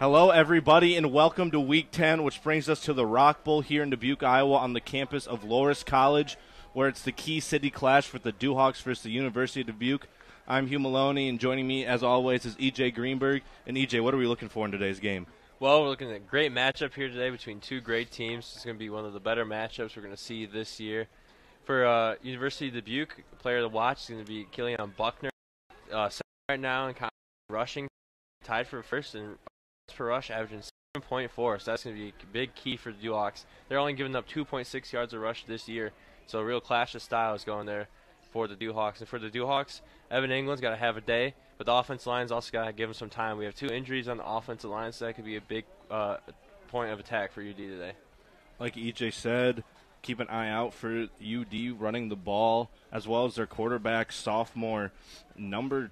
Hello, everybody, and welcome to Week 10, which brings us to the Rock Bowl here in Dubuque, Iowa, on the campus of Loras College, where it's the key city clash for the Duhawks versus the University of Dubuque. I'm Hugh Molony, and joining me, as always, is EJ Greenberg. And EJ, what are we looking for in today's game? Well, we're looking at a great matchup here today between two great teams. It's going to be one of the better matchups we're going to see this year. For University of Dubuque, player to watch is going to be Killian Buckner, right now in rushing, tied for first and per rush, averaging 7.4, so that's going to be a big key for the Duhawks. They're only giving up 2.6 yards a rush this year, so a real clash of styles going there for the Duhawks. And for the Duhawks, Evan England's got to have a day, but the offensive line's also got to give him some time. We have two injuries on the offensive line, so that could be a big point of attack for UD today. Like EJ said, keep an eye out for UD running the ball, as well as their quarterback, sophomore, number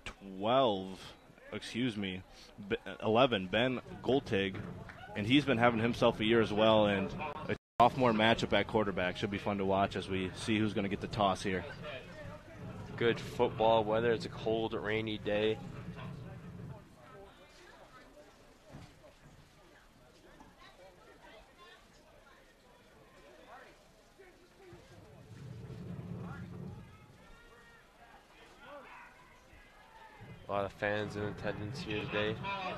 11, Ben Goltig, and he's been having himself a year as well, and a sophomore matchup at quarterback should be fun to watch as we see who's going to get the toss here. Good football weather. It's a cold, rainy day. A lot of fans in attendance here today.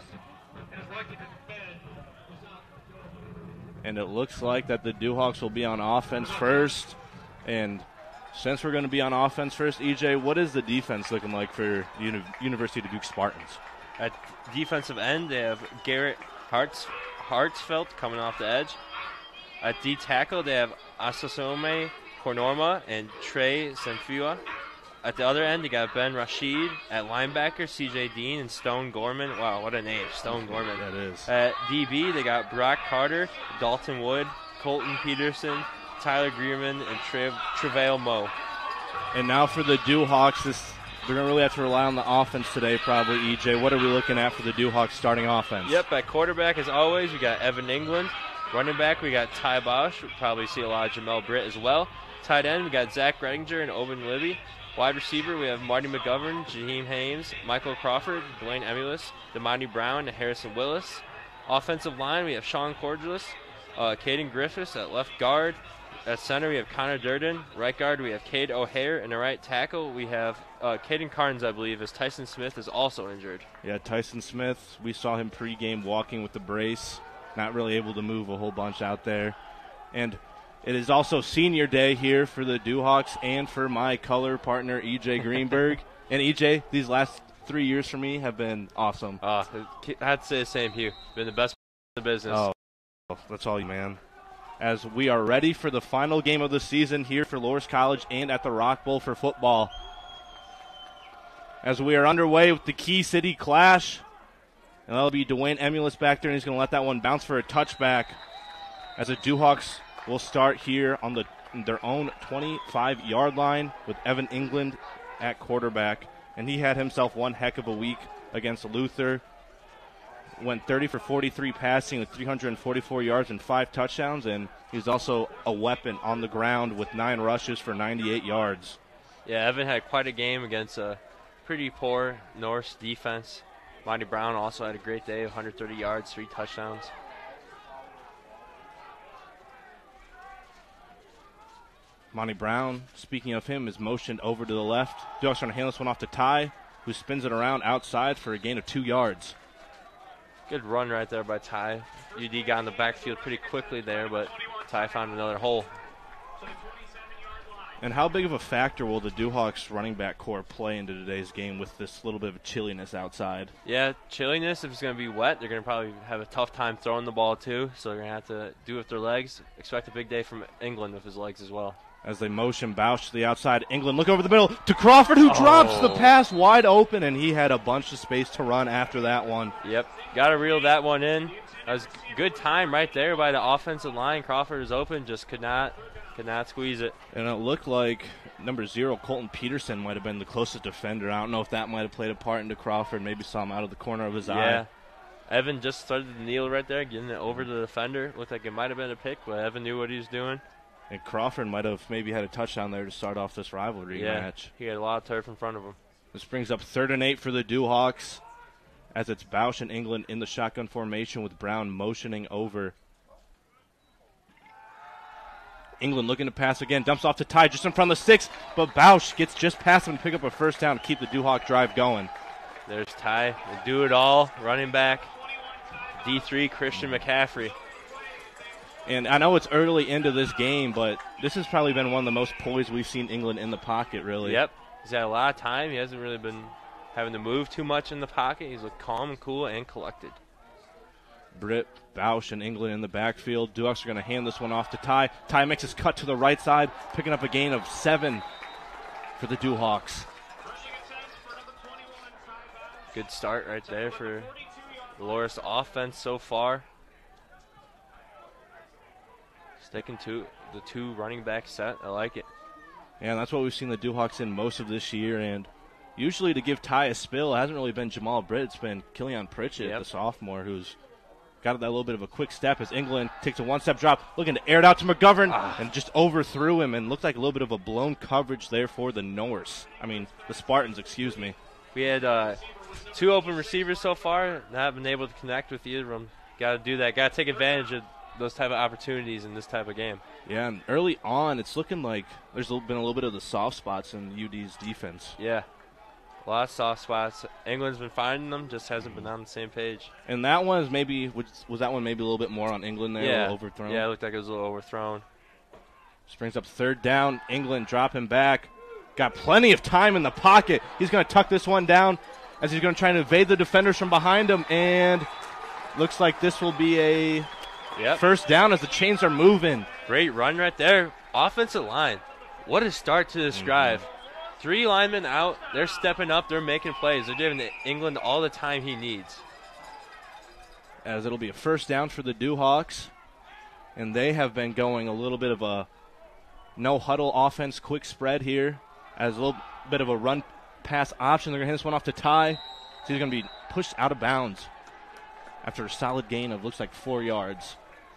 And it looks like that the Duhawks will be on offense first. And since we're going to be on offense first, EJ, what is the defense looking like for University of Dubuque Spartans? At defensive end, they have Garrett Hartsfeld coming off the edge. At D tackle, they have Asasome Kornorma and Trey Senfua. At the other end, you got Ben Rashid. At linebacker, C.J. Dean and Stone Gorman. Wow, what a name, Stone Gorman. That is. At DB, they got Brock Carter, Dalton Wood, Colton Peterson, Tyler Grierman, and Trevail Moe. And now for the Duhawks, they're going to really have to rely on the offense today, probably, EJ. What are we looking at for the Duhawks starting offense? Yep, at quarterback, as always, we got Evan England. Running back, we got Ty Bosch. We'll probably see a lot of Jamel Britt as well. Tight end, we got Zach Redinger and Oben Libby. Wide receiver, we have Marty McGovern, Jaheim Hames, Michael Crawford, Blaine Emulus, Damani Brown, and Harrison Willis. Offensive line, we have Sean Cordelis, Caden Griffiths at left guard. At center, we have Connor Durden. Right guard, we have Cade O'Hare. And at right tackle, we have Caden Carnes, I believe, as Tyson Smith is also injured. Yeah, Tyson Smith, we saw him pregame walking with the brace, not really able to move a whole bunch out there. And it is also senior day here for the Duhawks and for my color partner, EJ Greenberg. And EJ, these last 3 years for me have been awesome. I had to say the same, Hugh. Been the best in the business. Oh, that's all you, man. As we are ready for the final game of the season here for Loras College and at the Rock Bowl for football. As we are underway with the Key City Clash. And that'll be Dwayne Emulus back there, and he's going to let that one bounce for a touchback. As the Duhawks will start here on their own 25-yard line with Evan England at quarterback. And he had himself one heck of a week against Luther. Went 30 for 43 passing with 344 yards and 5 touchdowns. And he's also a weapon on the ground with 9 rushes for 98 yards. Yeah, Evan had quite a game against a pretty poor Norse defense. Monty Brown also had a great day, 130 yards, 3 touchdowns. Monty Brown, speaking of him, is motioned over to the left. Duhawks trying to hand this one off to Ty, who spins it around outside for a gain of 2 yards. Good run right there by Ty. UD got in the backfield pretty quickly there, but Ty found another hole. And how big of a factor will the Duhawks running back core play into today's game with this little bit of chilliness outside? Yeah, chilliness. If it's going to be wet, they're going to probably have a tough time throwing the ball too, so they're going to have to do it with their legs. Expect a big day from England with his legs as well. As they motion Bausch to the outside, England look over the middle to Crawford, who drops the pass wide open, and he had a bunch of space to run after that one. Yep, got to reel that one in. That was good time right there by the offensive line. Crawford was open, just could not squeeze it. And it looked like number 0, Colton Peterson, might have been the closest defender. I don't know if that might have played a part into Crawford. Maybe saw him out of the corner of his eye. Yeah, Evan just started to kneel right there, getting it over to the defender. Looked like it might have been a pick, but Evan knew what he was doing. And Crawford might have maybe had a touchdown there to start off this rivalry match. He had a lot of turf in front of him. This brings up 3rd and 8 for the Duhawks as it's Bausch and England in the shotgun formation with Brown motioning over. England looking to pass again, dumps off to Ty just in front of the 6, but Bausch gets just past him and pick up a first down to keep the Duhawk drive going. There's Ty, the do-it-all, running back, D3 Christian McCaffrey. And I know it's early into this game, but this has probably been one of the most poised we've seen England in the pocket, really. Yep, he's had a lot of time. He hasn't really been having to move too much in the pocket. He's looked calm and cool and collected. Britt, Bausch, and England in the backfield. Duhawks are going to hand this one off to Ty. Ty makes his cut to the right side, picking up a gain of 7 for the Duhawks. Good start right there for the Loras offense so far. Sticking to the 2 running back set. I like it. Yeah, that's what we've seen the Duhawks in most of this year. And usually to give Ty a spill, it hasn't really been Jamal Britt. It's been Killian Pritchett, the sophomore, who's got that little bit of a quick step as England takes a one-step drop, looking to air it out to McGovern, and just overthrew him and looked like a little bit of a blown coverage there for the Norse. The Spartans, excuse me. We had 2 open receivers so far, not been able to connect with either of them. Got to do that. Got to take advantage of those type of opportunities in this type of game. Yeah, and early on, it's looking like there's been a little bit of the soft spots in UD's defense. Yeah. A lot of soft spots. England's been finding them, just hasn't been on the same page. And that one was that one maybe a little bit more on England there, a little overthrown? Yeah, it looked like it was a little overthrown. Just brings up 3rd down. England dropping back. Got plenty of time in the pocket. He's going to tuck this one down as he's going to try to evade the defenders from behind him. And looks like this will be a first down as the chains are moving. Great run right there. Offensive line. What a start to this drive. 3 linemen out. They're stepping up. They're making plays. They're giving England all the time he needs. As it'll be a first down for the Duhawks. And they have been going a little bit of a no-huddle offense, quick spread here. As a little bit of a run-pass option. They're going to hand this one off to Ty. So he's going to be pushed out of bounds after a solid gain of looks like 4 yards.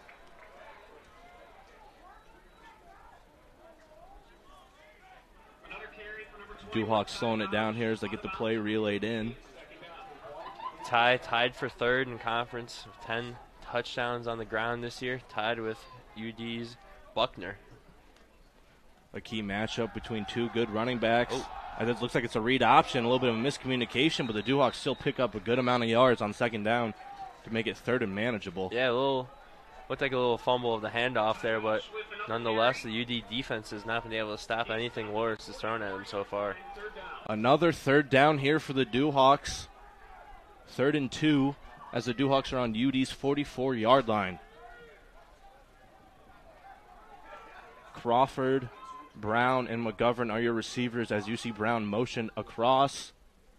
Duhawks slowing it down here as they get the play relayed in. Ty tied for 3rd in conference with 10 touchdowns on the ground this year, tied with UD's Buckner. A key matchup between 2 good running backs. And it looks like it's a read option, a little bit of a miscommunication, but the Duhawks still pick up a good amount of yards on 2nd down to make it 3rd and manageable. Yeah, looked like a little fumble of the handoff there, but nonetheless, the UD defense has not been able to stop anything Loras has thrown at them so far. Another 3rd down here for the Duhawks. 3rd and 2 as the Duhawks are on UD's 44-yard line. Crawford, Brown, and McGovern are your receivers as you see Brown motion across.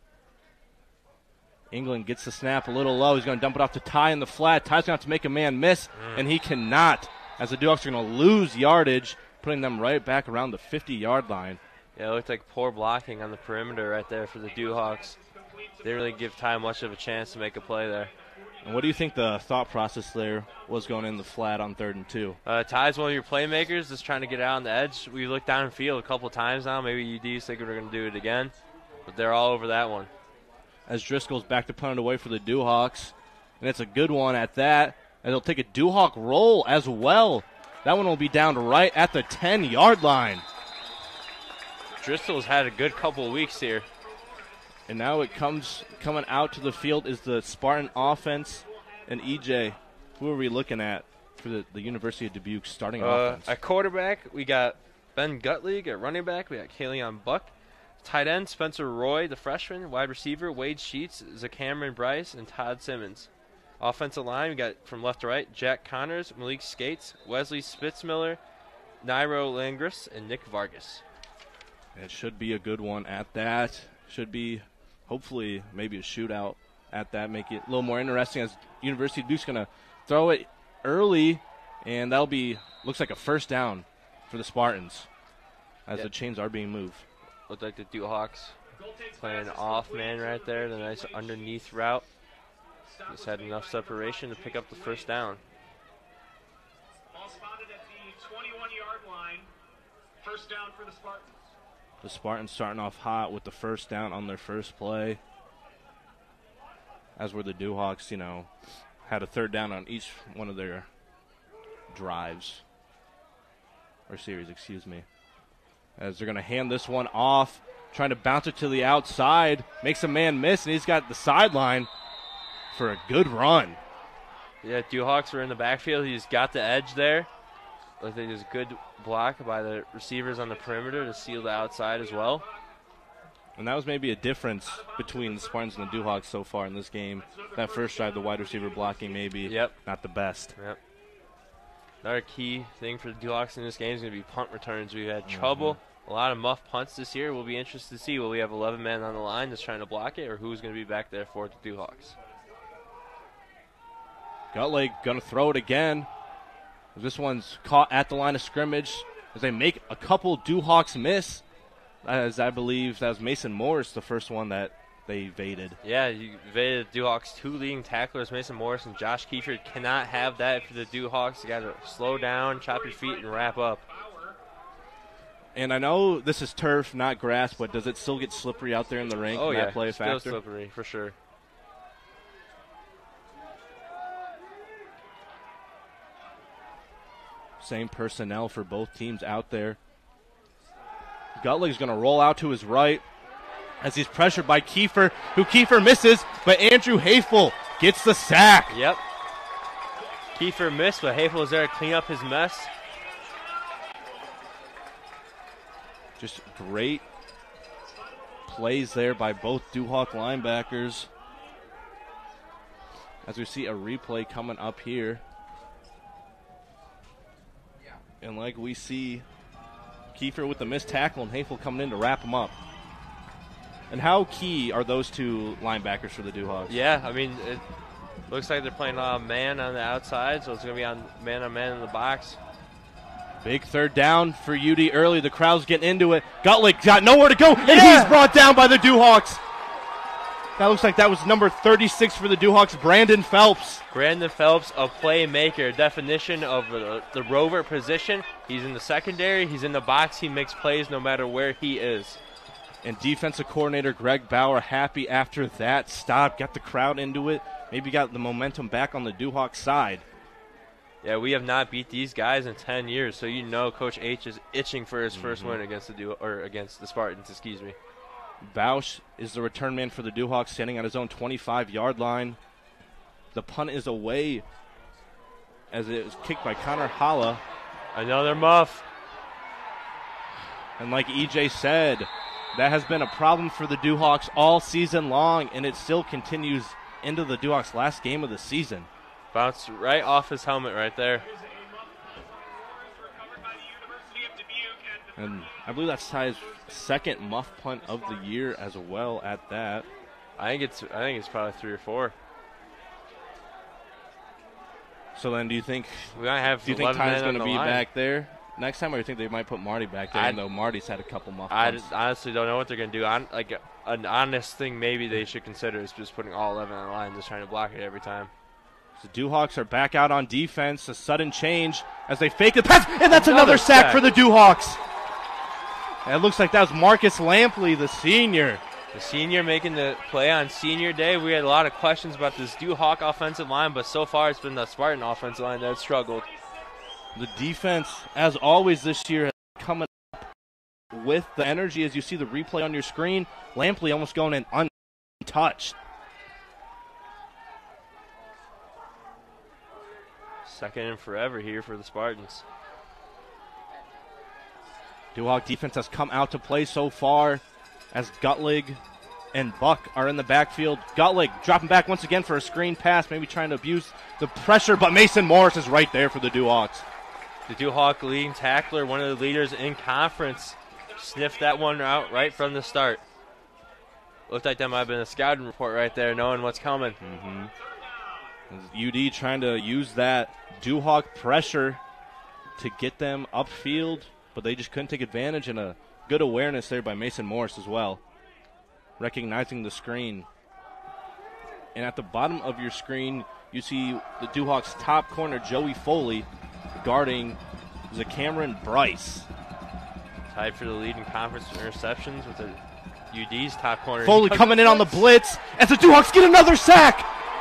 England gets the snap a little low. He's going to dump it off to Ty in the flat. Ty's going to have to make a man miss, and he cannot, as the Duhawks are going to lose yardage, putting them right back around the 50-yard line. Yeah, it looked like poor blocking on the perimeter right there for the Duhawks. They didn't really give Ty much of a chance to make a play there. And what do you think the thought process there was going in the flat on 3rd and 2? Ty's one of your playmakers, just trying to get out on the edge. We looked downfield a couple times now. Maybe UD's thinking we're going to do it again, but they're all over that one. As Driscoll's back to punt it away for the Duhawks. And it's a good one at that. And they'll take a Duhawk roll as well. That one will be down right at the 10-yard line. Driscoll's had a good couple of weeks here. And now it coming out to the field is the Spartan offense. And EJ, who are we looking at for the University of Dubuque starting offense? At quarterback, we got Ben Gutlig. At running back, we got Kalion Buck. Tight end, Spencer Roy, the freshman. Wide receiver, Wade Sheets, Zacameron Bryce, and Todd Simmons. Offensive line, we got from left to right, Jack Connors, Malik Skates, Wesley Spitzmiller, Nairo Langris, and Nick Vargas. It should be a good one at that. Should be, hopefully, maybe a shootout at that. Make it a little more interesting as University of Dubuque's going to throw it early, and that'll be, looks like a first down for the Spartans as the chains are being moved. Looked like the Duhawks playing off man right there, the nice underneath route. Just had enough separation to pick up the first down. Ball spotted at the 21-yard line. First down for the Spartans. The Spartans starting off hot with the first down on their first play. as were the Duhawks, you know, had a third down on each one of their drives. Or series, excuse me. As they're going to hand this one off, trying to bounce it to the outside, makes a man miss, and he's got the sideline for a good run. Yeah, Duhawks were in the backfield. He's got the edge there. I think there's a good block by the receivers on the perimeter to seal the outside as well. And that was maybe a difference between the Spartans and the Duhawks so far in this game. That first drive, the wide receiver blocking maybe not the best. Yep. Another key thing for the Duhawks in this game is going to be punt returns. We've had trouble. A lot of muff punts this year. We'll be interested to see will we have 11 men on the line that's trying to block it or who's going to be back there for the Duhawks. Gutlig going to throw it again. This one's caught at the line of scrimmage as they make a couple Duhawks miss. As I believe that was Mason Morris, the first one that they evaded. Yeah, you evaded the Duhawks' two leading tacklers, Mason Morris and Josh Kiefer. Cannot have that for the Duhawks. You got to slow down, chop your feet, and wrap up. And I know this is turf, not grass, but does it still get slippery out there in the ring? Oh, Can yeah, that play a factor? Still slippery, for sure. Same personnel for both teams out there. Gutlig's going to roll out to his right as he's pressured by Kiefer, who Kiefer misses, but Andrew Hafel gets the sack. Yep. Kiefer missed, but Hafel was there to clean up his mess. Just great plays there by both Duhawk linebackers. As we see a replay coming up here. And like we see Kiefer with the missed tackle and Hafel coming in to wrap him up. And how key are those two linebackers for the Duhawks? Yeah, I mean, it looks like they're playing man on the outside, so it's going to be on man in the box. Big third down for UD early. The crowd's getting into it. Gutlig got nowhere to go, and he's brought down by the Duhawks. That looks like that was number 36 for the Duhawks, Brandon Phelps. Brandon Phelps, a playmaker, definition of the rover position. He's in the secondary. He's in the box. He makes plays no matter where he is. And defensive coordinator Greg Bauer happy after that stop. Got the crowd into it. Maybe got the momentum back on the Duhawks side. Yeah, we have not beat these guys in 10 years, so you know Coach H is itching for his first win against the Spartans. Excuse me. Bausch is the return man for the Duhawks, standing on his own 25-yard line. The punt is away as it was kicked by Connor Holla. Another muff. And like EJ said, that has been a problem for the Duhawks all season long, and it still continues into the Duhawks' last game of the season. Bounced right off his helmet right there. And I believe that's Ty's second muff punt of the year as well at that. I think it's probably 3 or 4. So then do you think Ty's going to be back there next time, or do you think they might put Marty back there, even though Marty's had a couple muff punts? I honestly don't know what they're going to do. An honest thing maybe they should consider is just putting all 11 on the line, just trying to block it every time. The Duhawks are back out on defense. A sudden change as they fake the pass, and that's another sack for the Duhawks. And it looks like that was Marcus Lampley, the senior. The senior making the play on senior day. We had a lot of questions about this Duhawk offensive line, but so far it's been the Spartan offensive line that struggled. The defense, as always this year, coming up with the energy as you see the replay on your screen. Lampley almost going in untouched. Second and forever here for the Spartans. Duhawk defense has come out to play so far as Gutlig and Buck are in the backfield. Gutlig dropping back once again for a screen pass, maybe trying to abuse the pressure, but Mason Morris is right there for the Duhawks. The Duhawk leading tackler, one of the leaders in conference, sniffed that one out right from the start. Looked like that might have been a scouting report right there, knowing what's coming. UD trying to use that Duhawk pressure to get them upfield, but they just couldn't take advantage, and a good awareness there by Mason Morris as well, recognizing the screen. And at the bottom of your screen, you see the Duhawks' top corner, Joey Foley, guarding Zacameron Bryce. Tied for the lead in conference interceptions with a UD's top corner. Foley coming in on the blitz as the Duhawks get another sack.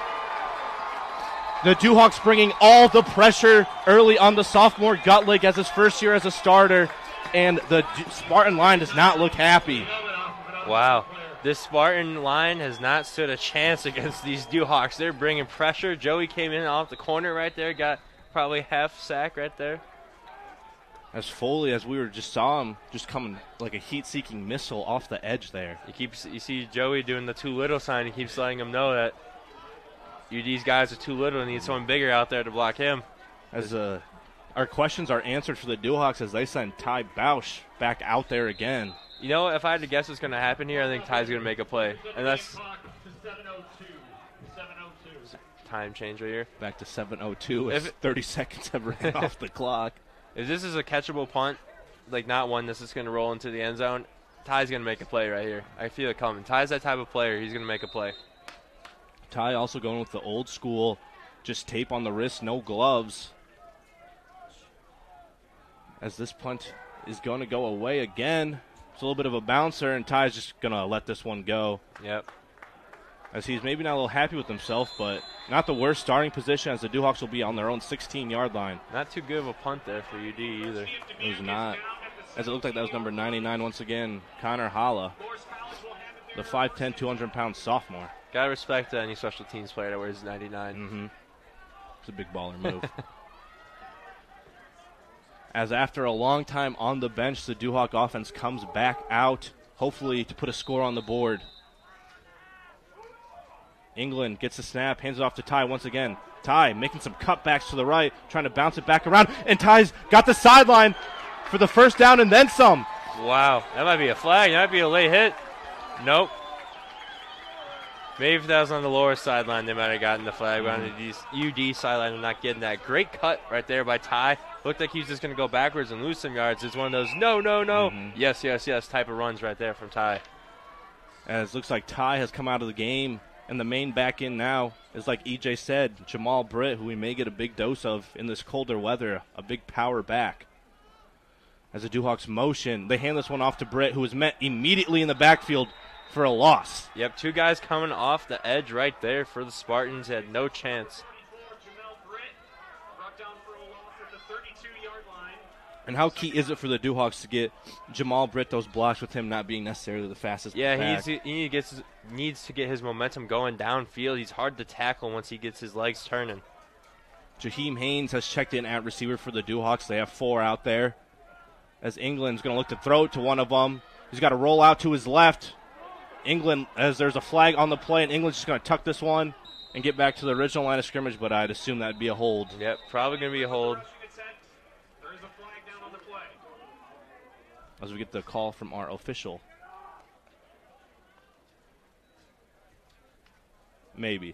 The Duhawks bringing all the pressure early on the sophomore Gutlig as his first year as a starter, and the Spartan line does not look happy. Wow. This Spartan line has not stood a chance against these Duhawks. They're bringing pressure. Joey came in off the corner right there, got probably half sack right there. As Foley, as we just saw him, just coming like a heat-seeking missile off the edge there. You see Joey doing the too little sign. He keeps letting him know that UD's guys are too little and need someone bigger out there to block him. As our questions are answered for the Duhawks as they send Ty Bausch back out there again. You know, if I had to guess what's going to happen here, I think Ty's going to make a play. And that's time change right here. Back to 7:02 as 30 seconds have ran off the clock. If this is a catchable punt, like not one that's just going to roll into the end zone, Ty's going to make a play right here. I feel it coming. Ty's that type of player. He's going to make a play. Ty also going with the old school, just tape on the wrist, no gloves. As this punt is going to go away again. It's a little bit of a bouncer, and Ty's just going to let this one go. Yep. As he's maybe not a little happy with himself, but not the worst starting position as the Duhawks will be on their own 16-yard line. Not too good of a punt there for UD either. It was not. As it looked like that was number 99 once again, Connor Holla, the 5'10", 200-pound sophomore. Gotta respect any special teams player that wears 99. Mm-hmm. It's a big baller move. As after a long time on the bench, the Duhawk offense comes back out, hopefully to put a score on the board. England gets the snap, hands it off to Ty once again. Ty making some cutbacks to the right, trying to bounce it back around, and Ty's got the sideline for the first down and then some. Wow, that might be a flag. That might be a late hit. Nope. Maybe if that was on the lower sideline, they might have gotten the flag. But on the UD sideline, they're not getting that. Great cut right there by Ty. Looked like he was just going to go backwards and lose some yards. It's one of those no, yes type of runs right there from Ty. As looks like Ty has come out of the game, and the main back in now is, like EJ said, Jamal Britt, who we may get a big dose of in this colder weather, a big power back. As the Duhawks motion, they hand this one off to Britt, who was met immediately in the backfield for a loss. Yep, two guys coming off the edge right there for the Spartans. Had no chance. And how key is it for the Duhawks to get Jamal Britt those blocks with him not being necessarily the fastest back? He needs to get his momentum going downfield. He's hard to tackle once he gets his legs turning. Jaheim Haynes has checked in at receiver for the Duhawks. They have 4 out there. As England's going to look to throw it to one of them. He's got to roll out to his left. England, as there's a flag on the play, and England's just going to tuck this one and get back to the original line of scrimmage, but I'd assume that'd be a hold. Yep, probably going to be a hold. As we get the call from our official. Maybe.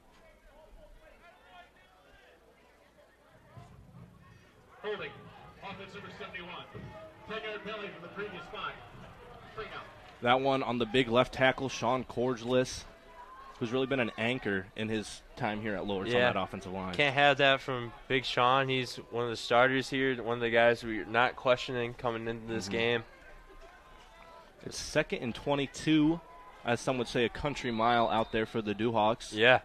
Holding. Offense number 71. 10-yard penalty from the previous spot. Bring out. That one on the big left tackle, Sean Corgeless, who's really been an anchor in his time here at Loras on that offensive line. Can't have that from Big Sean. He's one of the starters here, one of the guys we're not questioning coming into this game. It's 2nd and 22, as some would say a country mile out there for the Duhawks. Yeah.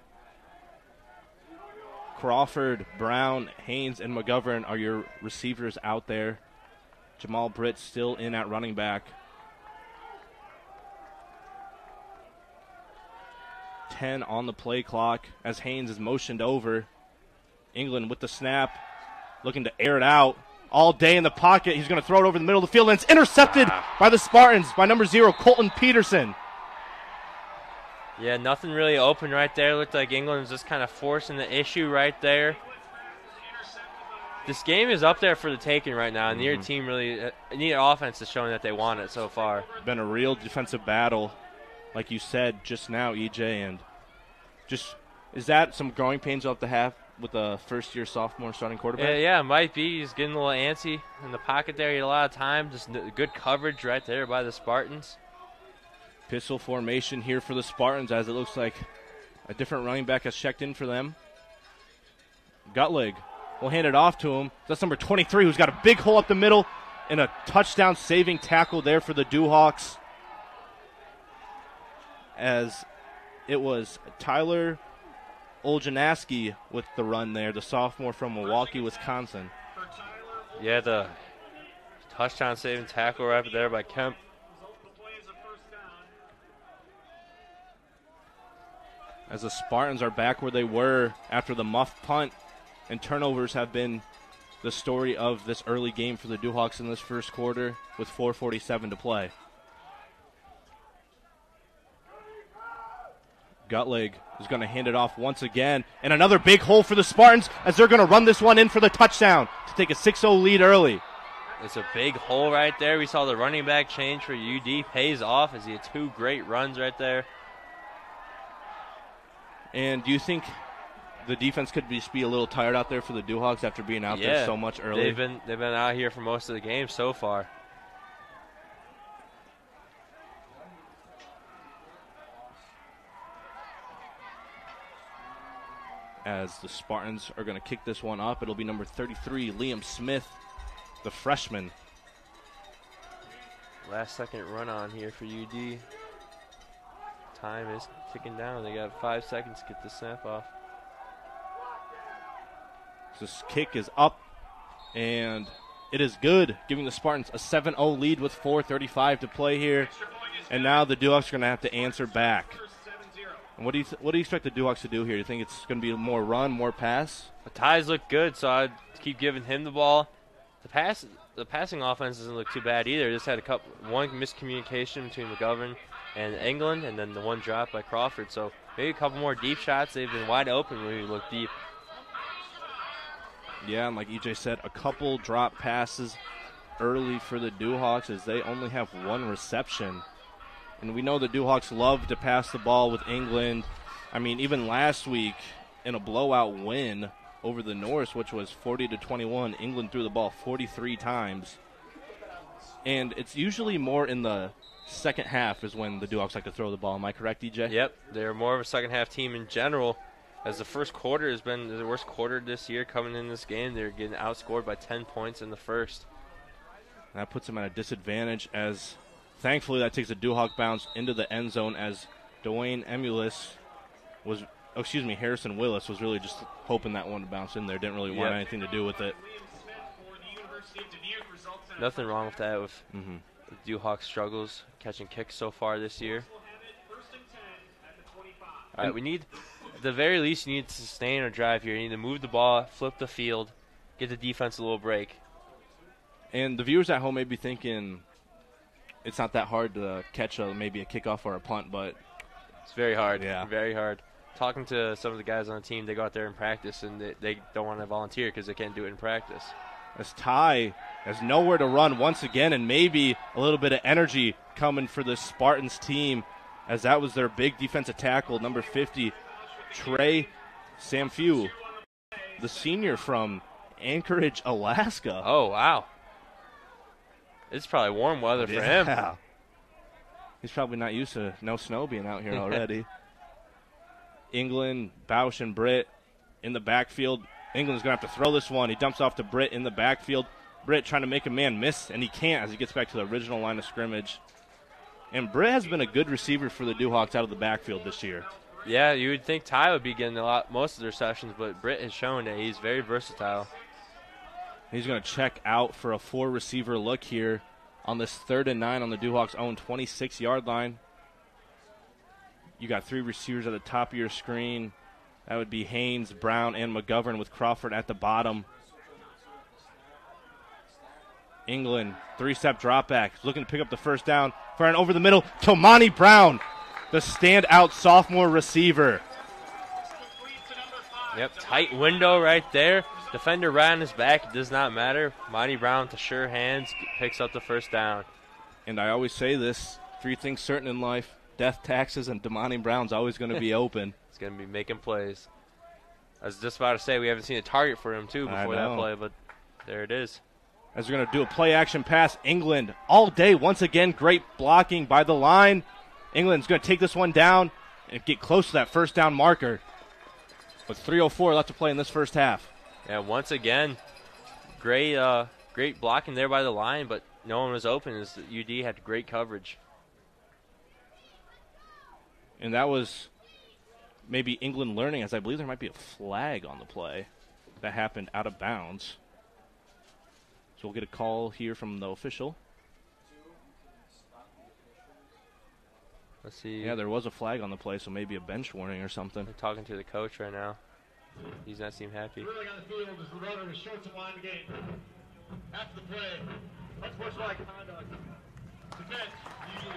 Crawford, Brown, Haynes, and McGovern are your receivers out there. Jamal Britt still in at running back. 10 on the play clock as Haynes is motioned over. England with the snap, looking to air it out. All day in the pocket. He's going to throw it over the middle of the field, and it's intercepted by the Spartans by number 0, Colton Peterson. Yeah, nothing really open right there. Looked like England was just kind of forcing the issue right there. This game is up there for the taking right now, and neither team really, neither offense is showing that they want it so far. Been a real defensive battle, like you said just now, EJ, and just is that some growing pains you'll have to have with a first-year sophomore starting quarterback? Yeah, it might be. He's getting a little antsy in the pocket there. He had a lot of time. Just good coverage right there by the Spartans. Pistol formation here for the Spartans as it looks like a different running back has checked in for them. Gutlig will hand it off to him. That's number 23, who's got a big hole up the middle and a touchdown-saving tackle there for the Duhawks. as it was Tyler Oljanowski with the run there, the sophomore from Milwaukee, Wisconsin. Yeah, the touchdown saving tackle right there by Kemp. As the Spartans are back where they were after the muffed punt, and turnovers have been the story of this early game for the Duhawks in this first quarter with 4:47 to play. Gutlig is going to hand it off once again, and another big hole for the Spartans as they're going to run this one in for the touchdown to take a 6-0 lead early. It's a big hole right there. We saw the running back change for UD pays off as he had 2 great runs right there. And do you think the defense could just be a little tired out there for the Duhawks after being out there so much early? They've been out here for most of the game so far. As the Spartans are going to kick this one up, it'll be number 33, Liam Smith, the freshman. Last second run on here for UD. Time is ticking down. They got 5 seconds to get the snap off. This kick is up, and it is good, giving the Spartans a 7-0 lead with 4:35 to play here. And now the Duhawks are going to have to answer back. And what do you expect the Duhawks to do here? Do you think it's going to be more run, more pass? The ties look good, so I'd keep giving him the ball. The passing offense doesn't look too bad either. Just had one miscommunication between McGovern and England, and then the one drop by Crawford. So maybe a couple more deep shots. They've been wide open when we look deep. Yeah, and like EJ said, a couple drop passes early for the Duhawks as they only have 1 reception. And we know the Duhawks love to pass the ball with England. I mean, even last week in a blowout win over the Norse, which was 40-21, England threw the ball 43 times. And it's usually more in the second half is when the Duhawks like to throw the ball. Am I correct, EJ? Yep, they're more of a second-half team in general, as the first quarter has been the worst quarter this year coming in this game. They're getting outscored by 10 points in the first. That puts them at a disadvantage as thankfully that takes a Duhawk bounce into the end zone as Harrison Willis was really just hoping that one to bounce in there. Didn't really want anything to do with it. Nothing wrong with that with the Duhawk struggles catching kicks so far this year. All right, we need, at the very least, you need to sustain a drive here. You need to move the ball, flip the field, get the defense a little break. And the viewers at home may be thinking it's not that hard to catch maybe a kickoff or a punt, but it's very hard. Yeah, very hard. Talking to some of the guys on the team, they go out there and practice, and they don't want to volunteer because they can't do it in practice. As Ty has nowhere to run once again, and maybe a little bit of energy coming for the Spartans team, as that was their big defensive tackle, number 50, Trey Samfew, the senior from Anchorage, Alaska. Oh, wow. It's probably warm weather for him. He's probably not used to no snow being out here already. England, Bausch, and Britt in the backfield. England's going to have to throw this one. He dumps off to Britt in the backfield. Britt trying to make a man miss, and he can't as he gets back to the original line of scrimmage. And Britt has been a good receiver for the Duhawks out of the backfield this year. Yeah, you would think Ty would be getting most of their sessions, but Britt has shown that he's very versatile. He's going to check out for a 4-receiver look here on this 3rd and 9 on the Duhawks' own 26-yard line. You got 3 receivers at the top of your screen. That would be Haynes, Brown, and McGovern with Crawford at the bottom. England, 3-step drop back, looking to pick up the first down. Firing over the middle, Tomani Brown, the standout sophomore receiver. Yep, tight window right there. Defender right on his back. It does not matter. Monty Brown with the sure hands picks up the first down. And I always say this, 3 things certain in life: death, taxes, and Damani Brown's always going to be open. He's going to be making plays. I was just about to say we haven't seen a target for him, too, before that play, but there it is. As we're going to do a play-action pass, England all day. Once again, great blocking by the line. England's going to take this one down and get close to that first down marker. With 3:04 left to play in this first half. Yeah, once again, great blocking there by the line, but no one was open as the UD had great coverage. And that was maybe England learning, as I believe there might be a flag on the play that happened out of bounds. So we'll get a call here from the official. Let's see. Yeah, there was a flag on the play, so maybe a bench warning or something. I'm talking to the coach right now. He's not seem happy. Ruling on the field is the runner is short to line the game. After the play, unsportsmanlike conduct. Defense, usually.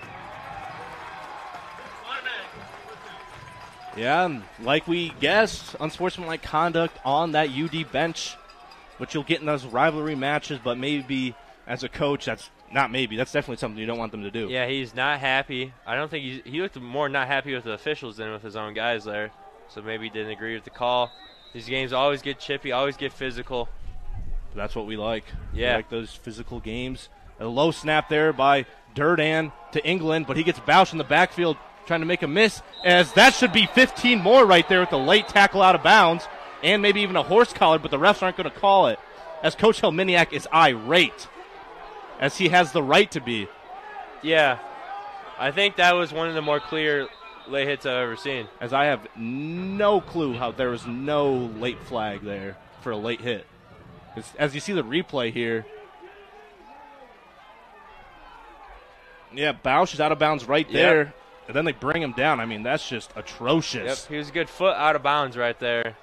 Automatic. Yeah, and like we guessed, unsportsmanlike conduct on that UD bench, which you'll get in those rivalry matches, but maybe as a coach, that's definitely something you don't want them to do. Yeah, he's not happy. I don't think he looked more not happy with the officials than with his own guys there. So maybe he didn't agree with the call. These games always get chippy, always get physical. That's what we like. Yeah. We like those physical games. A low snap there by Durdan to England, but he gets Bausch in the backfield trying to make a miss, as that should be 15 more right there with the late tackle out of bounds and maybe even a horse collar, but the refs aren't going to call it, as Coach Helminiak is irate, as he has the right to be. Yeah, I think that was one of the more clear late hits I've ever seen. As I have no clue how there was no late flag there for a late hit. As you see the replay here, yeah, Bausch is out of bounds right there, Yep. and then they bring him down. I mean, that's just atrocious. Yep, he was a good foot out of bounds right there.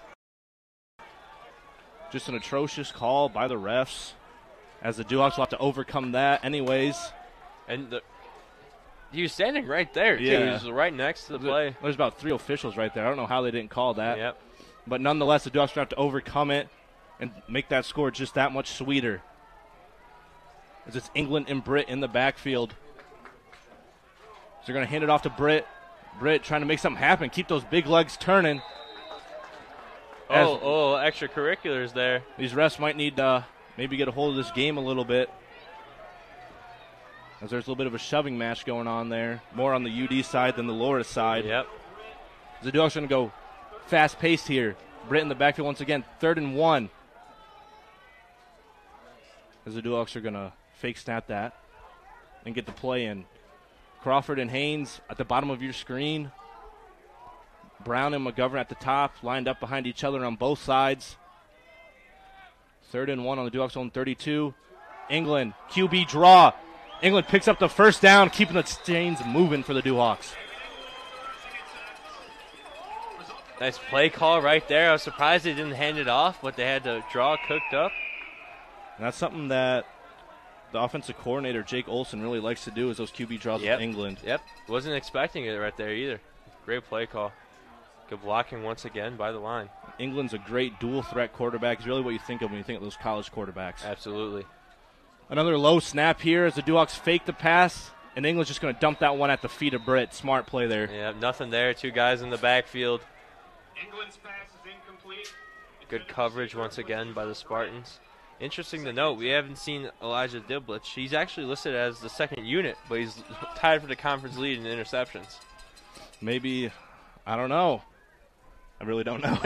Just an atrocious call by the refs, as the Duhawks will have to overcome that anyways. And he was standing right there, too. Yeah. He was right next to the play. There's about 3 officials right there. I don't know how they didn't call that. Yep. But nonetheless, the Duhawks will have to overcome it and make that score just that much sweeter. As it's England and Britt in the backfield. So they're going to hand it off to Britt. Britt trying to make something happen, keep those big legs turning. Extracurriculars there. These refs might need to maybe get a hold of this game a little bit, as there's a little bit of a shoving match going on there. More on the UD side than the Loras side. Yep. The Duhawks are going to go fast-paced here. Britt in the backfield once again, 3rd and 1. As the Duhawks are going to fake snap that and get the play in. Crawford and Haynes at the bottom of your screen. Brown and McGovern at the top, lined up behind each other on both sides. 3rd and 1 on the Duhawks' own 32. England, QB draw. England picks up the first down, keeping the chains moving for the Duhawks. Nice play call right there. I was surprised they didn't hand it off, but they had the draw cooked up. And that's something that the offensive coordinator, Jake Olson, really likes to do, is those QB draws with England. Yep. Wasn't expecting it right there either. Great play call. Good blocking once again by the line. England's a great dual-threat quarterback. It's really what you think of when you think of those college quarterbacks. Absolutely. Another low snap here as the Duhawks fake the pass, and England's just going to dump that one at the feet of Britt. Smart play there. Yeah, nothing there. 2 guys in the backfield. England's pass is incomplete. Good coverage once again by the Spartans. Interesting to note, we haven't seen Elijah Diblich. He's actually listed as the 2nd unit, but he's tied for the conference lead in interceptions. Maybe, I don't know. I really don't know.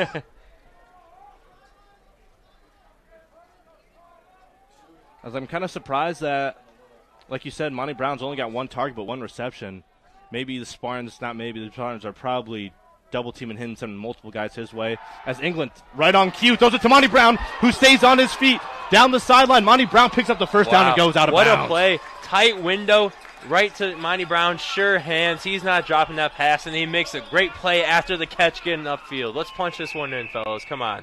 As I'm kind of surprised that, like you said, Monty Brown's only got 1 target but 1 reception. Maybe the Spartans are probably double-teaming him and sending multiple guys his way. As England, right on cue, throws it to Monty Brown, who stays on his feet. Down the sideline, Monty Brown picks up the first down and goes out of bounds. What a play. Tight window, right to Monty Brown, sure hands. He's not dropping that pass, and he makes a great play after the catch getting upfield. Let's punch this one in, fellas. Come on.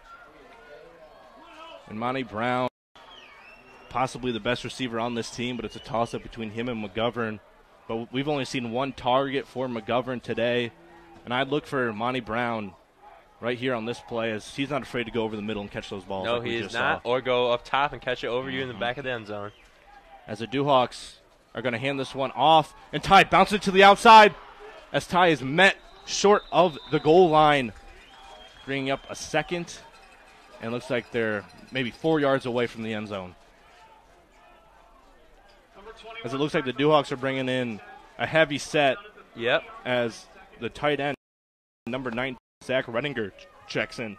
And Monty Brown, possibly the best receiver on this team, but it's a toss-up between him and McGovern. But we've only seen 1 target for McGovern today, and I'd look for Monty Brown right here on this play, as he's not afraid to go over the middle and catch those balls. No, like he is not. Or go up top and catch it over you in the back of the end zone. As the Duhawks are going to hand this one off, and Ty bounces it to the outside, as Ty is met short of the goal line, bringing up a 2nd, and looks like they're maybe 4 yards away from the end zone. As it looks like the Duhawks are bringing in a heavy set. Yep. As the tight end, number 9, Zach Redinger, checks in.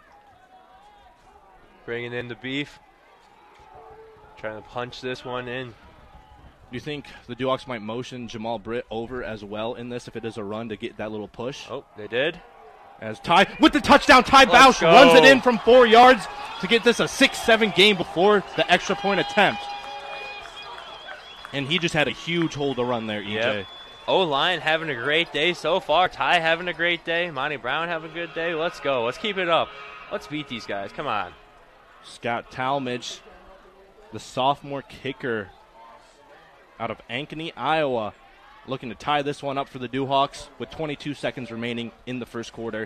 Bringing in the beef. Trying to punch this one in. Do you think the Duhawks might motion Jamal Britt over as well in this if it is a run to get that little push? Oh, they did. As Ty, with the touchdown, Ty Bausch runs it in from 4 yards to get this a 6-7 game before the extra point attempt. And he just had a huge hole to run there, EJ. Yep. O-line having a great day so far. Ty having a great day. Monty Brown having a good day. Let's go. Let's keep it up. Let's beat these guys. Come on. Scott Talmadge, the sophomore kicker out of Ankeny, Iowa, looking to tie this one up for the Duhawks with 22 seconds remaining in the first quarter.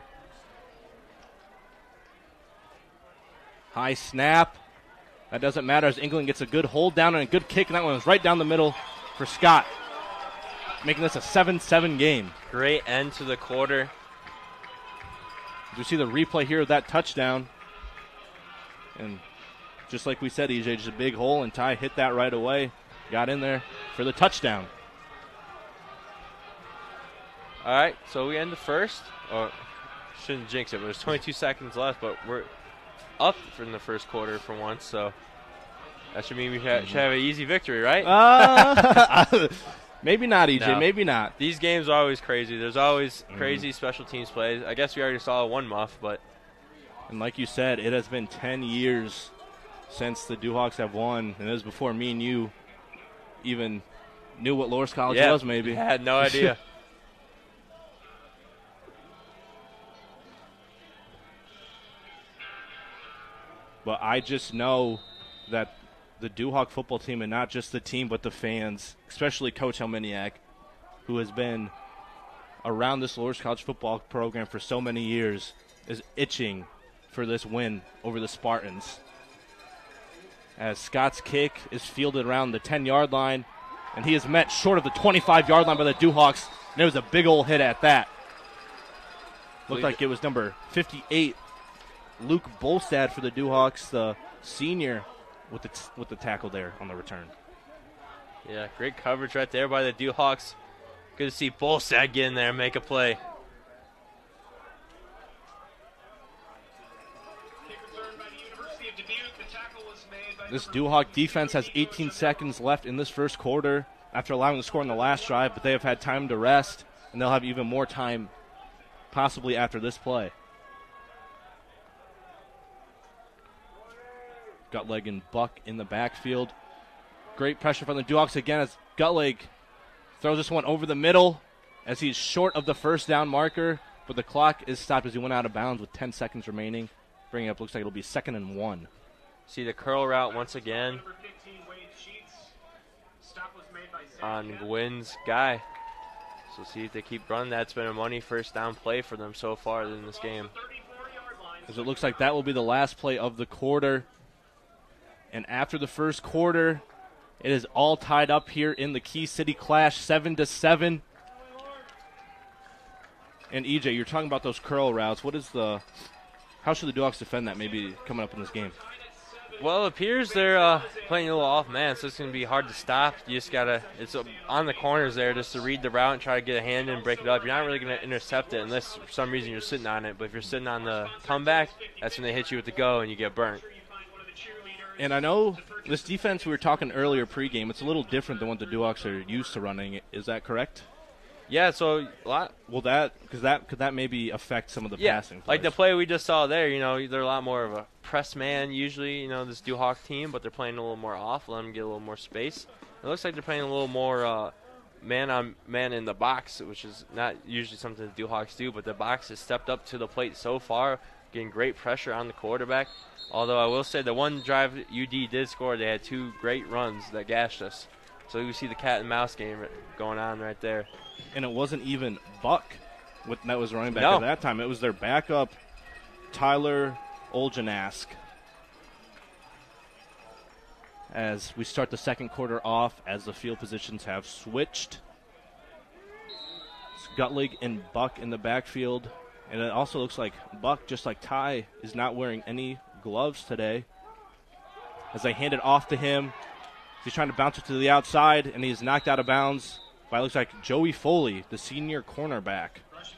High snap. That doesn't matter as England gets a good hold down and a good kick, and that one was right down the middle for Scott, making this a 7-7 game. Great end to the quarter. You see the replay here of that touchdown. And just like we said, EJ, just a big hole, and Ty hit that right away. Got in there for the touchdown. All right, so we end the first. Or shouldn't jinx it, but there's 22 seconds left, but we're up in the first quarter for once, so that should mean we should have an easy victory, right? Maybe not, EJ, No. maybe not. These games are always crazy. There's always crazy special teams plays. I guess we already saw one muff, but... And like you said, it has been 10 years since the Duhawks have won, and it was before me and you even knew what Loras College was, maybe. I had no idea. But I just know that the Duhawk football team, and not just the team but the fans, especially Coach Helminiak, who has been around this Loras College football program for so many years, is itching for this win over the Spartans. As Scott's kick is fielded around the 10-yard line, and he is met short of the 25-yard line by the Duhawks, and it was a big old hit at that. Looked like it was number 58, Luke Bolstad for the Duhawks, the senior, with the tackle there on the return. Yeah, great coverage right there by the Duhawks. Good to see Bolstad get in there and make a play. This Duhawk defense has 18 seconds left in this first quarter after allowing the score in the last drive, but they have had time to rest, and they'll have even more time possibly after this play. Gutleg and Buck in the backfield. Great pressure from the Duhawks again as Gutleg throws this one over the middle as he's short of the first down marker, but the clock is stopped as he went out of bounds with 10 seconds remaining. Bringing up, looks like it'll be 2nd and 1. See the curl route once again on Gwyn's guy. So see if they keep running. That's been a money first down play for them so far in this game. As it looks like that will be the last play of the quarter. And after the first quarter, it is all tied up here in the Key City Clash, 7-7. And EJ, you're talking about those curl routes. How should the Duhawks defend that maybe coming up in this game? Well, it appears they're playing a little off man, so it's going to be hard to stop. You just got to, it's on the corners there just to read the route and try to get a hand in and break it up. You're not really going to intercept it unless for some reason you're sitting on it. But if you're sitting on the comeback, that's when they hit you with the go and you get burnt. And I know this defense we were talking earlier pregame, it's a little different than what the Duhawks are used to running. Is that correct? Yeah, so a lot. Could that maybe affect some of the passing plays? Like the play we just saw there, they're a lot more of a press man usually, this Duhawk team, but they're playing a little more off, let them get a little more space. It looks like they're playing a little more man-on-man in the box, which is not usually something the Duhawks do, but the box has stepped up to the plate so far, getting great pressure on the quarterback. Although I will say the one drive UD did score, they had 2 great runs that gashed us. So you see the cat and mouse game going on right there. And it wasn't even Buck that was running back at that time. It was their backup, Tyler Oljanask. As we start the second quarter off, as the field positions have switched. It's Gutlig and Buck in the backfield. And it also looks like Buck, just like Ty, is not wearing any gloves today. As they hand it off to him, he's trying to bounce it to the outside, and he's knocked out of bounds by, looks like, Joey Foley, the senior cornerback.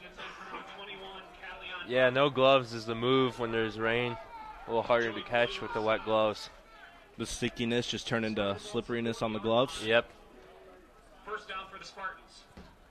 Yeah, no gloves is the move when there's rain. A little harder to catch with the wet gloves. The stickiness just turned into slipperiness on the gloves. Yep. first down for the Spartans.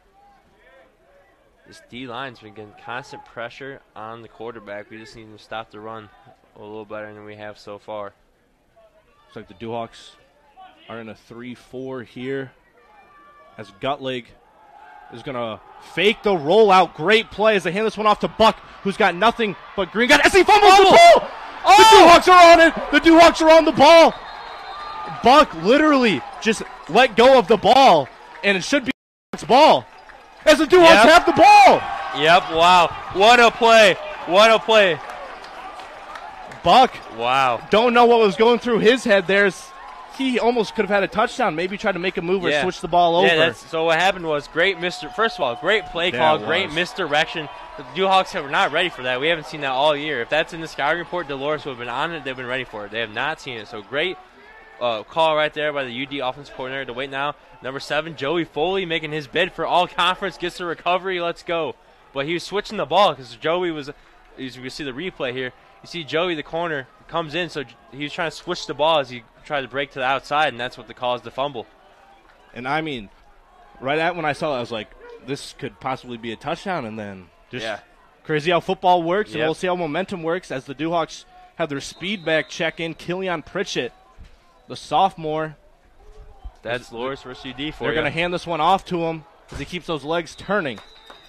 This D-line's been getting constant pressure on the quarterback. We just need to stop the run a little better than we have so far. Looks like the Duhawks are in a 3-4 here as Gutlig is going to fake the rollout. Great play as they hand this one off to Buck, who's got nothing but green. As he fumbles the ball! Oh! The Duhawks are on it! The Duhawks are on the ball! Buck literally just let go of the ball, and it should be its ball, as the Duhawks have the ball! Yep, wow. What a play. What a play. Buck, wow, don't know what was going through his head there. He almost could have had a touchdown, maybe tried to make a move or switch the ball over. Yeah, so what happened was first of all, great play call, great misdirection. The Duhawks were not ready for that. We haven't seen that all year. If that's in the scouting report, Loras would have been on it. They've been ready for it. They have not seen it. So great call right there by the UD offensive coordinator to wait now. Number 7, Joey Foley, making his bid for all conference, gets the recovery. Let's go. But he was switching the ball because Joey was, as you can see the replay here, you see Joey, the corner, comes in, so he was trying to switch the ball as he tried to break to the outside, and that's what caused the fumble. And I mean, when I saw it, I was like, this could possibly be a touchdown, and then just crazy how football works, and we'll see how momentum works as the Duhawks have their speed back check in. Killian Pritchett, the sophomore. That's Loras versus UD for you. They're going to hand this one off to him as he keeps those legs turning.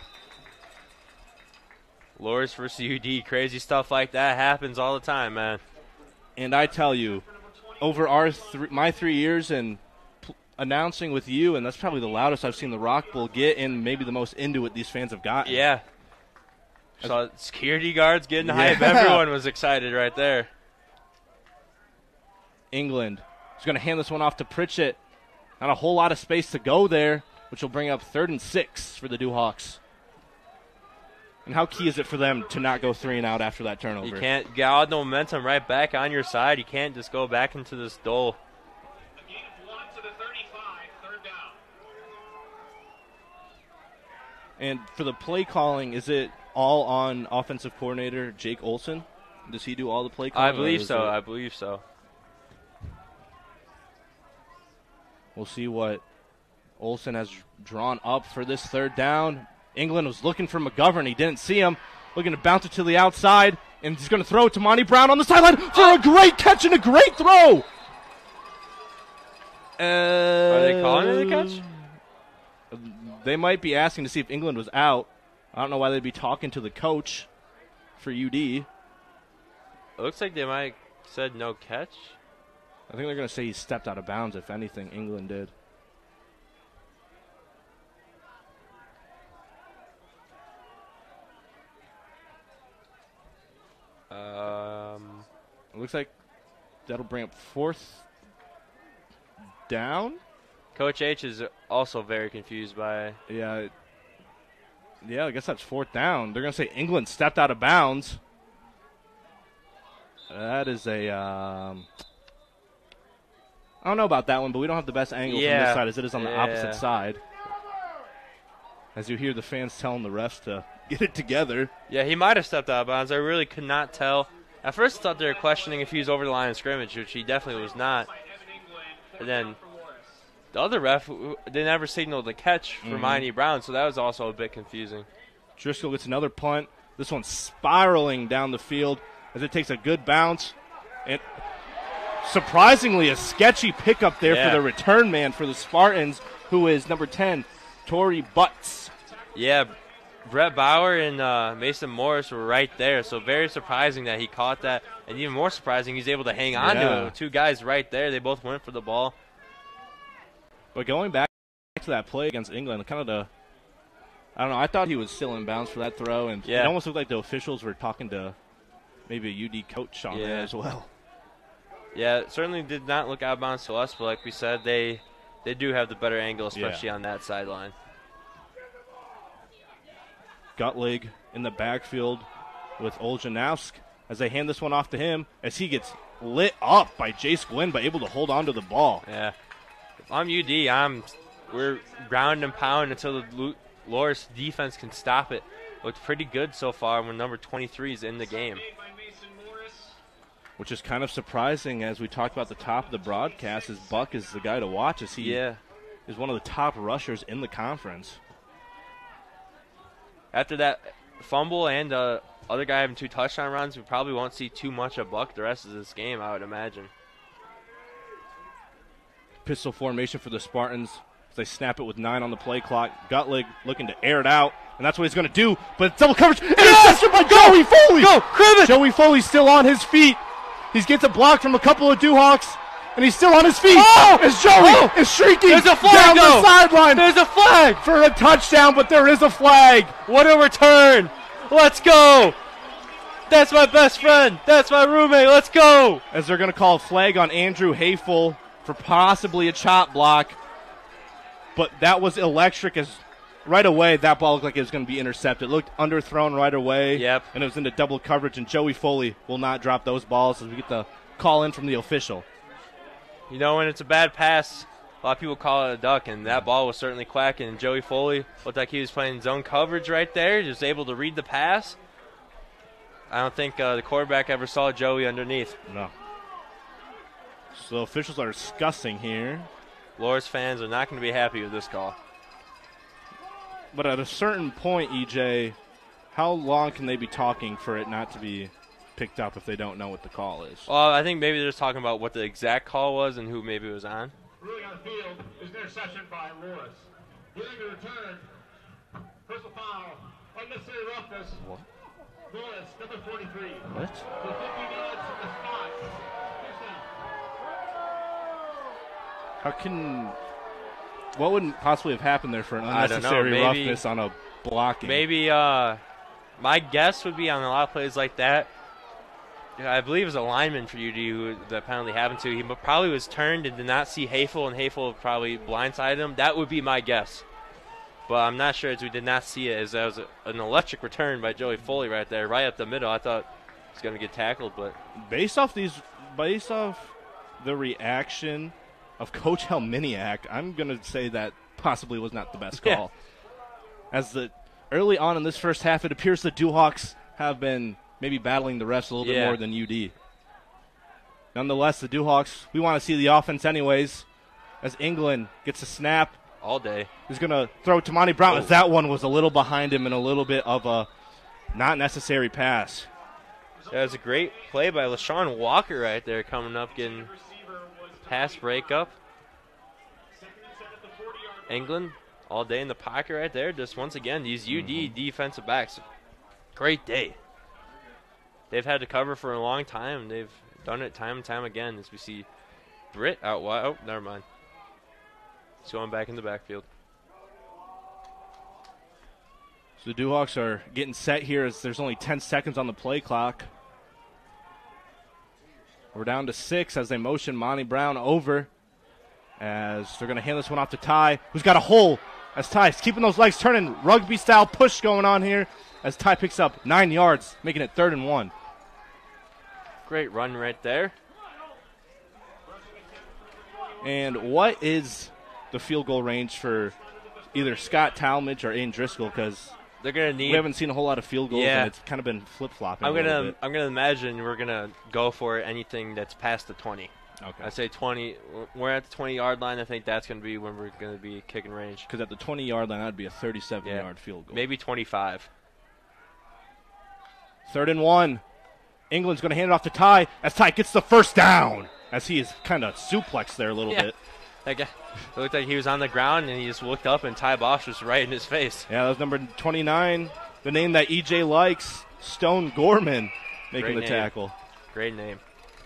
Loras versus UD, crazy stuff like that happens all the time, man. And I tell you, over my 3 years in announcing with you, and that's probably the loudest I've seen the Rock Bowl get, and maybe the most into it these fans have gotten. Yeah. So security guards getting hype. Everyone was excited right there. England is going to hand this one off to Pritchett. Not a whole lot of space to go there, which will bring up 3rd and 6 for the Duhawks. And how key is it for them to not go 3 and out after that turnover? You can't get all the momentum right back on your side. You can't just go back into this dole. A gain of 1 to the 35, 3rd down. And for the play calling, is it all on offensive coordinator Jake Olson? Does he do all the play calling? I believe so. I believe so. We'll see what Olson has drawn up for this 3rd down. England was looking for McGovern. He didn't see him. Looking to bounce it to the outside. And he's going to throw it to Monty Brown on the sideline for a great catch and a great throw. Are they calling it a catch? They might be asking to see if England was out. I don't know why they'd be talking to the coach for UD. It looks like they might have said no catch. I think they're going to say he stepped out of bounds, if anything, England did. It looks like that'll bring up 4th down. Coach H is also very confused by. Yeah, I guess that's 4th down. They're going to say England stepped out of bounds. That is a. I don't know about that one, but we don't have the best angle from this side as it is on the opposite side. As you hear the fans telling the refs to get it together. Yeah, he might have stepped out of bounds. I really could not tell. At first I thought they were questioning if he was over the line of scrimmage, which he definitely was not. And then the other ref, they never signaled the catch for Monty Brown, so that was also a bit confusing. Driscoll gets another punt. This one's spiraling down the field as it takes a good bounce. And surprisingly, a sketchy pickup there for the return man for the Spartans, who is number 10, Torrey Butts. Yeah, Brett Bauer and Mason Morris were right there, so very surprising that he caught that. And even more surprising, he's able to hang on to it. 2 guys right there. They both went for the ball. But going back to that play against England, kind of I don't know, I thought he was still in bounds for that throw, and it almost looked like the officials were talking to maybe a UD coach on there as well. Yeah, it certainly did not look out of bounds to us, but like we said, they do have the better angle, especially on that sideline. Gutlig in the backfield with Oljanowsk as they hand this one off to him as he gets lit up by Jace Gwynn, but able to hold on to the ball. Yeah. If I'm UD, we're ground and pound until the Loras defense can stop it. Looked pretty good so far when number 23 is in the game. Which is kind of surprising, as we talked about at the top of the broadcast, as Buck is the guy to watch as he is one of the top rushers in the conference. After that fumble and other guy having 2 touchdown runs, we probably won't see too much of Buck the rest of this game, I would imagine. Pistol formation for the Spartans. They snap it with 9 on the play clock. Gutlig looking to air it out, and that's what he's going to do. But double coverage. Interception by Joey Foley. Go, Cribbett. Joey Foley's still on his feet. He gets a block from a couple of Duhawks, and he's still on his feet. As Joey is shrieking There's a flag down the sideline. There's a flag for a touchdown, but there is a flag. What a return. Let's go. That's my best friend. That's my roommate. Let's go. As they're going to call a flag on Andrew Hayfull for possibly a chop block. But that was electric, as right away that ball looked like it was going to be intercepted. It looked underthrown right away. Yep. And it was into double coverage, and Joey Foley will not drop those balls as we get the call in from the official. You know, when it's a bad pass, a lot of people call it a duck, and that ball was certainly quacking. And Joey Foley looked like he was playing zone coverage right there, just able to read the pass. I don't think the quarterback ever saw Joey underneath. No. So the officials are discussing here. Loras fans are not going to be happy with this call. But at a certain point, EJ, how long can they be talking for it not to be picked up if they don't know what the call is? Well, I think maybe they're just talking about what the exact call was and who maybe was on. Ruling on the field is an interception by Loras. During the return, personal foul, unnecessary roughness. What? Loras, number 43. What? So 15 yards from the spot. Touchdown. How can... What would possibly have happened there for an I don't know. unnecessary Maybe- roughness on a blocking? Maybe my guess would be on a lot of plays like that, I believe it was a lineman for UD who the penalty happened to. He probably was turned and did not see Hayfull, and Hayfull probably blindsided him. That would be my guess. But I'm not sure, as we did not see it, as that was an electric return by Joey Foley right there, right up the middle. I thought he was going to get tackled, but Based off the reaction of Coach Helminiak, I'm going to say that possibly was not the best call. As early on in this first half, it appears the Duhawks have been maybe battling the refs a little bit more than UD. Nonetheless, the Duhawks, we want to see the offense anyways, as England gets a snap. All day. He's going to throw it to Monty Brown, as that one was a little behind him and a little bit of a not necessary pass. That was a great play by LaShawn Walker right there, coming up, getting pass breakup. England all day in the pocket right there. Just once again, these UD defensive backs, great day. They've had to cover for a long time. They've done it time and time again, as we see Britt out wide. Oh, never mind. He's going back in the backfield. So the Duhawks are getting set here as there's only 10 seconds on the play clock. We're down to 6 as they motion Monty Brown over, as they're going to hand this one off to Ty, who's got a hole, as Ty's keeping those legs turning. Rugby-style push going on here as Ty picks up 9 yards, making it 3rd and 1. Great run right there. And what is the field goal range for either Scott Talmadge or Aiden Driscoll? Because they're going to need. We haven't seen a whole lot of field goals, and it's kind of been flip-flopping. I'm gonna imagine we're gonna go for anything that's past the 20. Okay. I say 20. We're at the 20-yard line. I think that's gonna be when we're gonna be kicking range. Because at the 20-yard line, that'd be a 37-yard field goal. Maybe 25. 3rd and 1. England's going to hand it off to Ty as Ty gets the first down, as he is kind of suplexed there a little bit. That guy, it looked like he was on the ground, and he just looked up, and Ty Bosch was right in his face. Yeah, that was number 29, the name that EJ likes, Stone Gorman, making the tackle. Great name.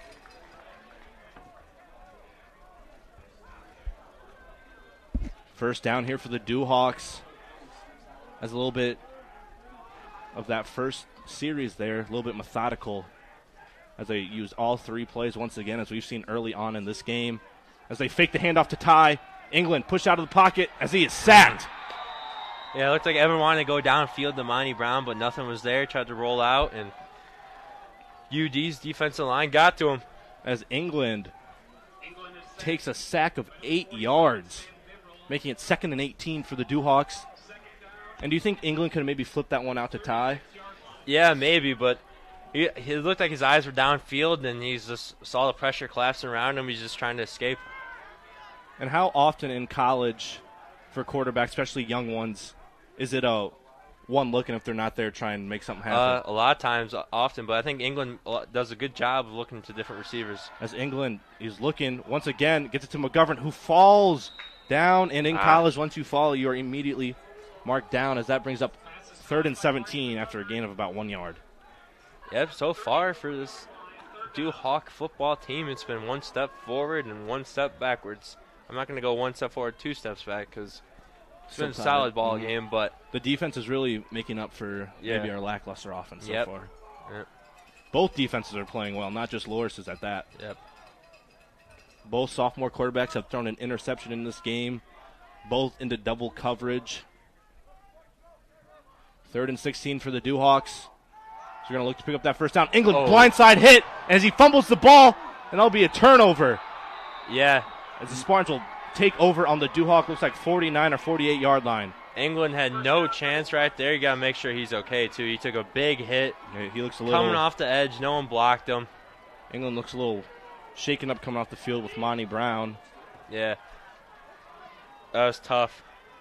First down here for the Duhawks. As a little bit of that first series there, a little bit methodical as they use all 3 plays once again, as we've seen early on in this game. As they fake the handoff to Ty, England push out of the pocket as he is sacked. Yeah, it looked like Evan wanted to go downfield to Monty Brown, but nothing was there. Tried to roll out, and UD's defensive line got to him. As England takes a sack of 8 yards, making it 2nd and 18 for the Duhawks. And do you think England could maybe flip that one out to Ty? Yeah, maybe, but he looked like his eyes were downfield, and he just saw the pressure collapsing around him. He's just trying to escape. And how often in college for quarterbacks, especially young ones, is it a one look, and if they're not there, try and make something happen? A lot of times, often, but I think England does a good job of looking to different receivers. As England is looking, once again, gets it to McGovern, who falls down. And in college, once you fall, you are immediately marked down, as that brings up 3rd and 17 after a gain of about 1 yard. Yep, so far for this Dubuque football team, it's been 1 step forward and 1 step backwards. I'm not going to go 1 step forward, 2 steps back, because it's been a solid ball game, but the defense is really making up for maybe our lackluster offense so far. Yep. Both defenses are playing well, not just Loras at that. Yep. Both sophomore quarterbacks have thrown an interception in this game, both into double coverage. 3rd and 16 for the Duhawks. So you're going to look to pick up that first down. England blindside hit as he fumbles the ball, and that'll be a turnover. Yeah. As the Spartans will take over on the Duhawk, looks like 49 or 48-yard line. England had no chance right there. You got to make sure he's okay, too. He took a big hit. Yeah, he looks a little coming off the edge. No one blocked him. England looks a little shaken up coming off the field with Monty Brown. Yeah. That was tough.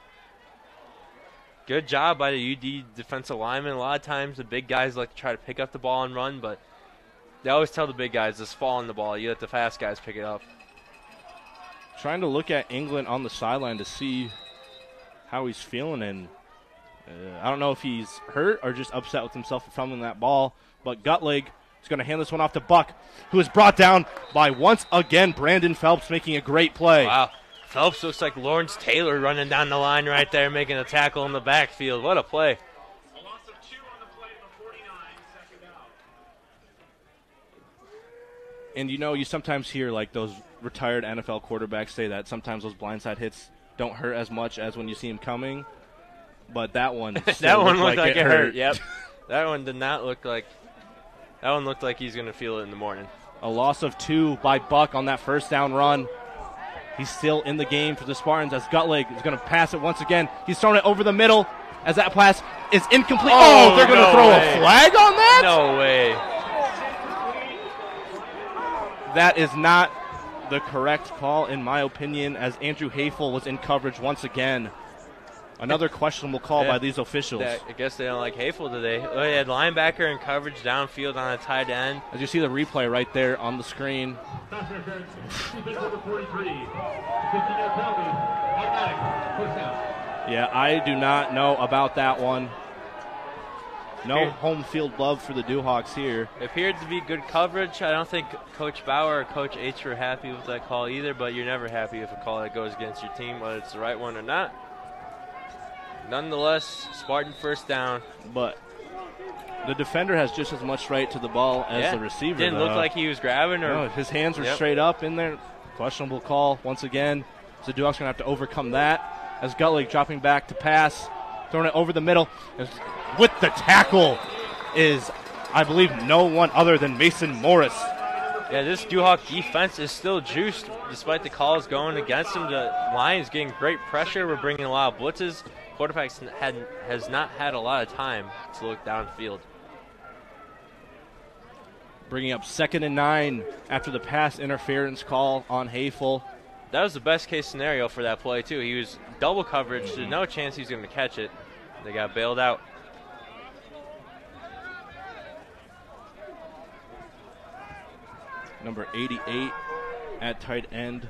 Good job by the UD defensive lineman. A lot of times the big guys like to try to pick up the ball and run, but they always tell the big guys, just fall on the ball. You let the fast guys pick it up. Trying to look at England on the sideline to see how he's feeling, and I don't know if he's hurt or just upset with himself for fumbling that ball, but Gutlig is going to hand this one off to Buck, who is brought down by, once again, Brandon Phelps making a great play. Wow. Phelps looks like Lawrence Taylor running down the line right there, making a tackle in the backfield. What a play. A loss of 2 on the play, number 49, second down. And you sometimes hear like those retired NFL quarterbacks say that sometimes those blindside hits don't hurt as much as when you see him coming. But that one that one looked like it hurt. Yep. That one did not look like – that one looked like he's going to feel it in the morning. A loss of 2 by Buck on that first down run. He's still in the game for the Spartans as Gutlig is going to pass it once again. He's throwing it over the middle as that pass is incomplete. Oh, they're going to throw a flag on that? No way. That is not the correct call, in my opinion, as Andrew Hafel was in coverage once again. Another questionable call by these officials. I guess they don't like Hafel today. They had linebacker in coverage downfield on a tight end. As you see the replay right there on the screen. Yeah, I do not know about that one. No home field love for the Duhawks here. It appeared to be good coverage. I don't think Coach Bauer or Coach H were happy with that call either, but you're never happy with a call that goes against your team, whether it's the right one or not. Nonetheless, Spartan first down. But the defender has just as much right to the ball as the receiver. Didn't look like he was grabbing. Or no, his hands were straight up in there. Questionable call once again. So the Duhawks are going to have to overcome that. As Gutlig dropping back to pass, throwing it over the middle. With the tackle is, I believe, no one other than Mason Morris. Yeah, this Duhawk defense is still juiced despite the calls going against them. The Lions getting great pressure. We're bringing a lot of blitzes. Quarterbacks has not had a lot of time to look downfield. Bringing up 2nd and 9 after the pass interference call on Hafel. That was the best case scenario for that play, too. He was double coverage. There's no chance he's going to catch it. They got bailed out. Number 88 at tight end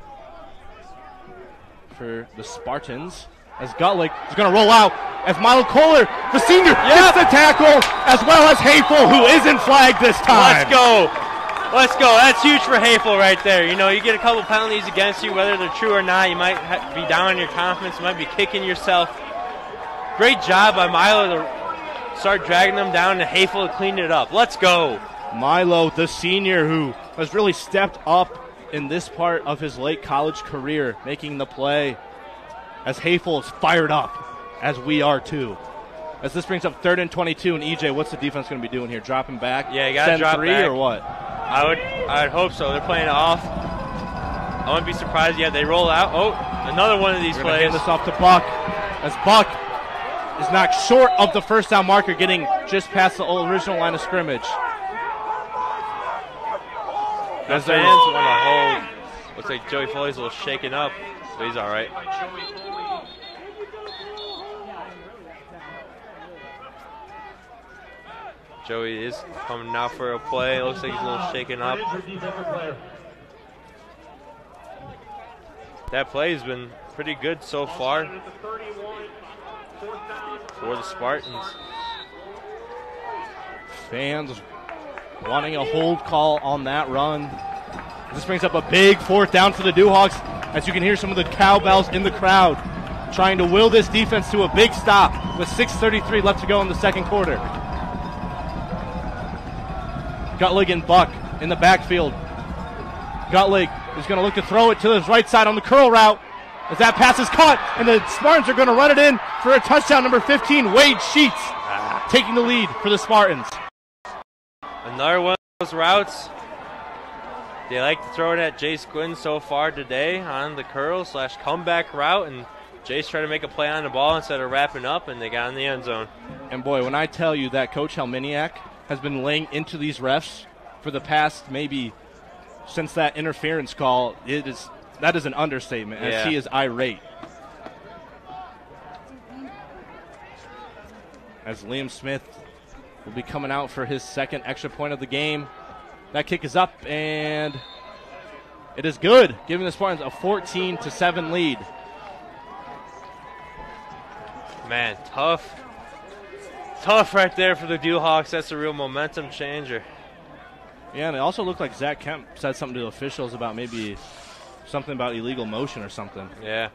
for the Spartans. As Gutlig is going to roll out as Milo Kohler, the senior, gets the tackle, as well as Hafel, who isn't flagged this time. Let's go. Let's go. That's huge for Hafel right there. You get a couple penalties against you, whether they're true or not. You might be down on your confidence. You might be kicking yourself. Great job by Milo to start dragging them down, and Hafel cleaned it up. Let's go. Milo, the senior, who has really stepped up in this part of his late college career, making the play. As Hafel is fired up, as we are too. As this brings up 3rd and 22, and EJ, what's the defense going to be doing here? Dropping back? Yeah, you got to drop 3 back. Or what? I would hope so. They're playing it off. I wouldn't be surprised. Yeah, they roll out. Oh, another one of these plays. Hand this off to Buck, as Buck is knocked short of the first down marker, getting just past the original line of scrimmage. The fans want to hold. Looks like Joey Foley's a little shaken up, but he's all right. Joey is coming now for a play. Looks like he's a little shaken up. That play has been pretty good so far for the Spartans. Fans wanting a hold call on that run. This brings up a big fourth down for the Duhawks, as you can hear some of the cowbells in the crowd trying to will this defense to a big stop with 6:33 left to go in the second quarter. Gutlig and Buck in the backfield. Gutlig is going to look to throw it to his right side on the curl route as that pass is caught, and the Spartans are going to run it in for a touchdown. Number 15, Wade Sheets, taking the lead for the Spartans. Another one of those routes. They like to throw it at Jace Quinn so far today on the curl/comeback route, and Jace tried to make a play on the ball instead of wrapping up, and they got in the end zone. And boy, when I tell you that Coach Helminiak has been laying into these refs for the past maybe since that interference call, that is an understatement, as he is irate. As Liam Smith will be coming out for his second extra point of the game. That kick is up, and it is good, giving the Spartans a 14-7 lead. Man, tough right there for the Duhawks. That's a real momentum changer. Yeah, and it also looked like Zach Kemp said something to the officials about maybe something about illegal motion or something. Yeah.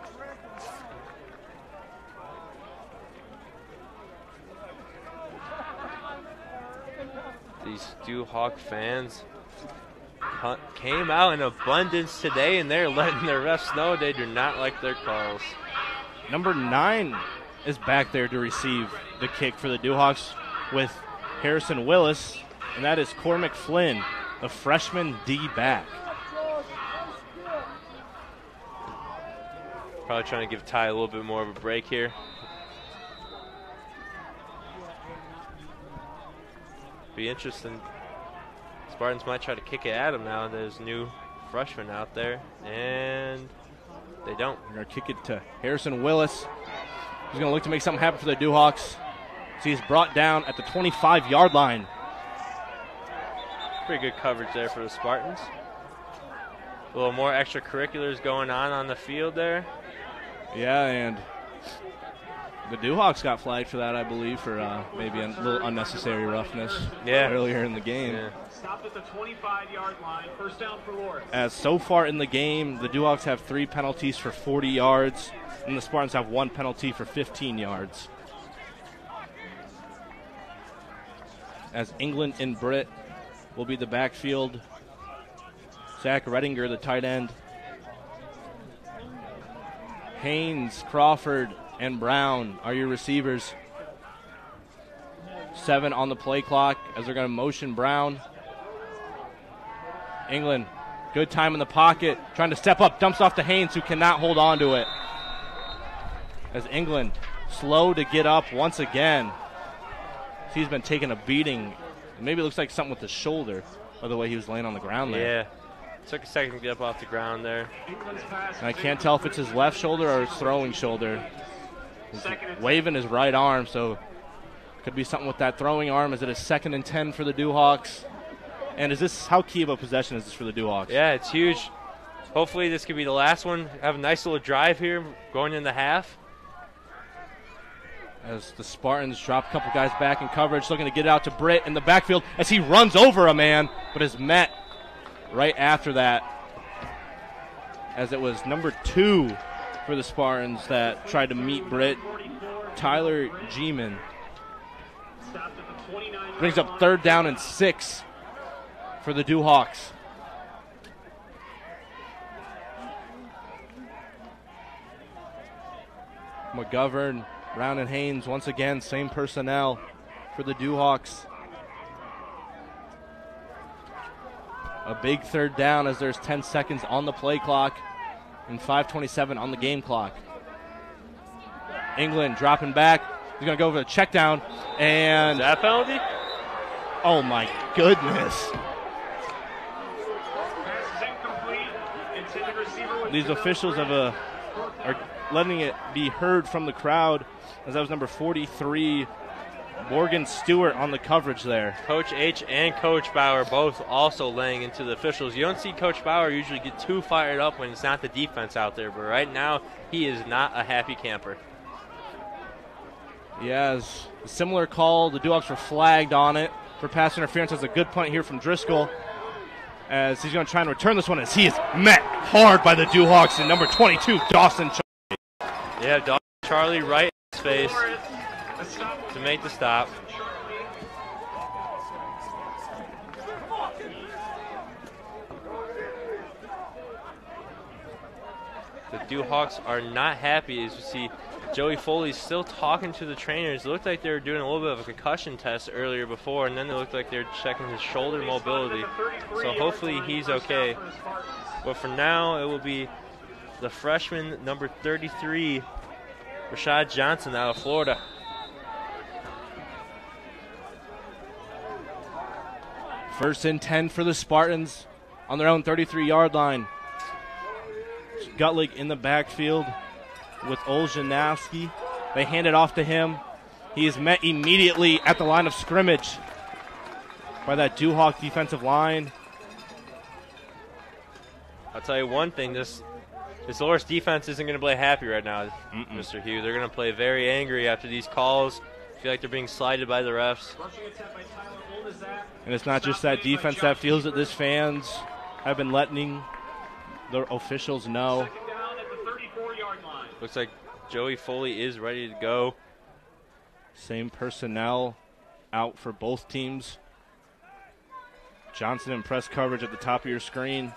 These Duhawk fans came out in abundance today, and they're letting their refs know they do not like their calls. Number 9 is back there to receive the kick for the Duhawks with Harrison Willis, and that is Cormac Flynn, the freshman D-back. Probably trying to give Ty a little bit more of a break here. Be interesting. Spartans might try to kick it at him now. There's new freshman out there, and they don't. They're going to kick it to Harrison Willis. He's going to look to make something happen for the Duhawks. So he's brought down at the 25-yard line. Pretty good coverage there for the Spartans. A little more extracurriculars going on the field there. Yeah, and the Duhawks got flagged for that, I believe, for maybe a little unnecessary roughness earlier in the game. Yeah. Stopped at the 25-yard line. First down for Loras. As so far in the game, the Duhawks have 3 penalties for 40 yards, and the Spartans have 1 penalty for 15 yards. As England and Britt will be the backfield. Zach Redinger, the tight end. Haynes, Crawford, and Brown are your receivers. 7 on the play clock as they're going to motion Brown. England, good time in the pocket, trying to step up, dumps off to Haynes, who cannot hold on to it. As England, slow to get up once again. He's been taking a beating. Maybe it looks like something with the shoulder, by the way he was laying on the ground there. Yeah, took a second to get up off the ground there. And I can't tell if it's his left shoulder or his throwing shoulder. He's waving his right arm, so could be something with that throwing arm. Is it a 2nd and 10 for the Duhawks? And is this, how key of a possession is this for the Duhawks? Yeah, it's huge. Hopefully this could be the last one. Have a nice little drive here going in the half. As the Spartans drop a couple guys back in coverage, looking to get out to Britt in the backfield as he runs over a man, but is met right after that, as it was number 2 for the Spartans that tried to meet Britt. Tyler Geeman brings up 3rd down and 6 for the Duhawks. McGovern, Brown, and Haynes once again, same personnel for the Duhawks. A big 3rd down as there's 10 seconds on the play clock and 5:27 on the game clock. England dropping back. He's going to go for the check down. And is that penalty? Oh, my goodness. Pass is incomplete. these officials are letting it be heard from the crowd, as that was number 43, Morgan Stewart, on the coverage there. Coach H and Coach Bauer both also laying into the officials. You don't see Coach Bauer usually get too fired up when it's not the defense out there, but right now he is not a happy camper. Yes, a similar call. The Duhawks were flagged on it for pass interference. That's a good punt here from Driscoll, as he's going to try and return this one, as he is met hard by the Duhawks and number 22, Dawson Charlie. Yeah, Dawson Charlie right in his face to make the stop. The Duhawks are not happy, as you see Joey Foley still talking to the trainers. It looked like they were doing a little bit of a concussion test earlier before, and then it looked like they were checking his shoulder mobility. So hopefully he's okay. But for now, it will be the freshman, number 33, Rashad Johnson, out of Florida. First and 10 for the Spartans on their own 33-yard line. Gutlig in the backfield with Oljanowski. They hand it off to him. He is met immediately at the line of scrimmage by that Duhawk defensive line. I'll tell you one thing, this Loras defense isn't going to play happy right now, Mr. Hugh. They're going to play very angry after these calls. I feel like they're being slighted by the refs. And it's not just that defense that feels it. This fans have been letting the officials know. Looks like Joey Foley is ready to go. Same personnel out for both teams. Johnson in press coverage at the top of your screen.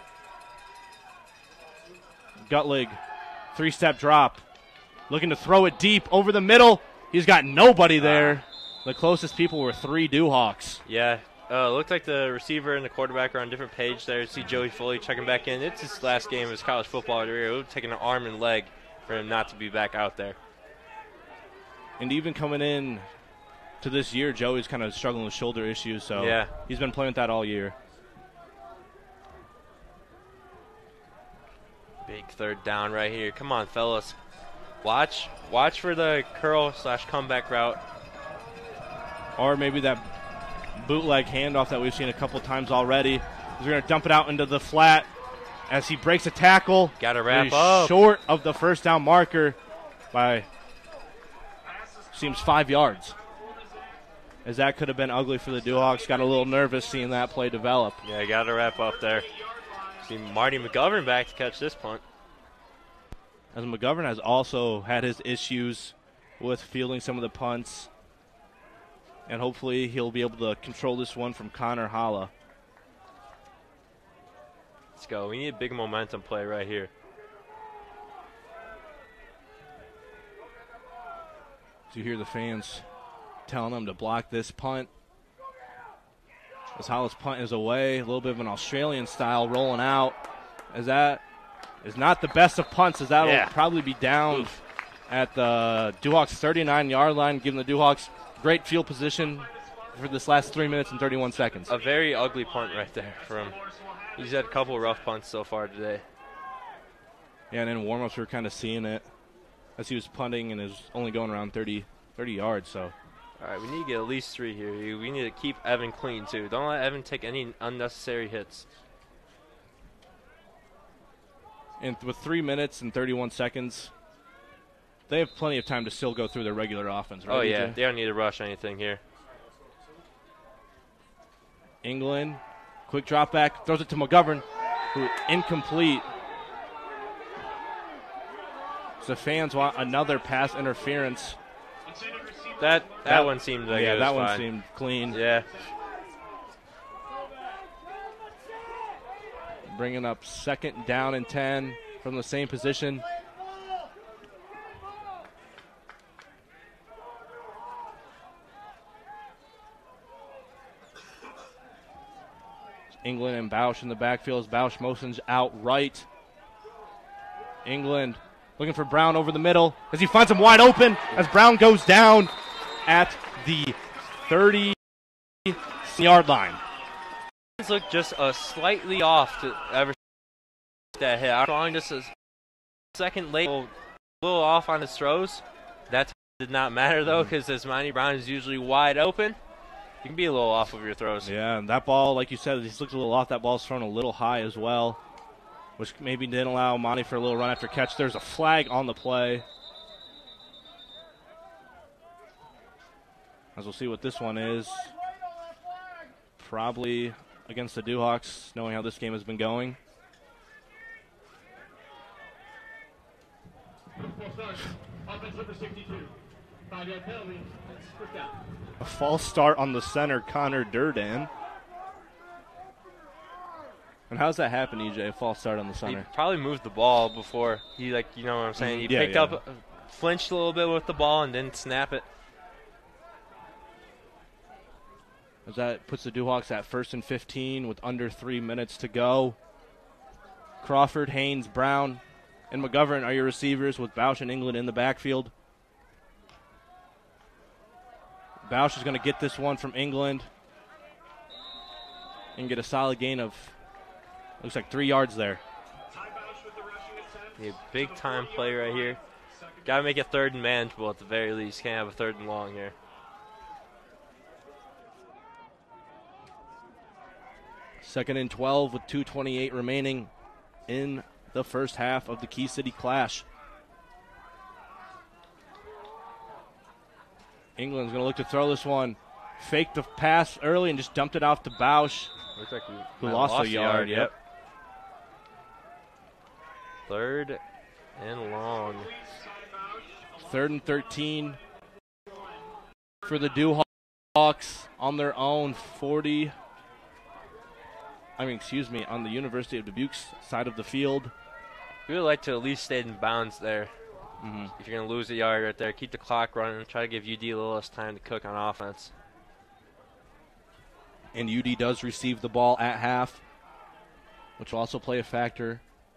Gutlig, three-step drop. Looking to throw it deep over the middle. He's got nobody there. The closest people were three Duhawks. Yeah, looked like the receiver and the quarterback are on a different page there. You see Joey Foley checking back in. It's his last game of his college football career. It would take an arm and leg for him not to be back out there. And even coming in to this year, Joey's kind of struggling with shoulder issues, so yeah, he's been playing with that all year. Big third down right here. Come on, fellas. Watch for the curl/comeback route. Or maybe that bootleg handoff that we've seen a couple times already. We're going to dump it out into the flat as he breaks a tackle. Got to wrap up. Short of the first down marker by, seems 5 yards. As that could have been ugly for the Duhawks. Got a little nervous seeing that play develop. Yeah, got to wrap up there. See Marty McGovern back to catch this punt. As McGovern has also had his issues with fielding some of the punts. And hopefully he'll be able to control this one from Connor Holla. Let's go. We need a big momentum play right here. So you hear the fans telling them to block this punt. As Holla's punt is away, a little bit of an Australian style rolling out. As that is not the best of punts, as that will probably be down at the Duhawks 39-yard line, giving the Duhawks great field position for this last 3 minutes and 31 seconds. A very ugly punt right there for him. He's had a couple rough punts so far today. Yeah, and in warm-ups we were kind of seeing it as he was punting and is only going around 30 yards. So, all right, we need to get at least 3 here. We need to keep Evan clean, too. Don't let Evan take any unnecessary hits. And with 3 minutes and 31 seconds, they have plenty of time to still go through their regular offense, right? Oh, yeah. AJ? They don't need to rush anything here. England, quick drop back, throws it to McGovern, who incomplete. So fans want another pass interference. That one seemed like it was that one fine. seemed clean. Yeah. Bringing up 2nd down and 10 from the same position. England and Bausch in the backfield as Bausch motions out right. England looking for Brown over the middle as he finds him wide open as Brown goes down at the 30-yard line. Look just slightly off to ever that hit. I'm throwing just a second late, a little off on his throws. That did not matter, though, because as Monty Brown is usually wide open, you can be a little off of your throws. Yeah, and that ball, like you said, he's looked a little off. That ball's thrown a little high as well, which maybe didn't allow Monty for a little run after catch. There's a flag on the play. As we'll see what this one is. Probably against the Duhawks, knowing how this game has been going. A false start on the center, Connor Durden. And how's that happen, EJ? A false start on the center? He probably moved the ball before he, you know what I'm saying? He picked up, flinched a little bit with the ball and didn't snap it. As that puts the Duhawks at 1st and 15 with under 3 minutes to go. Crawford, Haynes, Brown, and McGovern are your receivers with Bausch and England in the backfield. Bausch is going to get this one from England and get a solid gain of, looks like 3 yards there. A big time play right here. Got to make it 3rd and manageable at the very least. Can't have a 3rd and long here. Second and 12 with 2:28 remaining in the first half of the Key City Clash. England's going to look to throw this one. Faked the pass early and just dumped it off to Bausch, Looks like who lost a yard. Yep. 3rd and long. 3rd and 13 for the Duhawks on their own 40. On the University of Dubuque's side of the field. We would like to at least stay in bounds there. If you're going to lose a yard right there, keep the clock running. Try to give UD a little less time to cook on offense. And UD does receive the ball at half, which will also play a factor.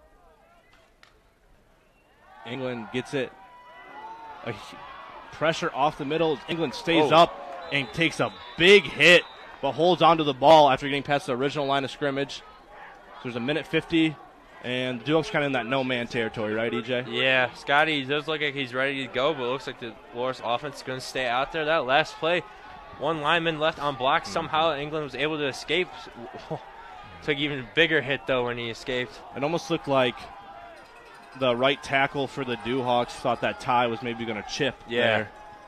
England gets it. Pressure off the middle. England stays up and takes a big hit, but holds onto the ball after getting past the original line of scrimmage. So there's a minute 50, and the Duke's kind of in that no-man territory, right, EJ? Yeah, Scotty does look like he's ready to go, but it looks like the Loras offense is going to stay out there. That last play, one lineman left on block. Somehow England was able to escape. Took even bigger hit, though, when he escaped. It almost looked like the right tackle for the Duhawks thought that tie was maybe going to chip there.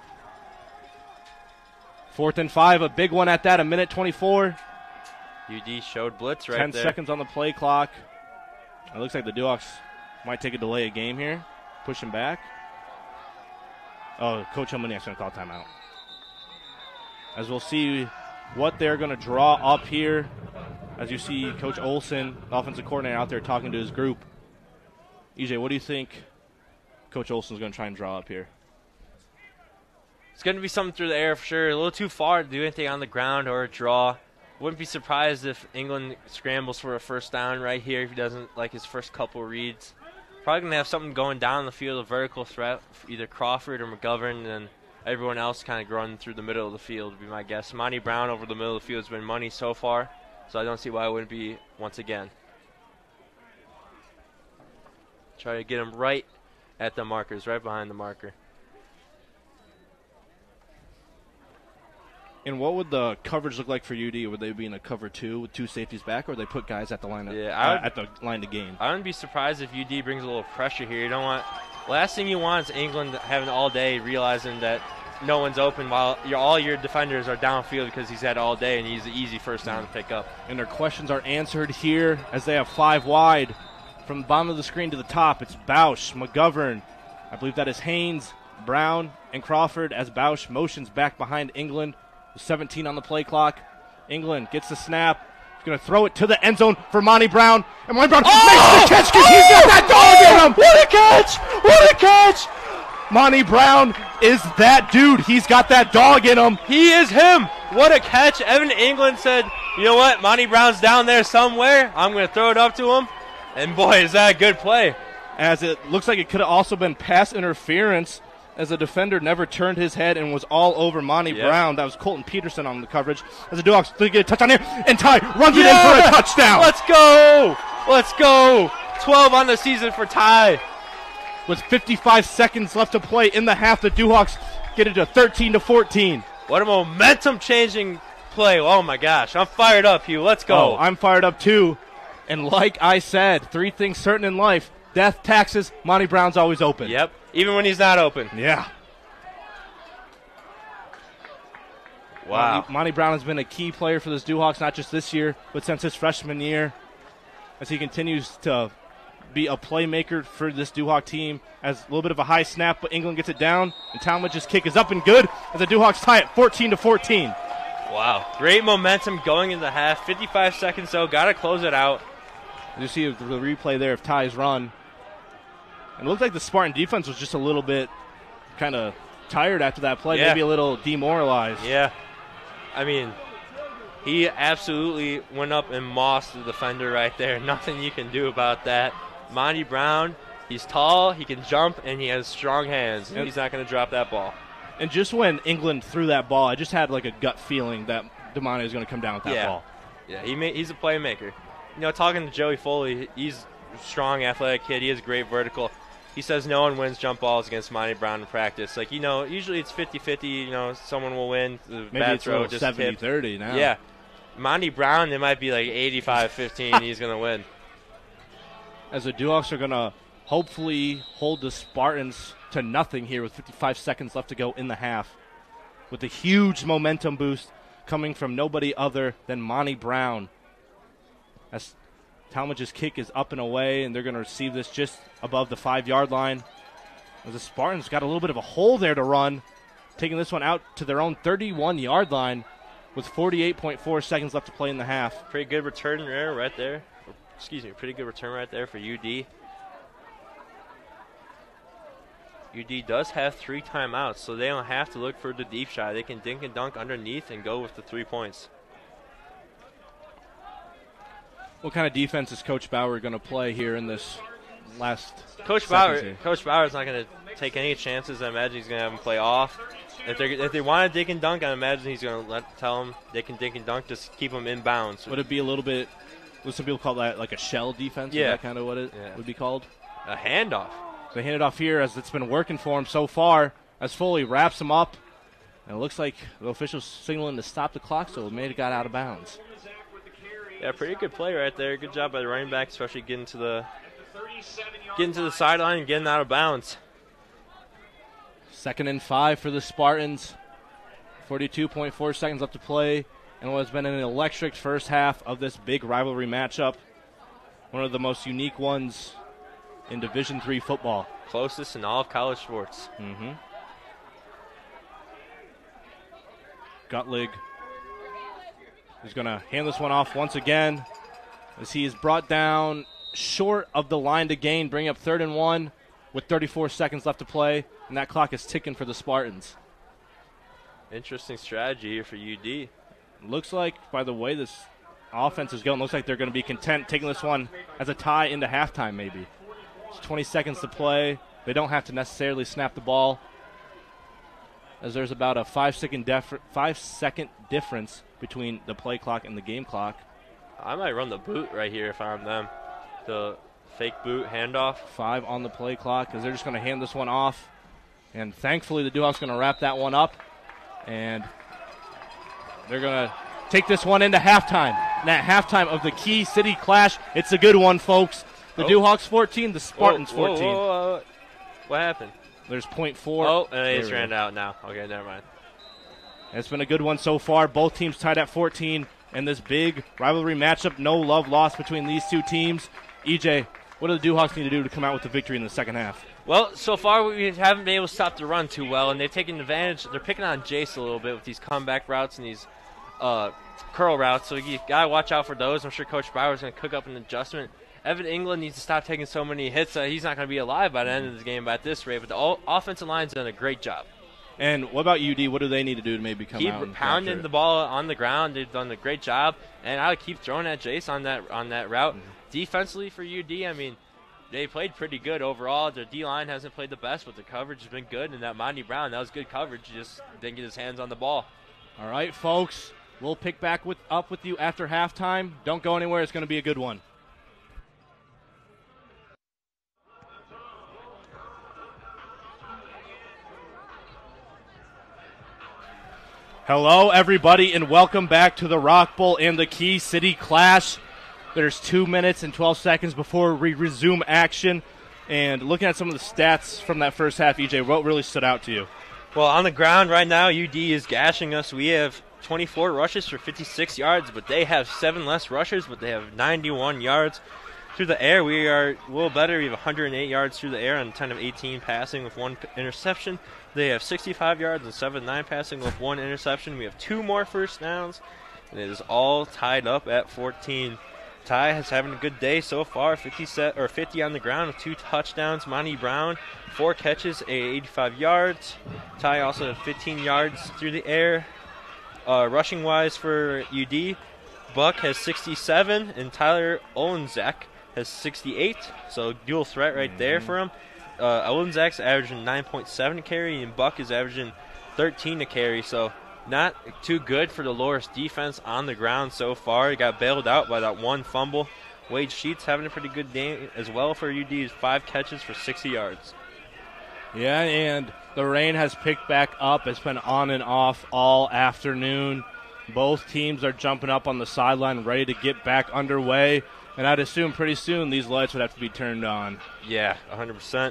4th and 5, a big one at that, a minute 24. UD showed blitz right 10 there. 10 seconds on the play clock. It looks like the Duhawks might take a delay of game here. Push him back. Oh, Coach Molony's going to call timeout. As we'll see what they're going to draw up here. As you see Coach Olson, the offensive coordinator, out there talking to his group. EJ, what do you think Coach Olson's going to try and draw up here? It's going to be something through the air for sure. A little too far to do anything on the ground or a draw. Wouldn't be surprised if England scrambles for a first down right here if he doesn't like his first couple reads. Probably going to have something going down the field, a vertical threat, either Crawford or McGovern, and everyone else kind of running through the middle of the field would be my guess. Monty Brown over the middle of the field has been money so far, so I don't see why it wouldn't be once again. Try to get him right at the markers, right behind the marker. And what would the coverage look like for UD? Would they be in a cover 2 with 2 safeties back, or would they put guys at the line at the line to gain? I wouldn't be surprised if UD brings a little pressure here. You don't want last thing you want is England having all day realizing that no one's open while all your defenders are downfield because he's had all day and he's an easy first down to pick up. And their questions are answered here as they have 5 wide from the bottom of the screen to the top. It's Bausch, McGovern. I believe that is Haynes, Brown, and Crawford as Bausch motions back behind England. 17 on the play clock. England gets the snap. He's going to throw it to the end zone for Monty Brown. And Monty Brown makes the catch because he's got that dog in him. What a catch! What a catch! Monty Brown is that dude. He's got that dog in him. He is him. What a catch. Evan England said, you know what? Monty Brown's down there somewhere. I'm going to throw it up to him. And boy, is that a good play. As it looks like it could have also been pass interference, as the defender never turned his head and was all over Monty Brown. That was Colton Peterson on the coverage. As the Duhawks get a touchdown here, and Ty runs it in for a touchdown. Let's go! Let's go! 12 on the season for Ty. With 55 seconds left to play in the half, the Duhawks get it to 13-14. What a momentum-changing play. Oh, my gosh. I'm fired up, Hugh. Let's go. Oh, I'm fired up, too. And like I said, 3 things certain in life. Death, taxes, Monty Brown's always open. Yep, even when he's not open. Yeah. Wow. Monty Brown has been a key player for this Duhawks, not just this year, but since his freshman year, as he continues to be a playmaker for this Duhawk team. As a little bit of a high snap, but England gets it down, and Talmadge's kick is up and good as the Duhawks tie it 14-14. Wow. Great momentum going in the half. 55 seconds, though. Got to close it out. You see the replay there of Ty's run. And it looked like the Spartan defense was just a little bit kind of tired after that play, maybe a little demoralized. Yeah. I mean, he absolutely went up and mossed the defender right there. Nothing you can do about that. Monty Brown, he's tall, he can jump, and he has strong hands. And he's not going to drop that ball. And just when England threw that ball, I just had like a gut feeling that Damani was going to come down with that ball. Yeah, he's a playmaker. You know, talking to Joey Foley, he's a strong, athletic kid. He has great vertical. He says no one wins jump balls against Monty Brown in practice. Like, you know, usually it's 50-50. You know, someone will win. The maybe bad it's throw, a just 70-30 now. Yeah. Monty Brown, it might be like 85-15. He's going to win. As the Duhawks are going to hopefully hold the Spartans to nothing here with 55 seconds left to go in the half, with a huge momentum boost coming from nobody other than Monty Brown. As Talmadge's kick is up and away, and they're going to receive this just above the 5-yard line. As the Spartans got a little bit of a hole there to run, taking this one out to their own 31-yard line with 48.4 seconds left to play in the half. Pretty good return there, right there. Pretty good return right there for UD. UD does have 3 timeouts, so they don't have to look for the deep shot. They can dink and dunk underneath and go with the 3 points. What kind of defense is Coach Bauer going to play here in this last Coach Bauer's not going to take any chances. I imagine he's going to have them play off. If they want to dink and dunk, I imagine he's going to tell them they can dink and dunk, just keep them in bounds. Would it be a little bit, would some people call that like a shell defense? Yeah. Is that kind of what it would be called? A handoff. They hand it off here as it's been working for him so far, as Foley wraps him up. And it looks like the official's signaling to stop the clock, so it may have got out of bounds. Yeah, pretty good play right there. Good job by the running back, especially getting to the sideline and getting out of bounds. 2nd and 5 for the Spartans. 42.4 seconds left to play. And what has been an electric first half of this big rivalry matchup. One of the most unique ones in Division III football. Closest in all of college sports. Mm-hmm. Gutlig is going to hand this one off once again as he is brought down short of the line to gain, bring up 3rd and 1 with 34 seconds left to play, and that clock is ticking for the Spartans. Interesting strategy here for UD. Looks like, by the way this offense is going, looks like they're going to be content taking this one as a tie into halftime maybe. It's 20 seconds to play. They don't have to necessarily snap the ball, as there's about a 5-second difference between the play clock and the game clock. I might run the boot right here if I'm them. The fake boot handoff. 5 on the play clock, as they're just going to hand this one off. And thankfully the Duhawks going to wrap that one up. And they're going to take this one into halftime. And at halftime of the Key City Clash, it's a good one, folks. The Duhawks 14, the Spartans 14. Whoa. What happened? There's .4. Oh, and they just ran out now. Okay, never mind. It's been a good one so far. Both teams tied at 14. And this big rivalry matchup, no love lost between these two teams. EJ, what do the Duhawks need to do to come out with the victory in the second half? Well, so far we haven't been able to stop the run too well, and they've taken advantage. They're picking on Jace a little bit with these comeback routes and these curl routes, so you got to watch out for those. I'm sure Coach Bauer's going to cook up an adjustment. Evan England needs to stop taking so many hits. He's not going to be alive by the end of this game at this rate, but the offensive line's done a great job. And what about UD? What do they need to do to maybe come out? Keep pounding the ball on the ground. They've done a great job, and I would keep throwing at Jace on that route. Mm-hmm. Defensively for UD, I mean, they played pretty good overall. Their D-line hasn't played the best, but the coverage has been good. And that Monty Brown, that was good coverage. He just didn't get his hands on the ball. All right, folks. We'll pick back up with you after halftime. Don't go anywhere. It's going to be a good one. Hello, everybody, and welcome back to the Rock Bowl and the Key City Clash. There's 2 minutes and 12 seconds before we resume action. And looking at some of the stats from that first half, EJ, what really stood out to you? Well, on the ground right now, UD is gashing us. We have 24 rushes for 56 yards, but they have 7 less rushes, but they have 91 yards. Through the air, we are a little better. We have 108 yards through the air on 10 of 18 passing with 1 interception. They have 65 yards and 7-9 passing with 1 interception. We have 2 more first downs, and it is all tied up at 14. Ty is having a good day so far, 50 on the ground with 2 touchdowns. Monty Brown, 4 catches, 85 yards. Ty also had 15 yards through the air. Rushing-wise for UD, Buck has 67, and Tyler Olenzak has 68, so dual threat right there for him. Olenzak's averaging 9.7 to carry, and Buck is averaging 13 to carry, so not too good for the Loras defense on the ground so far. He got bailed out by that 1 fumble. Wade Sheets having a pretty good day as well for UD's 5 catches for 60 yards. Yeah, and the rain has picked back up. It's been on and off all afternoon. Both teams are jumping up on the sideline, ready to get back underway. And I'd assume pretty soon these lights would have to be turned on. Yeah, 100%.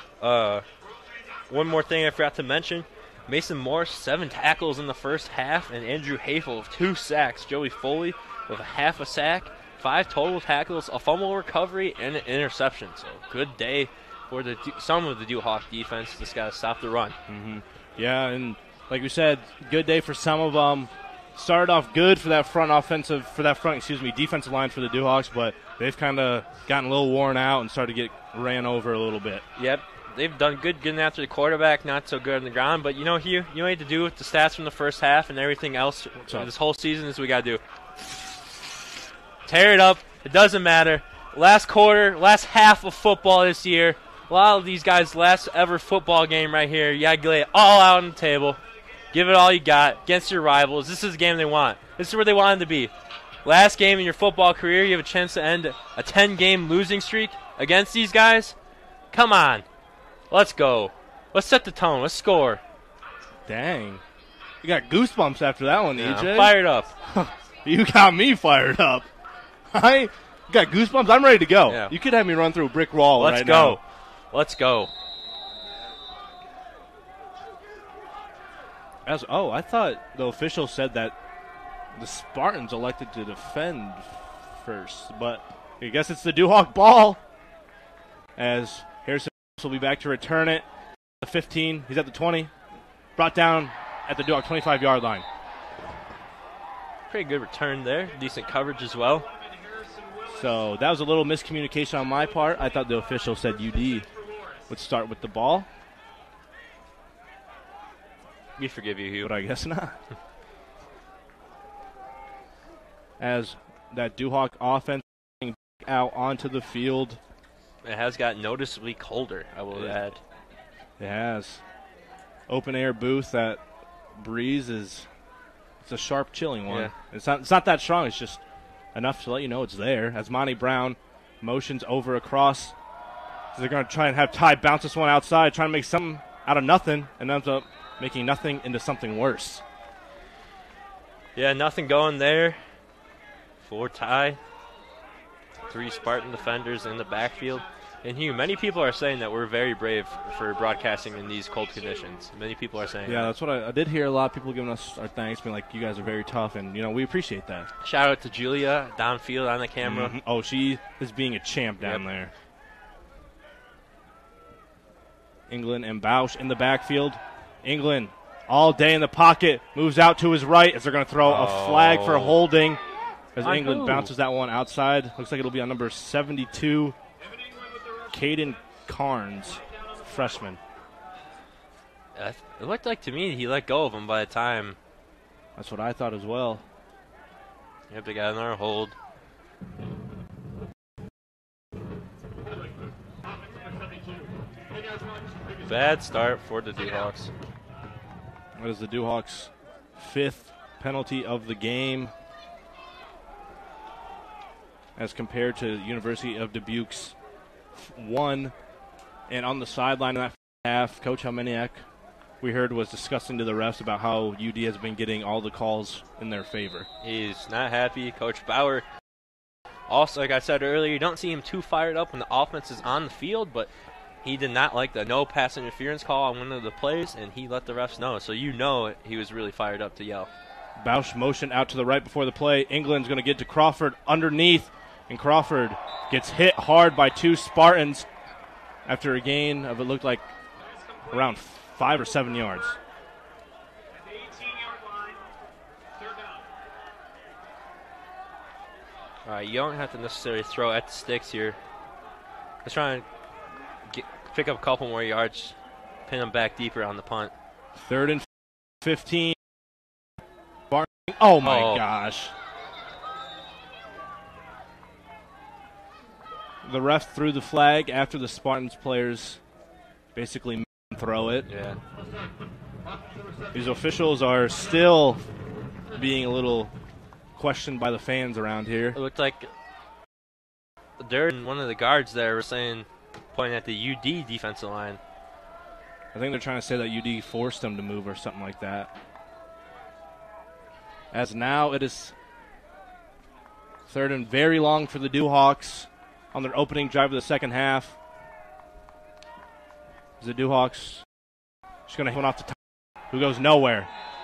One more thing I forgot to mention. Mason Morris, 7 tackles in the first half, and Andrew Hafel with 2 sacks. Joey Foley with a half a sack, 5 total tackles, a fumble recovery, and an interception. So good day for some of the Dubuque defense. Just got to stop the run. Mm-hmm. Yeah, and like we said, good day for some of them. Started off good for that defensive line for the Duhawks, but they've kind of gotten a little worn out and started to get ran over a little bit. Yep, they've done good getting after the quarterback, not so good on the ground. But, Hugh, you know what you have to do with the stats from the first half and everything else this whole season is we got to do. Tear it up. It doesn't matter. Last quarter, last half of football this year, a lot of these guys' last ever football game right here, you got to lay it all out on the table. Give it all you got against your rivals. This is the game they want. This is where they want it to be. Last game in your football career, you have a chance to end a 10-game losing streak against these guys. Come on. Let's go. Let's set the tone. Let's score. Dang. You got goosebumps after that one, Yeah, EJ. I'm fired up. You got me fired up. I got goosebumps. I'm ready to go. Yeah. You could have me run through a brick wall Let's right go. now. Let's go. I thought the official said that the Spartans elected to defend first, but I guess it's the Duhawk ball. As Harrison will be back to return it. The 15, he's at the 20, brought down at the Duhawk 25-yard line. Pretty good return there. Decent coverage as well. So that was a little miscommunication on my part. I thought the official said UD would start with the ball. We forgive you, Hugh. But I guess not. As that Duhawk offense out onto the field. It has got noticeably colder, I will add. It has. Open air booth, that breeze it's a sharp, chilling one. Yeah. It's not that strong. It's just enough to let you know it's there. As Monty Brown motions over across. So they're going to try and have Ty bounce this one outside, trying to make something out of nothing, and ends up making nothing into something worse. Yeah, nothing going there for Ty. 3 Spartan defenders in the backfield. And Hugh, many people are saying that we're very brave for broadcasting in these cold conditions. Many people are saying Yeah, that. that's what I did hear a lot of people giving us our thanks, being like, you guys are very tough, and, we appreciate that. Shout out to Julia downfield on the camera. Mm-hmm. Oh, she is being a champ down there. England and Bausch in the backfield. England all day in the pocket, moves out to his right as they're going to throw a flag for holding as England bounces that one outside. Looks like it'll be on number 72, Caden Carnes, freshman. It looked like to me he let go of him by the time. That's what I thought as well. Yep, they got another hold. Bad start for the Duhawks. That is the Duhawks' 5th penalty of the game, as compared to University of Dubuque's 1. And on the sideline in that half, Coach Helminiak we heard was discussing to the refs about how UD has been getting all the calls in their favor. He's not happy. Coach Bauer, also, like I said earlier, you don't see him too fired up when the offense is on the field, but he did not like the no pass interference call on one of the plays, and he let the refs know. So you know he was really fired up to yell. Bausch motion out to the right before the play. England's going to get to Crawford underneath, and Crawford gets hit hard by two Spartans after a gain of, it looked like, around 5 or 7 yards. At the 18-yard line, third down. All right, you don't have to necessarily throw at the sticks here. Let's try and pick up a couple more yards, pin them back deeper on the punt. 3rd and 15. Oh, my gosh. The ref threw the flag after the Spartans players basically throw it. Yeah. These officials are still being a little questioned by the fans around here. It looked like one of the guards there was saying, pointing at the UD defensive line. I think they're trying to say that UD forced them to move or something like that. As now it is 3rd and very long for the Duhawks on their opening drive of the second half. The Duhawks just going to hit one off the top, who goes nowhere.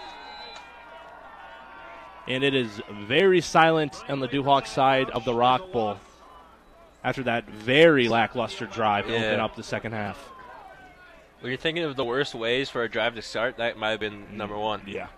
And it is very silent on the Duhawks side of the Rock Bowl after that very lackluster drive to open up the second half. When you're thinking of the worst ways for a drive to start, that might have been number one. Yeah.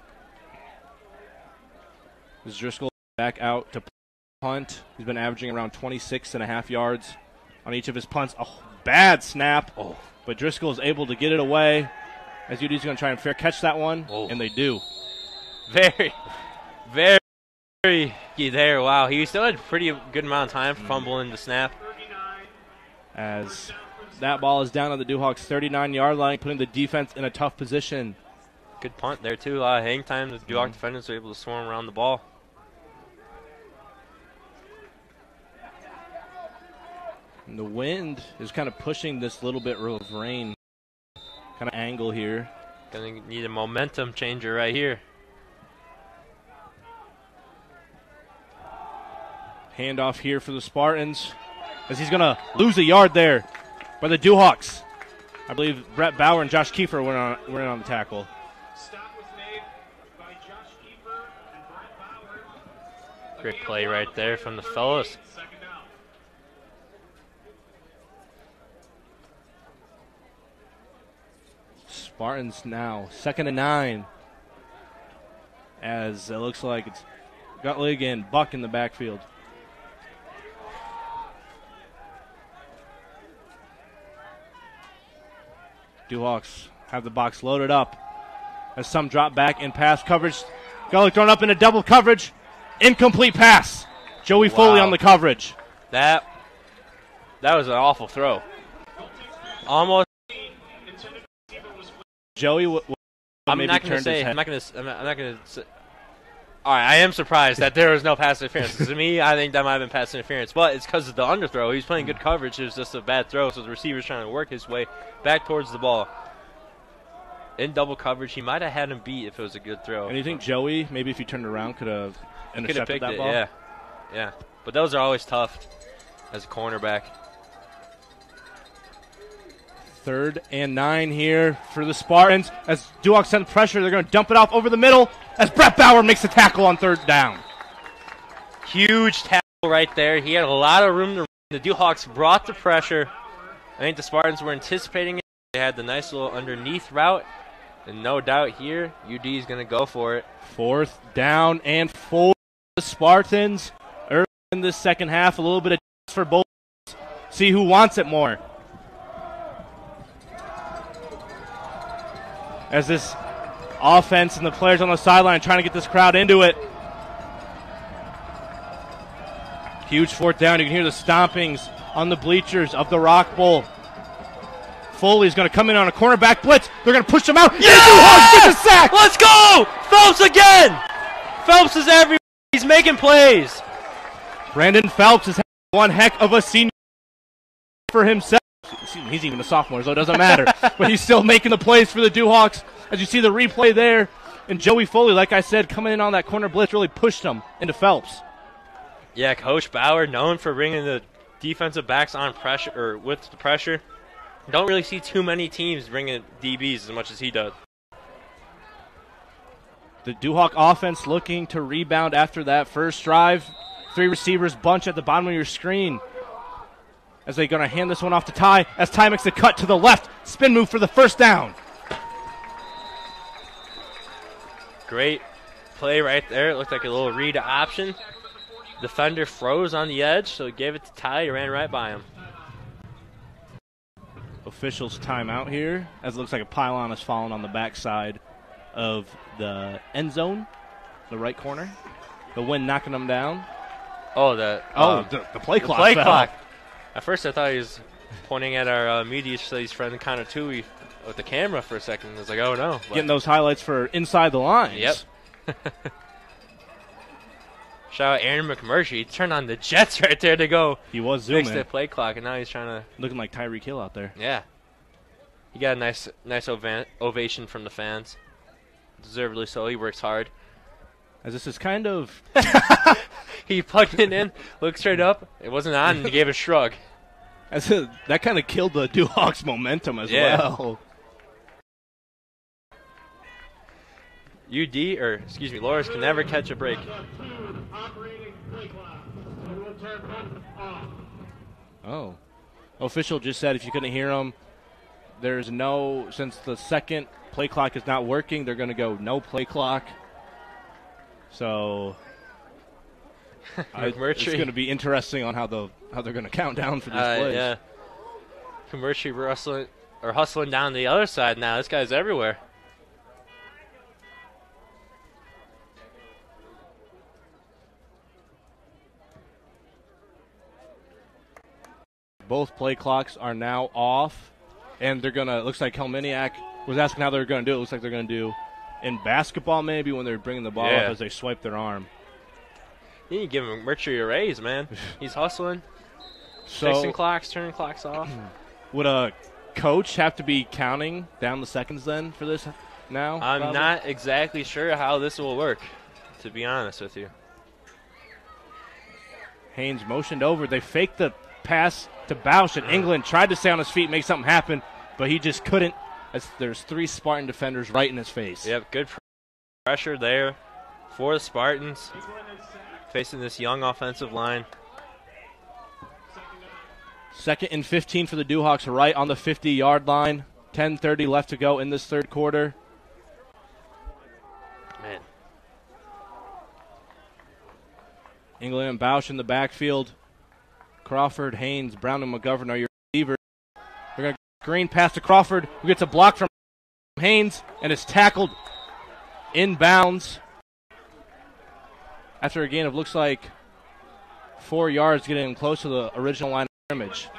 Is Driscoll back out to punt? He's been averaging around 26.5 yards on each of his punts. A bad snap, but Driscoll is able to get it away as UD's going to try and fair catch that one, and they do. Very, very there. Wow, he still had a pretty good amount of time fumbling the snap. As that ball is down on the Duhawks' 39-yard line, putting the defense in a tough position. Good punt there, too. A lot of hang time. The Duhawk defenders were able to swarm around the ball. And the wind is kind of pushing this little bit of rain kind of angle here. Gonna need a momentum changer right here. Handoff here for the Spartans as he's going to lose a yard there by the Duhawks. I believe Brett Bauer and Josh Kiefer were in on the tackle. Stop was made by Josh Kiefer and Brett Bauer. Great play right there from the fellows. Second down. Spartans now 2nd and 9 as it looks like it's Gutlig and Buck in the backfield. Duhawks have the box loaded up as some drop back in pass coverage. Gutlig thrown up in a double coverage. Incomplete pass. Joey Foley on the coverage. That was an awful throw. Almost. Joey I'm not going to say. I'm not going to. All right, I am surprised that there was no pass interference. To me, I think that might have been pass interference, but it's because of the underthrow. He's playing good coverage. It was just a bad throw, so the receiver's trying to work his way back towards the ball. In double coverage, he might have had him beat if it was a good throw. And you think Joey, maybe if he turned around, could have intercepted that ball? Yeah. But those are always tough as a cornerback. 3rd and 9 here for the Spartans. As Duhawks send pressure, they're going to dump it off over the middle as Brett Bauer makes the tackle on 3rd down. Huge tackle right there. He had a lot of room to run. The Duhawks brought the pressure. I think the Spartans were anticipating it. They had the nice little underneath route. And no doubt here, UD is going to go for it. 4th down and 4 for the Spartans. Early in the second half, a little bit of for both. See who wants it more. As this offense and the players on the sideline trying to get this crowd into it. Huge 4th down. You can hear the stompings on the bleachers of the Rock Bowl. Foley's going to come in on a cornerback blitz. They're going to push him out. Yeah! Duhawks get the sack. Let's go! Phelps again! Phelps is everywhere. He's making plays. Brandon Phelps has had one heck of a senior for himself. He's even a sophomore, so it doesn't matter. But he's still making the plays for the Duhawks As you see the replay there, and Joey Foley, like I said, coming in on that corner blitz, really pushed him into Phelps. Yeah, Coach Bauer, known for bringing the defensive backs on pressure or with the pressure. Don't really see too many teams bringing DBs as much as he does. The Dubuque offense looking to rebound after that first drive. 3 receivers bunch at the bottom of your screen. As they're going to hand this one off to Ty. As Ty makes the cut to the left. Spin move for the first down. Great play right there. It looked like a little read option. Defender froze on the edge, so he gave it to Ty. He ran right by him. Officials timeout here, as it looks like a pylon has fallen on the backside of the end zone, the right corner. The wind knocking them down. Oh, the play clock. The play fell. clock. At first, I thought he was pointing at our media studies friend Connor Tui with the camera for a second. I was like, oh no. But getting those highlights for inside the lines. Yep. Shout out Aaron McMurtry. He turned on the Jets right there to go. He was zooming. Fix the play clock, and now he's trying to. Looking like Tyreek Hill out there. Yeah. He got a nice ovation from the fans. Deservedly so. He works hard. As this is kind of. He plugged it in, looked straight up. It wasn't on, and he gave a shrug. That kind of killed the Duhawks' momentum as well. Loras can never catch a break. Oh. Official just said if you couldn't hear him, there's no, since the second play clock is not working, they're going to go no play clock. So it's going to be interesting on how they're going to count down for these plays. Yeah. McMurtry hustling down the other side now. This guy's everywhere. Both play clocks are now off, and they're going to, looks like Helminiak was asking how they're going to do it. Looks like they're going to do in basketball maybe when they're bringing the ball up as they swipe their arm. You need to give McMurtry a raise, man. He's hustling, fixing clocks, turning clocks off. Would a coach have to be counting down the seconds then for this now? I'm not exactly sure how this will work, to be honest with you. Haynes motioned over. They faked the pass to Bausch, and England tried to stay on his feet, make something happen, but he just couldn't. As there's 3 Spartan defenders right in his face. Yep, good pressure there for the Spartans facing this young offensive line. 2nd and 15 for the Duhawks, right on the 50-yard line. 10:30 left to go in this third quarter. Man. England and Bausch in the backfield. Crawford, Haynes, Brown, and McGovern are your receivers. They're going to green pass to Crawford, who gets a block from Haynes, and is tackled inbounds after a gain of looks like 4 yards, getting close to the original line of scrimmage.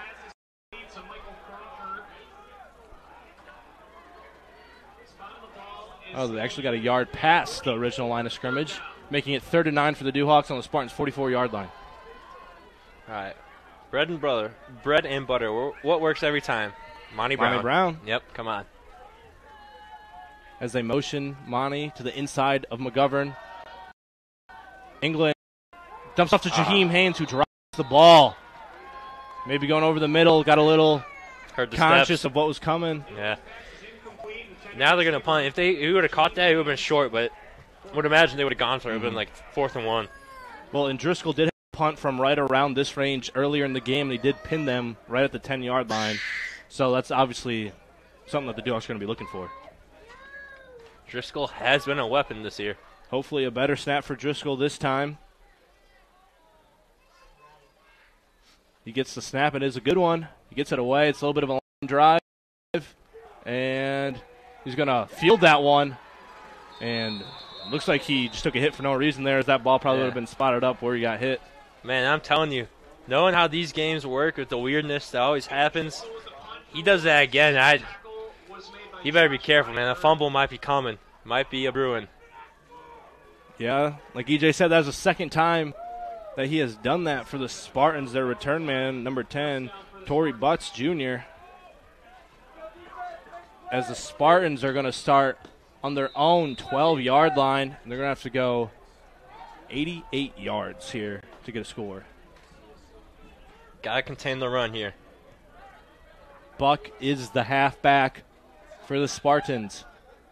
Oh, they actually got a yard past the original line of scrimmage, making it 3rd and 9 for the Duhawks on the Spartans' 44-yard line. All right. Bread and butter. What works every time? Monty Brown. Yep, come on. As they motion Monty to the inside of McGovern. England dumps off to Jaheim Haynes, who drops the ball. Maybe going over the middle, got a little conscious of what was coming. Yeah. Now they're going to punt. If he would have caught that, it would have been short, but I would imagine they would have gone for it. It would have been like 4th and 1. Well, and Driscoll did have a punt from right around this range earlier in the game, and he did pin them right at the 10-yard line. So that's obviously something that the Duhawks are going to be looking for. Driscoll has been a weapon this year. Hopefully a better snap for Driscoll this time. He gets the snap. It is a good one. He gets it away. It's a little bit of a long drive. And he's going to field that one. And looks like he just took a hit for no reason there, as that ball probably would have been spotted up where he got hit. Man, I'm telling you, knowing how these games work with the weirdness that always happens, he does that again. You better be careful, man. A fumble might be coming. Might be a brewing. Yeah, like EJ said, that was the second time that he has done that for the Spartans. Their return man, number 10, Torrey Butts Jr. As the Spartans are going to start on their own 12-yard line. And they're going to have to go 88 yards here to get a score. Got to contain the run here. Buck is the halfback for the Spartans.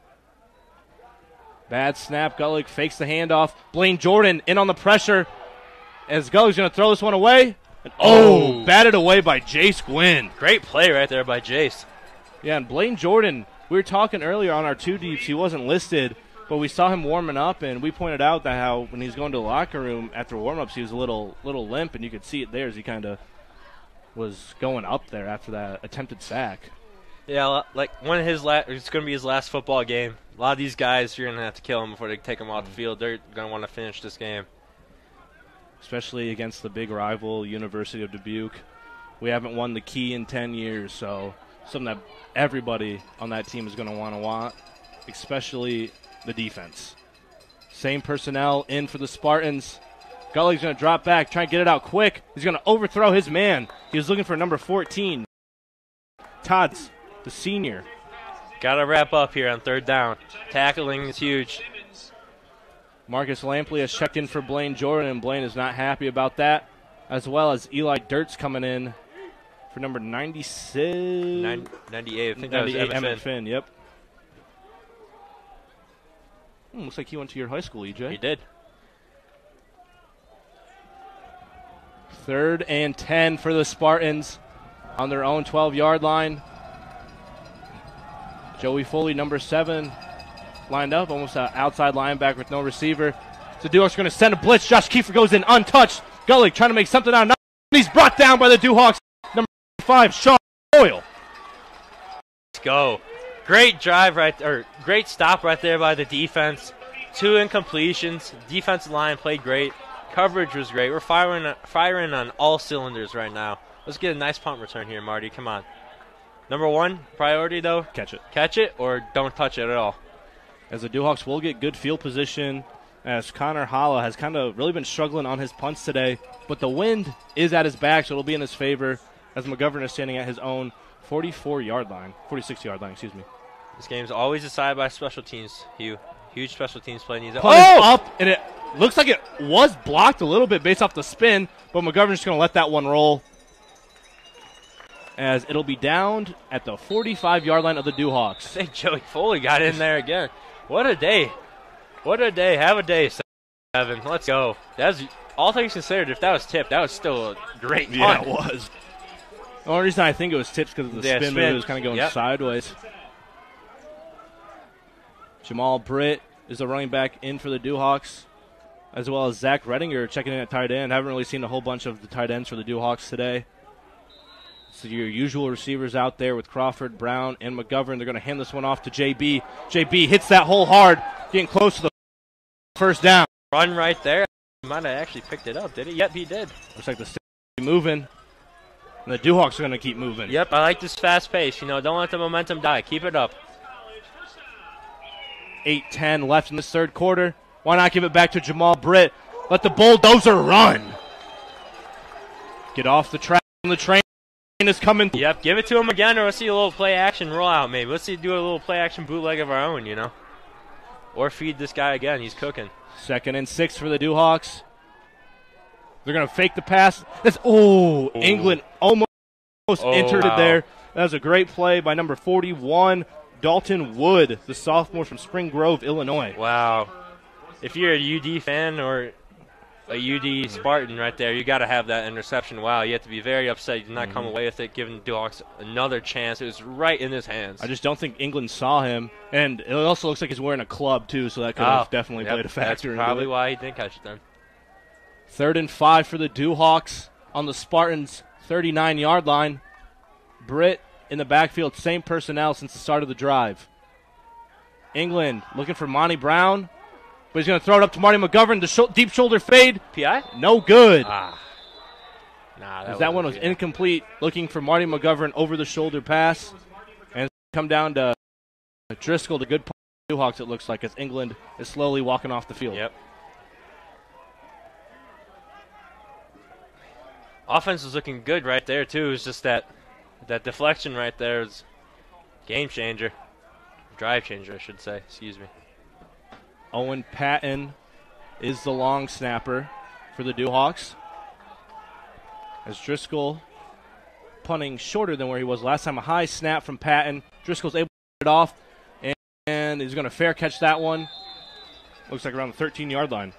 Bad snap. Gullick fakes the handoff. Blaine Jordan in on the pressure as Gullick's going to throw this one away. And batted away by Jace Gwynn. Great play right there by Jace. Yeah, and Blaine Jordan, we were talking earlier on our two deeps, he wasn't listed, but we saw him warming up, and we pointed out that how when he was going to the locker room after warm-ups, he was a little limp, and you could see it there as he kind of was going up there after that attempted sack. Yeah, like one of his it's going to be his last football game. A lot of these guys, you're going to have to kill them before they take them off the field. They're going to want to finish this game. Especially against the big rival, University of Dubuque. We haven't won the key in 10 years, so something that everybody on that team is going to want, especially the defense. Same personnel in for the Spartans. Gully's going to drop back, try and get it out quick. He's going to overthrow his man. He was looking for number 14. Todd's the senior. Got to wrap up here on third down. Tackling is huge. Marcus Lampley has checked in for Blaine Jordan, and Blaine is not happy about that, as well as Eli Dirt's coming in for number 96. 98. I think that was Emmett Finn. Yep. Looks like he went to your high school, EJ. He did. 3rd and 10 for the Spartans on their own 12-yard line. Joey Foley, number 7, lined up, almost an outside linebacker with no receiver. So Duhawks going to send a blitz. Josh Kiefer goes in untouched. Gullick trying to make something out of nothing. He's brought down by the Duhawks. Number 5, Sean Boyle. Let's go. Great drive great stop right there by the defense. 2 incompletions. Defensive line played great. Coverage was great. We're firing on all cylinders right now. Let's get a nice punt return here, Marty. Come on. Number 1 priority, though. Catch it. Catch it or don't touch it at all. As the Duhawks will get good field position, as Connor Holla has kind of really been struggling on his punts today, but the wind is at his back, so it'll be in his favor as McGovern is standing at his own 46-yard line, excuse me. This game's always decided by special teams, Hugh. Huge special teams play. Up, and it looks like it was blocked a little bit based off the spin, but McGovern's just going to let that one roll as it'll be downed at the 45-yard line of the Duhawks. I think Joey Foley got in there again. What a day. What a day. Have a day, 7. Let's go. That's all things considered. If that was tipped, that was still a great punt. Yeah, it was. The only reason I think it was tipped because of the spin move. It was kind of going sideways. Jamal Britt is the running back in for the Duhawks, as well as Zach Redinger checking in at tight end. Haven't really seen a whole bunch of the tight ends for the Duhawks today. So your usual receivers out there with Crawford, Brown, and McGovern. They're going to hand this one off to JB. JB hits that hole hard, getting close to the first down. Run right there. He might have actually picked it up, did he? Yep, he did. Looks like the stick moving. And the Duhawks are going to keep moving. Yep, I like this fast pace. Don't let the momentum die. Keep it up. 8:10 left in this third quarter. Why not give it back to Jamal Britt? Let the bulldozer run. Get off the track on the train. Is coming. Yep, give it to him again, or let's see a little play action rollout maybe. Let's see do a little play action bootleg of our own, Or feed this guy again. He's cooking. 2nd and 6 for the Duhawks. They're going to fake the pass. England almost entered it there. That was a great play by number 41, Dalton Wood, the sophomore from Spring Grove, Illinois. Wow. If you're a UD fan or a UD Spartan right there, you got to have that interception. Wow, you have to be very upset you did not come away with it, giving Duhawks another chance. It was right in his hands. I just don't think England saw him, and it also looks like he's wearing a club too, so that could have definitely played a factor. That's probably why he didn't catch it then. 3rd and 5 for the Duhawks on the Spartans' 39-yard line. Britt in the backfield, same personnel since the start of the drive. England looking for Monty Brown. But he's going to throw it up to Marty McGovern. The deep shoulder fade. PI? No good. That one was incomplete. Looking for Marty McGovern over the shoulder pass. And it's come down to Driscoll, the good Duhawks, it looks like, as England is slowly walking off the field. Yep. Offense was looking good right there, too. It's just that deflection right there is game changer. Drive changer, I should say. Excuse me. Owen Patton is the long snapper for the Duhawks. As Driscoll punting shorter than where he was last time. A high snap from Patton. Driscoll's able to get it off, and he's going to fair catch that one. Looks like around the 13-yard line.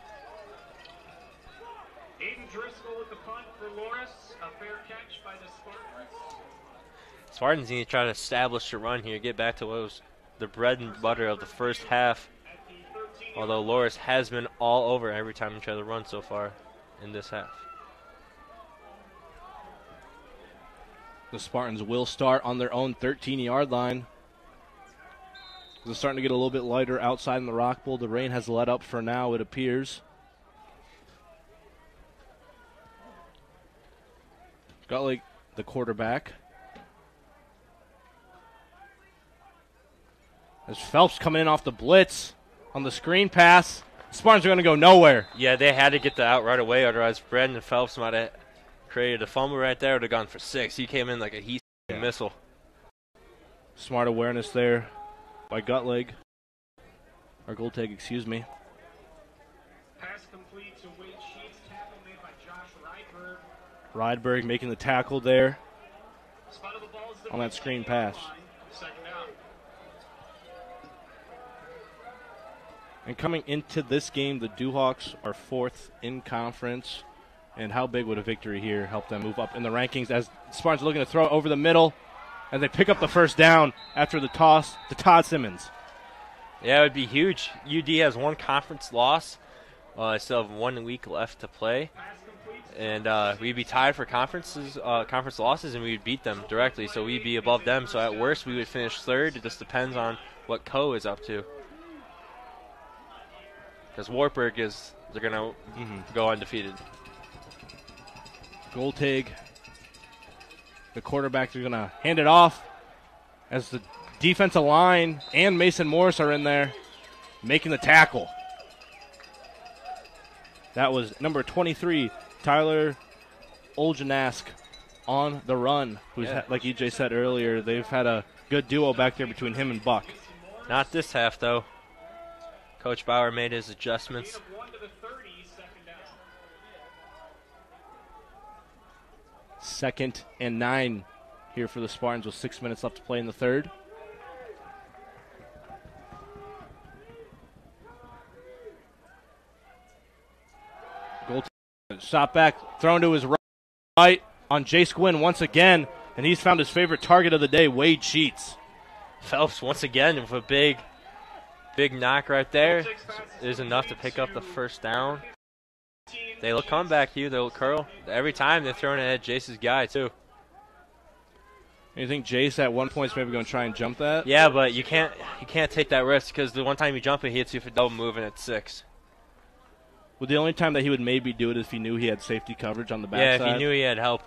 Aiden Driscoll with the punt for Loras. A fair catch by the Spartans. Spartans need to try to establish the run here, get back to what was the bread and butter of the first half. Although Loras has been all over every time they try to run so far in this half. The Spartans will start on their own 13-yard line. It's starting to get a little bit lighter outside in the Rock Bowl. The rain has let up for now, it appears. Gutlig, the quarterback. As Phelps coming in off the blitz on the screen pass. The Spartans are going to go nowhere. Yeah, they had to get the out right away, otherwise Brandon Phelps might have created a fumble right there, would have gone for 6. He came in like a missile. Smart awareness there by Gutlig. Or Goldtag, excuse me. Pass complete to Wade Sheets. Tackle made by Josh Rydberg. Rydberg making the tackle there Spot of the ball is the on that screen pass. Second down. And coming into this game, the Duhawks are 4th in conference. And how big would a victory here help them move up in the rankings as Spartans are looking to throw it over the middle as they pick up the first down after the toss to Todd Simmons. Yeah, it would be huge. UD has 1 conference loss. Still have 1 week left to play. And we'd be tied for conference losses, and we'd beat them directly. So we'd be above them. So at worst, we would finish 3rd. It just depends on what Co is up to. Because Wartburg they're going to go undefeated. Goldtag, the quarterback, they're going to hand it off as the defensive line and Mason Morris are in there making the tackle. That was number 23, Tyler Oljanask on the run, who's, like EJ said earlier, they've had a good duo back there between him and Buck. Not this half, though. Coach Bauer made his adjustments. Second and 9 here for the Spartans with 6 minutes left to play in the third. Goal shot back, thrown to his right on Jace Gwynn once again, and he's found his favorite target of the day, Wade Sheets. Phelps once again with a big knock right there is enough to pick up the first down. They'll come back, Hugh. They'll curl. Every time they're throwing it at Jace's guy, too. You think Jace at one point is maybe going to try and jump that? Yeah, but you can't take that risk because the one time you jump it, he hits you for double moving at 6. Well, the only time that he would maybe do it is if he knew he had safety coverage on the backside. Yeah, if he knew he had help.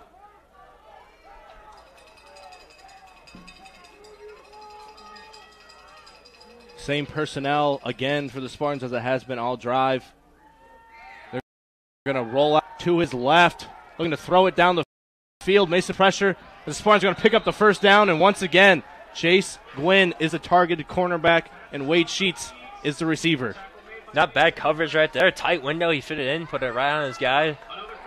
Same personnel again for the Spartans as it has been all drive. They're going to roll out to his left, looking to throw it down the field. Mason pressure. The Spartans are going to pick up the first down, and once again, Chase Gwynn is a targeted cornerback, and Wade Sheets is the receiver. Not bad coverage right there. Tight window. He fit it in, put it right on his guy.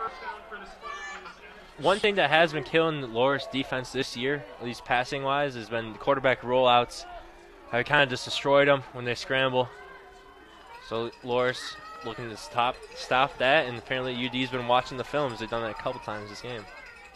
One thing that has been killing the Loras defense this year, at least passing-wise, has been the quarterback rollouts. Have kind of just destroyed them when they scramble. So Loras looking to stop that, and apparently UD's been watching the films. They've done that a couple times this game.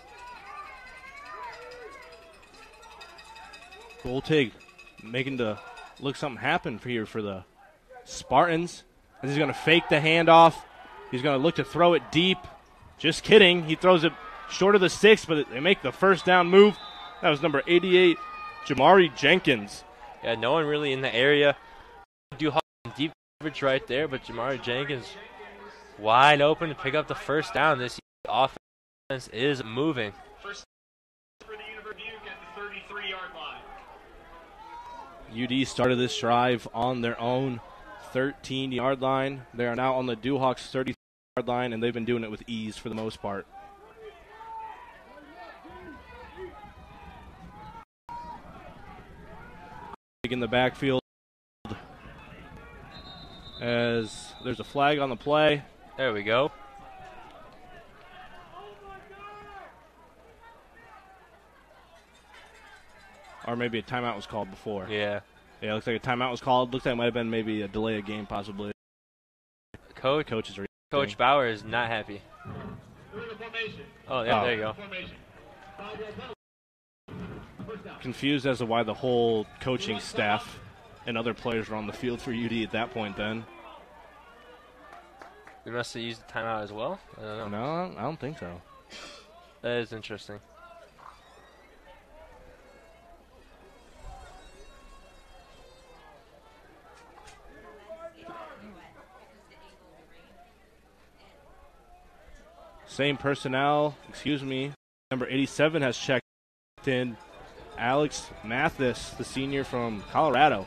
Goldtag making to look something happen here for the Spartans. As he's going to fake the handoff. He's going to look to throw it deep. Just kidding. He throws it short of the 6, but they make the first down move. That was number 88, Jamari Jenkins. Yeah, no one really in the area. Do deep coverage right there, but Jamari Jenkins wide open to pick up the first down. This offense is moving. First for the Dubuque at the 33-yard line. UD started this drive on their own 13-yard line. They are now on the Duhawks 30-yard line, and they've been doing it with ease for the most part. in the backfield as there's a flag on the play. There we go. Or maybe a timeout was called before. Yeah. Yeah, it looks like a timeout was called. Looks like it might have been maybe a delay of game possibly. Coach Bauer is not happy. Oh, yeah, there you go. Confused as to why the whole coaching staff and other players were on the field for UD at that point then. We must have used the timeout as well? I don't know. No, I don't think so. That is interesting. Same personnel, excuse me. Number 87 has checked in. Alex Mathis, the senior from Colorado.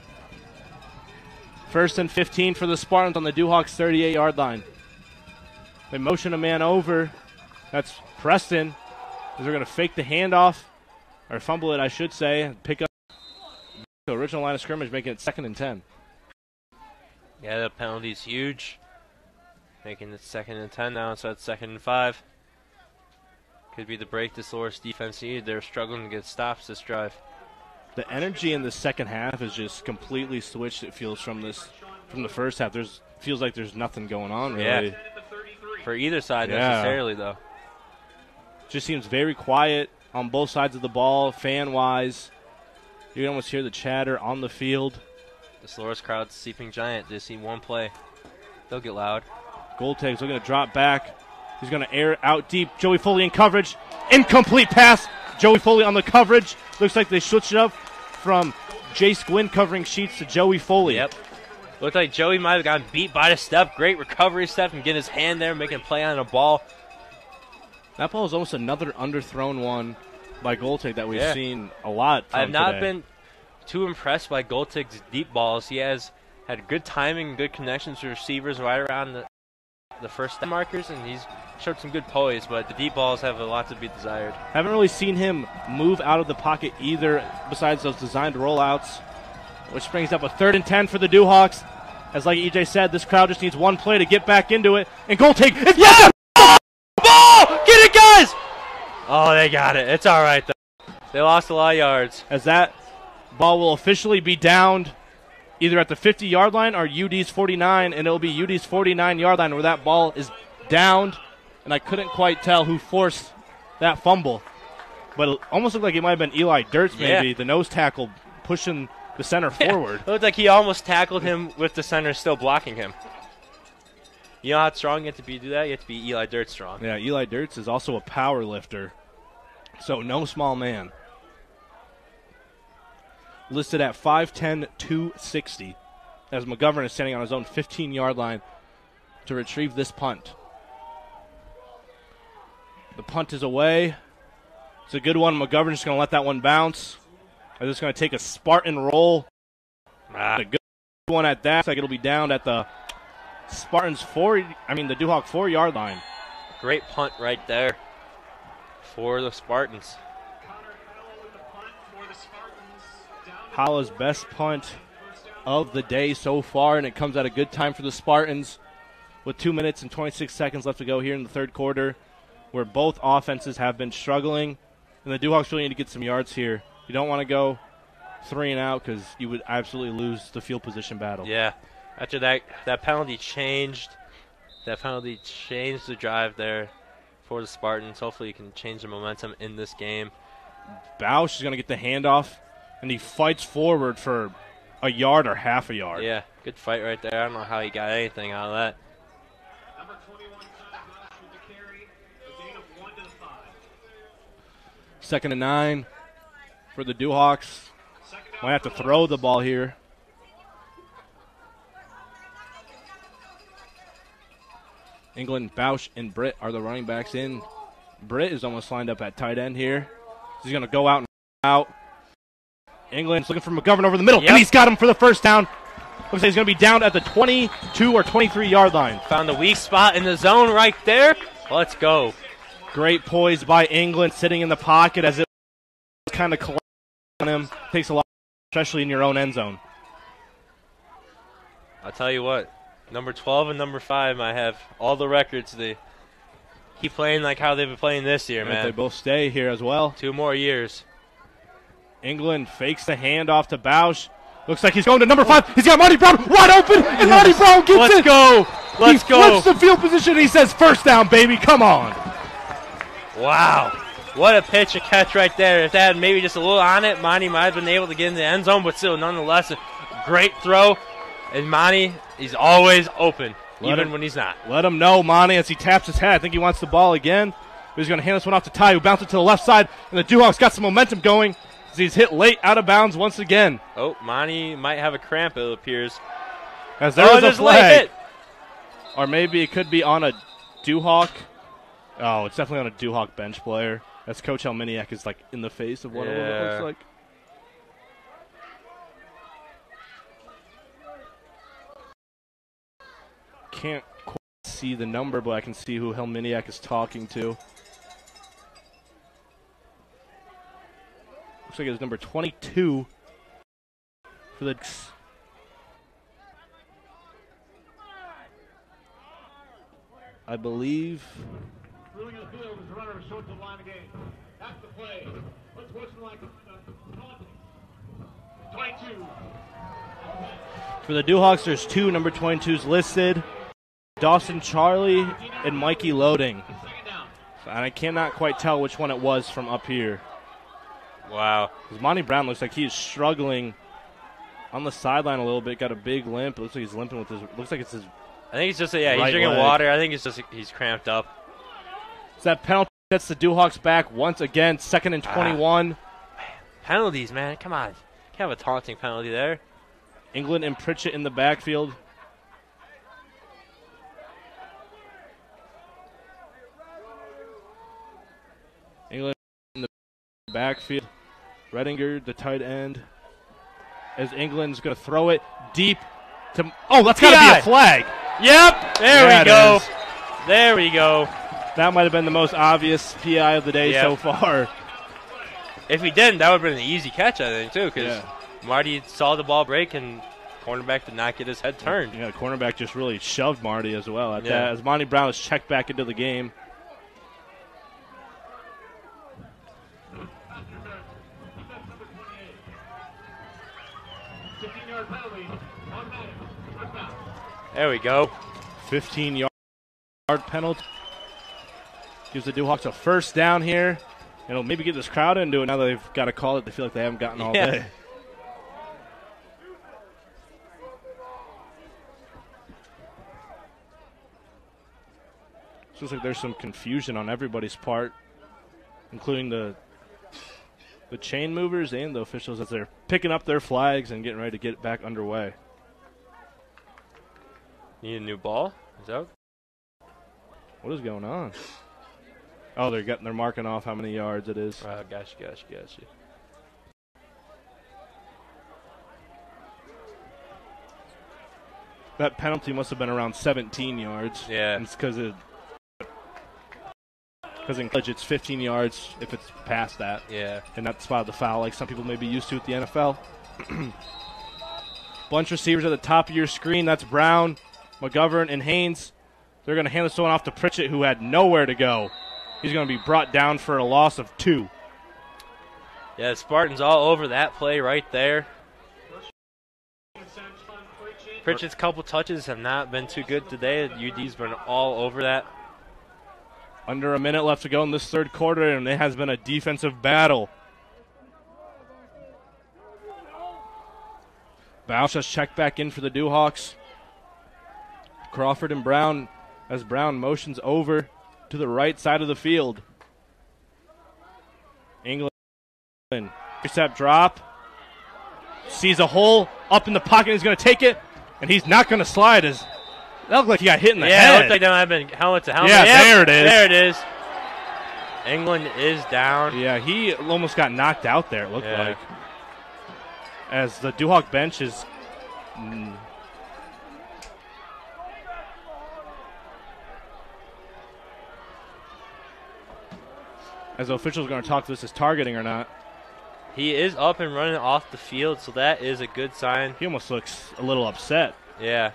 1st and 15 for the Spartans on the Duhawks 38-yard line. They motion a man over. That's Preston. They're going to fake the handoff, or fumble it, I should say, and pick up the original line of scrimmage, making it 2nd and 10. Yeah, the penalty's huge. Making it 2nd and 10 now, so it's 2nd and 5. Could be the break this Loras defense needed. They're struggling to get stops this drive. The energy in the second half is just completely switched, it feels, from the first half. Feels like there's nothing going on, really. Yeah. For either side necessarily, though. Just seems very quiet on both sides of the ball, fan-wise. You can almost hear the chatter on the field. This Loras crowd's sleeping giant. They see one play. They'll get loud. Goldtag's looking to drop back. He's going to air out deep. Joey Foley in coverage. Incomplete pass. Joey Foley on the coverage. Looks like they switched it up from Jace Gwynn covering sheets to Joey Foley. Yep. Looked like Joey might have gotten beat by the step. Great recovery step and getting his hand there, making a play on a ball. That ball is almost another underthrown one by Goldtag that we've seen a lot from I have not today. been too impressed by Goldtag's deep balls. He has had good timing and good connections to receivers right around the first step markers, and he's showed some good poise, but the deep balls have a lot to be desired. Haven't really seen him move out of the pocket either, besides those designed rollouts, which brings up a 3rd and 10 for the Duhawks. As like EJ said, this crowd just needs one play to get back into it, and Goldtag is Ball! Get it, guys! Oh, they got it. It's all right, though. They lost a lot of yards. As that ball will officially be downed either at the 50-yard line or UD's 49, and it'll be UD's 49-yard line where that ball is downed. And I couldn't quite tell who forced that fumble. But it almost looked like it might have been Eli Dirtz, maybe, the nose tackle pushing the center forward. It looked like he almost tackled him with the center still blocking him. You know how strong you have to be to do that? You have to be Eli Dirtz strong. Yeah, Eli Dirtz is also a power lifter, so no small man. Listed at 5'10", 260, as McGovern is standing on his own 15-yard line to retrieve this punt. The punt is away. It's a good one. McGovern's just going to let that one bounce. They're just going to take a Spartan roll. A good one at that. Looks like it'll be down at the Spartans the Duhawk 4-yard line. Great punt right there for the Spartans. Hala's best punt of the day so far, and it comes at a good time for the Spartans with 2 minutes and 26 seconds left to go here in the third quarter, where both offenses have been struggling, and the Duhawks really need to get some yards here. You don't want to go 3 and out because you would absolutely lose the field position battle. Yeah. After that penalty changed. That penalty changed the drive there for the Spartans. Hopefully you can change the momentum in this game. Bausch is going to get the handoff, and he fights forward for a yard or half a yard. Yeah, good fight right there. I don't know how he got anything out of that. Number 21 with the carry, a gain of 1 to the 5. 2nd and 9 for the Duhawks. Might have to throw the ball here. England, Bausch, and Britt are the running backs in. Britt is almost lined up at tight end here. He's going to go out and out. England's looking for McGovern over the middle, and he's got him for the first down. Looks like he's going to be down at the 22 or 23-yard line. Found the weak spot in the zone right there. Let's go. Great poise by England, sitting in the pocket as it kind of collects on him. Takes a lot especially in your own end zone. I'll tell you what, number 12 and number 5 might have all the records. They keep playing like how they've been playing this year, man. They both stay here as well. 2 more years. England fakes the handoff to Bausch. Looks like he's going to number 5. He's got Monty Brown wide open, and Monty Brown gets it. Let's go. Let's go. He flips the field position, and he says, first down, baby, come on. Wow. What a pitch, a catch right there. If they had maybe just a little on it, Monty might have been able to get in the end zone, but still, nonetheless, a great throw. And Monty, he's always open, even when he's not. Let him know, Monty, as he taps his head. I think he wants the ball again. But he's going to hand this one off to Ty, who bounced it to the left side, and the Duhawks got some momentum going as he's hit late out of bounds once again. Oh, Monty might have a cramp, it appears. As there's a flag. Late hit. Or maybe it could be on a Duhawk. Oh, it's definitely on a Duhawk bench player. As Coach Helminiak is like in the face of what it looks like. Can't quite see the number, but I can see who Helminiak is talking to. Looks like it's number 22 for the. I believe. Ruling of the field is the runner is short to the line of game. That's the play. Let's watch the line. 22. For the Duhawks, there's 2 number 22s listed. Dawson Charlie and Mikey Loading. And I cannot quite tell which one it was from up here. Wow. Because Monty Brown looks like he's struggling on the sideline a little bit. Got a big limp. It looks like he's limping with his. Looks like it's his. I think it's just right he's drinking leg. water. I think it's just he's cramped up. So that penalty sets the Duhawks back once again. 2nd and 21. Man, penalties, man. Come on. Can't have a taunting penalty there. England and Pritchett in the backfield. England in the backfield. Redinger, the tight end. As England's going to throw it deep to. Oh, that's got to be a flag. Yep. There we go. There we go. That might have been the most obvious PI of the day so far. If he didn't, that would have been an easy catch, I think, too, because Marty saw the ball break and cornerback did not get his head turned. Yeah, the cornerback just really shoved Marty as well at that. As Monty Brown is checked back into the game. There we go. 15-yard penalty. Gives the Duhawks a first down here. And it'll maybe get this crowd into it now that they've got to call it. They feel like they haven't gotten all day. It looks like there's some confusion on everybody's part, including the chain movers and the officials as they're picking up their flags and getting ready to get back underway. Need a new ball? Is that? What is going on? Oh, they're marking off how many yards it is. Gotcha. That penalty must have been around 17 yards. Yeah. And it's because in college it's 15 yards if it's past that. Yeah. And not the spot of the foul like some people may be used to at the NFL. Bunch of receivers at the top of your screen. That's Brown, McGovern, and Haynes. They're going to hand this one off to Pritchett, who had nowhere to go. He's going to be brought down for a loss of 2. Yeah, the Spartans all over that play right there. Pritchett's couple touches have not been too good today. UD's been all over that. Under a minute left to go in this third quarter, and it has been a defensive battle. Bausch has checked back in for the Duhawks. Crawford and Brown, as Brown motions over to the right side of the field. England, intercept drop. Sees a hole up in the pocket. He's going to take it, and he's not going to slide. That looked like he got hit in the head. Yeah, it looked like that might have been helmet to helmet. Yeah, there it is. There it is. England is down. Yeah, he almost got knocked out there, it looked like. As the Duhawk bench is... As the officials are going to talk to this as targeting or not. He is up and running off the field, so that is a good sign. He almost looks a little upset. Yeah.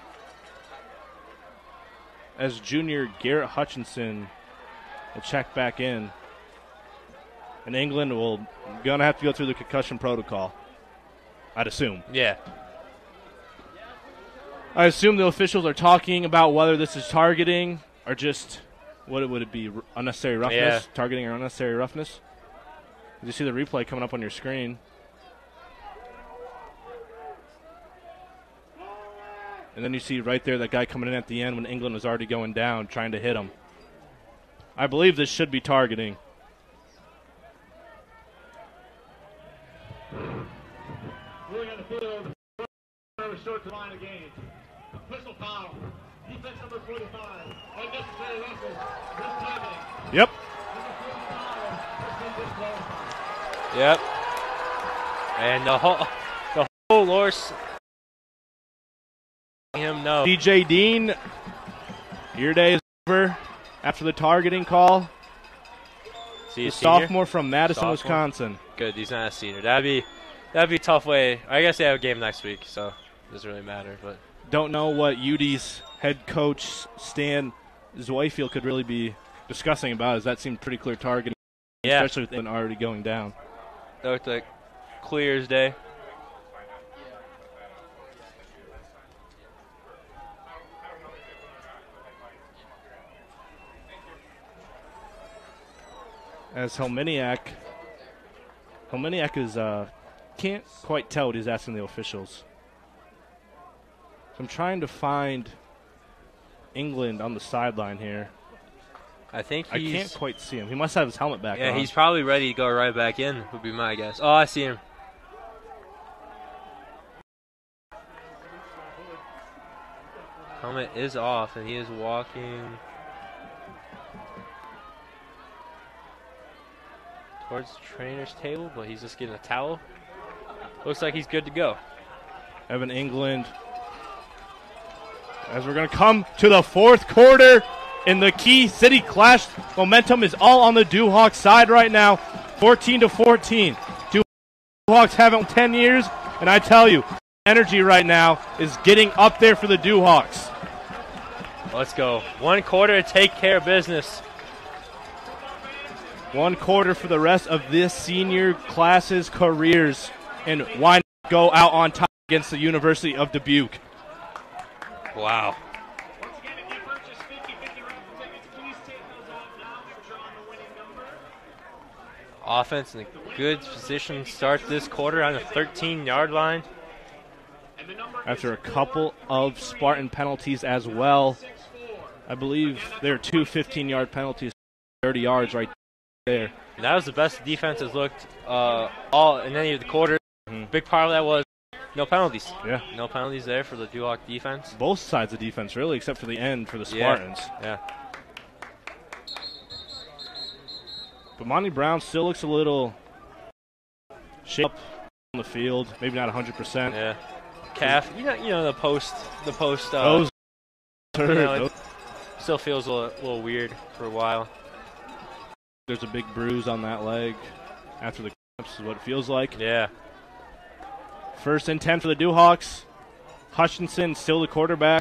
As junior Garrett Hutchinson will check back in. And England will going to have to go through the concussion protocol, I'd assume. Yeah. I assume the officials are talking about whether this is targeting or just, what would it be, unnecessary roughness? Yeah. Targeting or unnecessary roughness? You see the replay coming up on your screen. And then you see right there that guy coming in at the end when England was already going down, trying to hit him. I believe this should be targeting. Ruling on the field, short to line of game. Personal foul. Defense number 45. Unnecessary roughness. Mistiming. Yep. Yep. And the whole Loras him no. DJ Dean, your day is over after the targeting call. The sophomore from Madison, Wisconsin. Good, he's not a senior. That'd be a tough way. I guess they have a game next week, so it doesn't really matter. But don't know what UD's head coach Stan Zoifield could really be discussing about, as that seemed pretty clear targeting, especially with them already going down. That looked like clear as day. As Helminiak is can't quite tell what he's asking the officials. So I'm trying to find England on the sideline here. I think I can't quite see him. He must have his helmet back on. Yeah, he's probably ready to go right back in, would be my guess. Oh, I see him. Helmet is off, and he is walking towards the trainer's table, but he's just getting a towel. Looks like he's good to go. Evan England. As we're going to come to the fourth quarter in the Key City Clash, momentum is all on the Dubuque side right now, 14-14. Dubuque haven't won 10 years, and I tell you, energy right now is getting up there for the Dubuques. Let's go. 1 quarter to take care of business. 1 quarter for the rest of this senior class's careers, and why not go out on top against the University of Dubuque? Wow. Once again, if you purchase 50/50 raffle tickets, please take those out now. We've drawn the winning number. Offense in a good position to start this quarter on the 13-yard line. After a couple of Spartan penalties as well. I believe there are 2 15-yard penalties, 30 yards right there. And that was the best the defense has looked all in any of the quarters. Big part of that was no penalties. Yeah. No penalties there for the Dubuque defense. Both sides of defense, really, except for the end for the Spartans. Yeah. But Monty Brown still looks a little shaky up on the field. Maybe not 100%. Yeah. Calf. You know the post. Those hurt. Still feels a little weird for a while. There's a big bruise on that leg after the cramps is what it feels like. Yeah. 1st and 10 for the Duhawks. Hutchinson still the quarterback.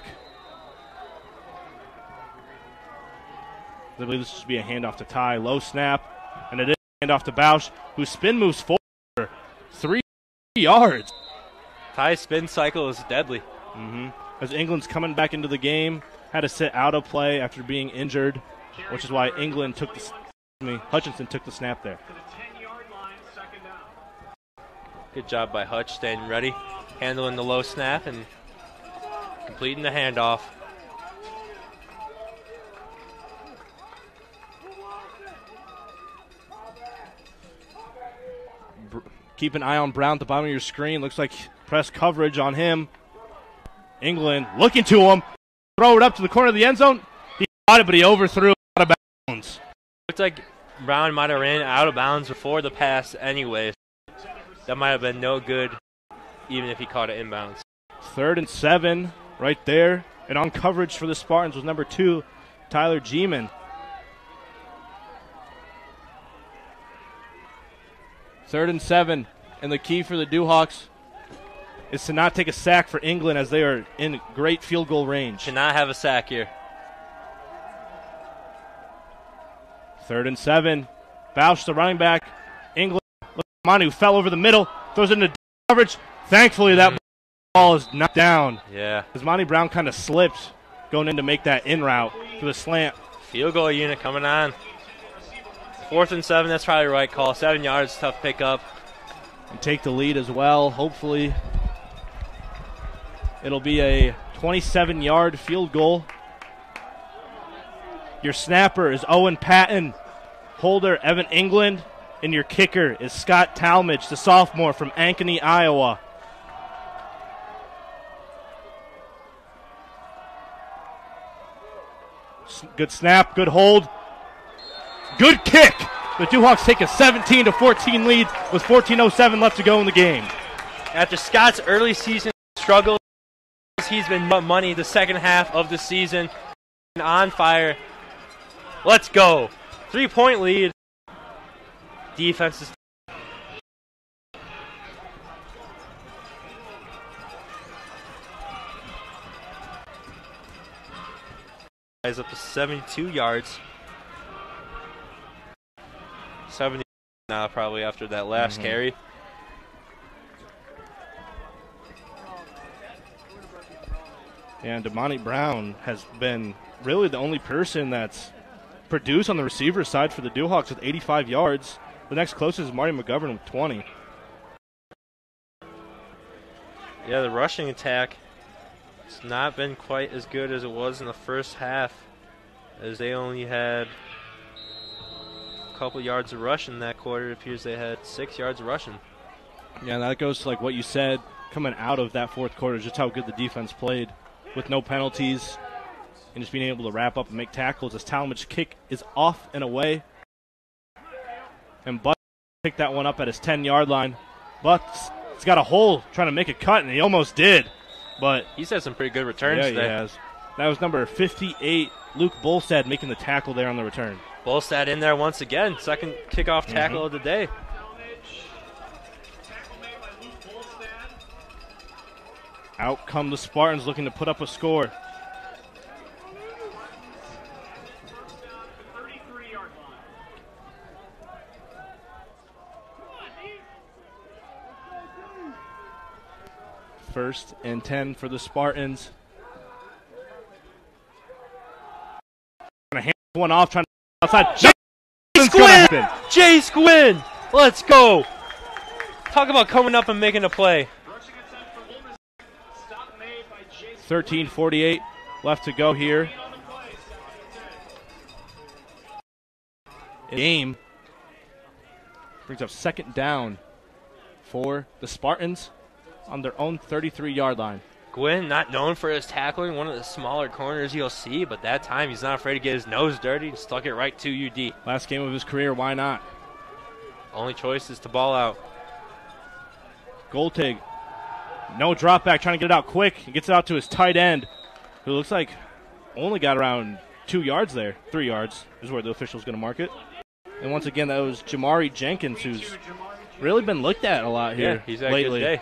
I believe this should be a handoff to Ty. Low snap. And it is a handoff to Bausch, whose spin moves forward 3 yards. Ty's spin cycle is deadly. As England's coming back into the game, had to sit out of play after being injured, which is why Hutchinson took the snap there. Good job by Hutch, staying ready, handling the low snap and completing the handoff. Keep an eye on Brown at the bottom of your screen. Looks like press coverage on him. England looking to him. Throw it up to the corner of the end zone. He got it, but he overthrew it out of bounds. Looks like Brown might have ran out of bounds before the pass anyway. That might have been no good, even if he caught it inbounds. 3rd and 7 right there. And on coverage for the Spartans was number 2, Tyler Geeman. 3rd and 7 And the key for the Duhawks is to not take a sack for England as they are in great field goal range. Cannot have a sack here. 3rd and 7. Bausch, the running back. England, Manu fell over the middle, throws it into coverage. Thankfully, that ball is knocked down. Yeah. As Monty Brown kind of slipped going in to make that in route for the slant. Field goal unit coming on. 4th and 7, that's probably the right call. 7 yards, tough pickup. And take the lead as well, hopefully. It'll be a 27-yard field goal. Your snapper is Owen Patton, holder Evan England, and your kicker is Scott Talmadge, the sophomore from Ankeny, Iowa. Good snap, good hold, good kick. The Duhawks take a 17-14 lead with 14:07 left to go in the game. After Scott's early season struggle, he's been money the second half of the season. On fire. Let's go. 3-point lead. Defense is up to 72 yards. 70 now probably after that last carry. And Damani Brown has been really the only person that's produced on the receiver side for the Duhawks with 85 yards. The next closest is Marty McGovern with 20. Yeah, the rushing attack has not been quite as good as it was in the first half, as they only had a couple yards of rushing in that quarter. It appears they had 6 yards of rushing. Yeah, and that goes to like what you said coming out of that fourth quarter, just how good the defense played with no penalties and just being able to wrap up and make tackles as Talmadge's kick is off and away. And Butt picked that one up at his 10-yard line. Butt's got a hole trying to make a cut, and he almost did. But he's had some pretty good returns yeah, today. He has. That was number 58, Luke Bolstad, making the tackle there on the return. Bolstad in there once again. Second kickoff tackle of the day. Out come the Spartans looking to put up a score. First and 10 for the Spartans. Gonna hand one off, trying to outside. Jay Squin! Let's go! Talk about coming up and making a play. 13:48 left to go here. Game brings up second down for the Spartans on their own 33-yard line. Gwynn, not known for his tackling, one of the smaller corners you'll see, but that time he's not afraid to get his nose dirty and stuck it right to UD. Last game of his career, why not? Only choice is to ball out. Goltig, no drop back, trying to get it out quick. He gets it out to his tight end, who looks like only got around 2 yards there. 3 yards is where the official's going to mark it. And once again, that was Jamari Jenkins, who's really been looked at a lot here he's had lately. A good day.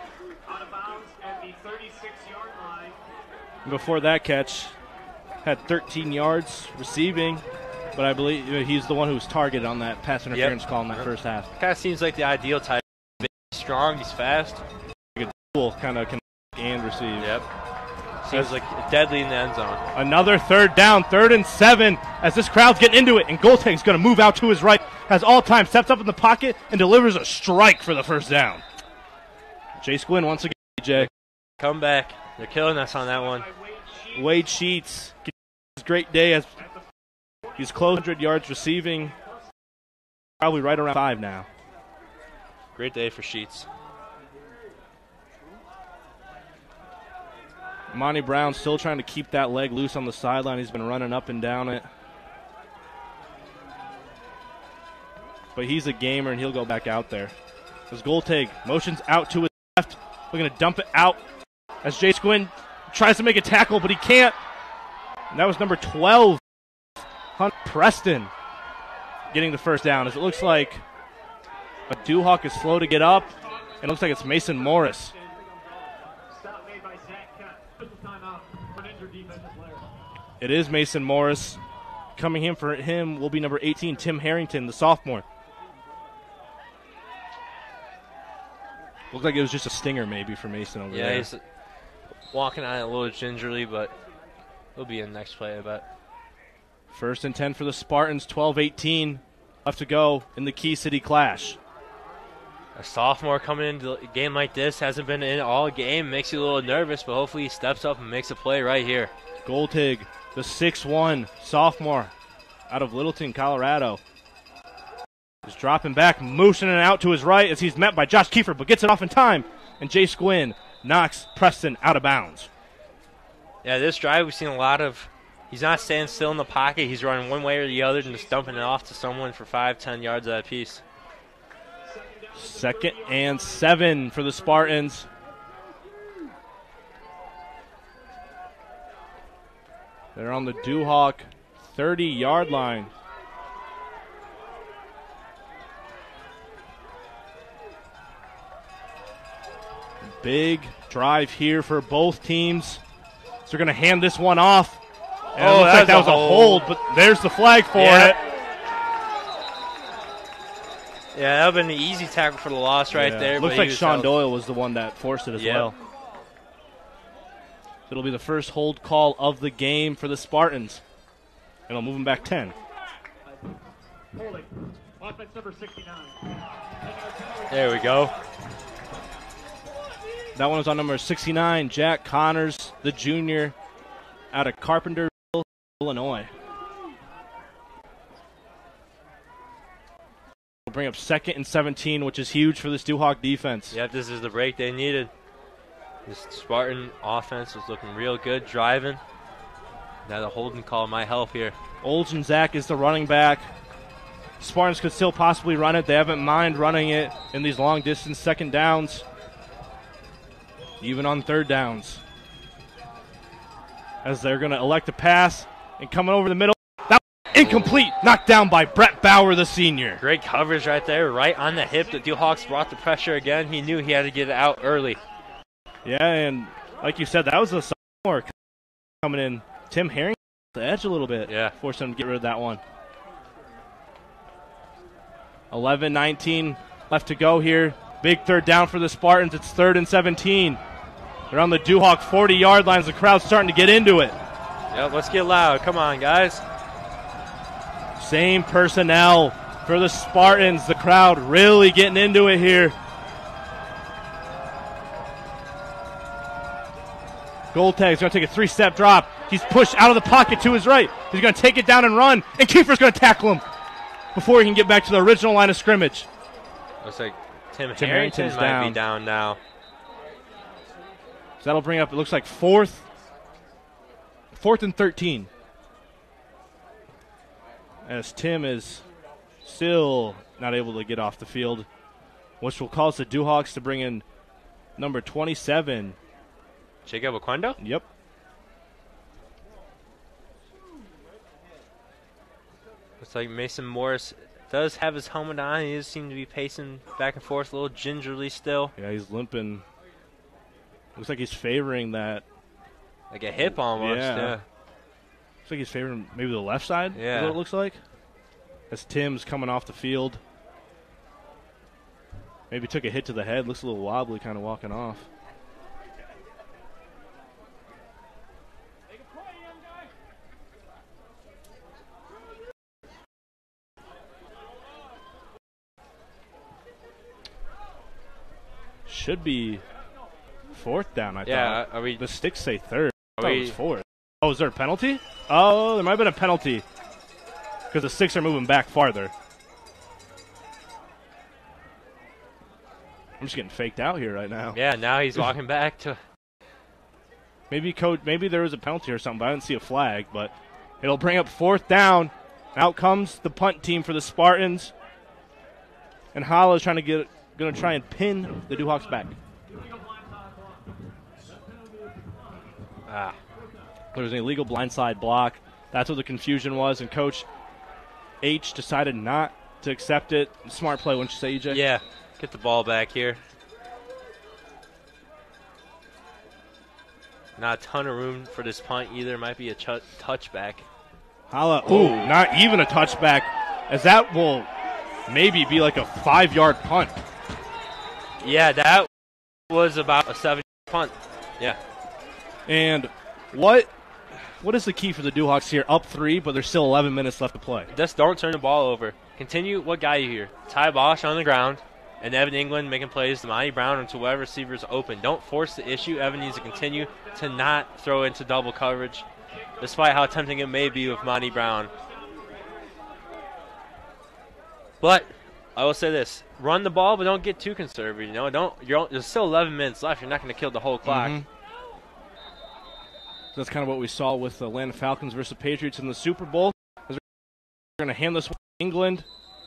Before that catch, had 13 yards receiving, but I believe he's the one who was targeted on that pass interference call in that first half. Kind of seems like the ideal type. He's strong, he's fast. Kind of can and receive. Yep. Seems like deadly in the end zone. Another third down, 3rd and 7, as this crowd's getting into it, and Goltig's going to move out to his right, has all time, steps up in the pocket, and delivers a strike for the first down. Jay Squin once again, Jay. Come back. They're killing us on that one. Wade Sheets gets a great day as he's close 100 yards receiving, probably right around 5 now. Great day for Sheets. Monty Brown still trying to keep that leg loose on the sideline. He's been running up and down it. But he's a gamer, and he'll go back out there. As Goltig motions out to his left, looking to dump it out as Jay Squin tries to make a tackle, but he can't. And that was number 12, Hunt Preston, getting the first down. As it looks like a Duhawk is slow to get up, And it looks like it's Mason Morris. Stop made by Zach Cut. Pistol timeout for an injured defensive player. It is Mason Morris. Coming in for him will be number 18, Tim Harrington, the sophomore. Looked like it was just a stinger maybe for Mason over there. Yeah, he's walking on it a little gingerly, but he'll be in the next play, I bet. 1st and 10 for the Spartans, 12-18 left to go in the Key City Clash. A sophomore coming into a game like this, hasn't been in all game, makes you a little nervous, but hopefully he steps up and makes a play right here. Goltig, the 6'1 sophomore out of Littleton, Colorado. Is dropping back, motioning out to his right as he's met by Josh Kiefer, but gets it off in time. And Jace Gwynn knocks Preston out of bounds. Yeah, this drive we've seen a lot of, he's not staying still in the pocket. He's running one way or the other and just dumping it off to someone for 5-10 yards at a piece. 2nd and 7 for the Spartans. They're on the Dubuque 30-yard line. Big drive here for both teams. So they're going to hand this one off. And it looks like that was a hold, but there's the flag for it. Yeah, that would have been an easy tackle for the loss right there. Looks like Sean Doyle was the one that forced it as well. So it'll be the first hold call of the game for the Spartans. And it'll move them back 10. Holding. Offense number 69. There we go. That one was on number 69, Jack Connors, the junior, out of Carpenterville, Illinois. We'll bring up 2nd and 17, which is huge for this Dubuque defense. Yep, this is the break they needed. This Spartan offense was looking real good, driving. Now the holding call might help here. Olsen Zach is the running back. Spartans could still possibly run it. They haven't mind running it in these long-distance second downs, even on 3rd downs. As they're going to elect a pass, and coming over the middle, that was incomplete, knocked down by Brett Bauer, the senior. Great coverage right there, right on the hip. The Duhawks brought the pressure again. He knew he had to get it out early. Yeah, and like you said, that was a sophomore coming in. Tim Harrington the edge a little bit. Yeah. Forced him to get rid of that one. 11-19 left to go here. Big 3rd down for the Spartans. It's 3rd and 17. They're on the Dubuque 40-yard lines. The crowd's starting to get into it. Yep, let's get loud. Come on, guys. Same personnel for the Spartans. The crowd really getting into it here. Goltag's going to take a 3-step drop. He's pushed out of the pocket to his right. He's going to take it down and run, and Kiefer's going to tackle him before he can get back to the original line of scrimmage. Looks like Tim Harrington's might be down now. So that'll bring up, it looks like 4th and 13. As Tim is still not able to get off the field, which will cause the Duhawks to bring in number 27. Jacob Oquendo? Yep. Looks like Mason Morris does have his helmet on. He does seem to be pacing back and forth a little gingerly still. Yeah, he's limping. Looks like he's favoring that. Like a hip almost, yeah. Looks like he's favoring maybe the left side. Yeah. Is what it looks like. As Tim's coming off the field. Maybe took a hit to the head. Looks a little wobbly kind of walking off. Should be 4th down, I thought. Are we? The sticks say 3rd. I thought Are it was 4th. Oh, is there a penalty? Oh, there might have been a penalty. Because the sticks are moving back farther. I'm just getting faked out here right now. Yeah, now he's walking back to. Maybe there was a penalty or something, but I didn't see a flag. But it'll bring up 4th down. Out comes the punt team for the Spartans. And Holla is going to try and pin the Duhawks back. There was an illegal blindside block. That's what the confusion was, and Coach H decided not to accept it. Smart play, wouldn't you say, EJ? Yeah, get the ball back here. Not a ton of room for this punt either. Might be a touchback. Ooh, not even a touchback, as that will maybe be like a 5-yard punt. Yeah, that was about a 7-yard punt. Yeah. And what is the key for the Duhawks here? Up 3, but there's still 11 minutes left to play. Just don't turn the ball over. Continue what got you here. Ty Bosch on the ground, and Evan England making plays to Monty Brown and to whoever receiver is open. Don't force the issue. Evan needs to continue to not throw into double coverage, despite how tempting it may be with Monty Brown. But I will say this: run the ball, but don't get too conservative. You know, there's still 11 minutes left. You're not going to kill the whole clock. Mm-hmm. That's kind of what we saw with the Atlanta Falcons versus the Patriots in the Super Bowl. We're going to hand this one to England.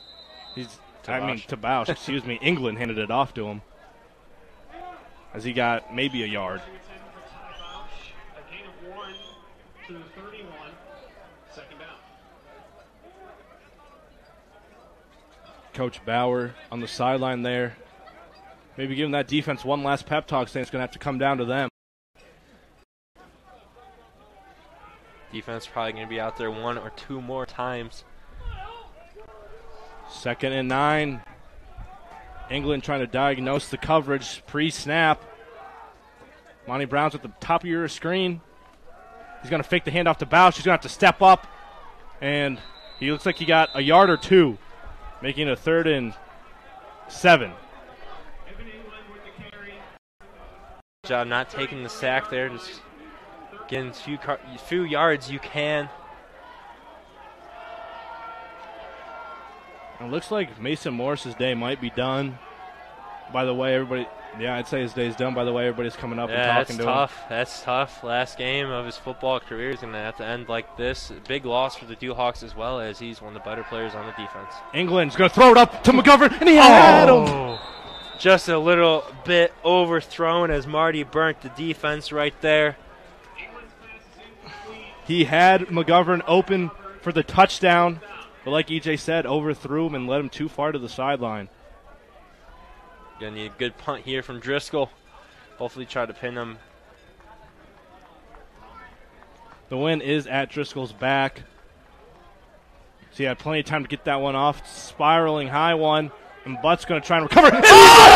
To Bausch, excuse me. England handed it off to him as he got maybe a yard. A gain of 1 to 31. Second down. Coach Bauer on the sideline there. Maybe giving that defense one last pep talk, saying it's going to have to come down to them. Defense probably going to be out there 1 or 2 more times. 2nd and 9. England trying to diagnose the coverage pre-snap. Monty Brown's at the top of your screen. He's going to fake the handoff to Bausch. He's going to have to step up. And he looks like he got a yard or 2, making it a 3rd and 7. Good job not taking the sack there. Just getting few yards you can. It looks like Mason Morris's day might be done. By the way, everybody, I'd say his day's done by the way everybody's coming up and talking to him. That's tough. Last game of his football career is going to have to end like this. Big loss for the Duhawks as well, as he's one of the better players on the defense. England's going to throw it up to McGovern, and he had him. Just a little bit overthrown as Marty burnt the defense right there. He had McGovern open for the touchdown, but like EJ said, overthrew him and led him too far to the sideline. Gonna need a good punt here from Driscoll. Hopefully try to pin him. The win is at Driscoll's back. So he had plenty of time to get that one off. Spiraling high one. And Butt's going to try and recover. Score!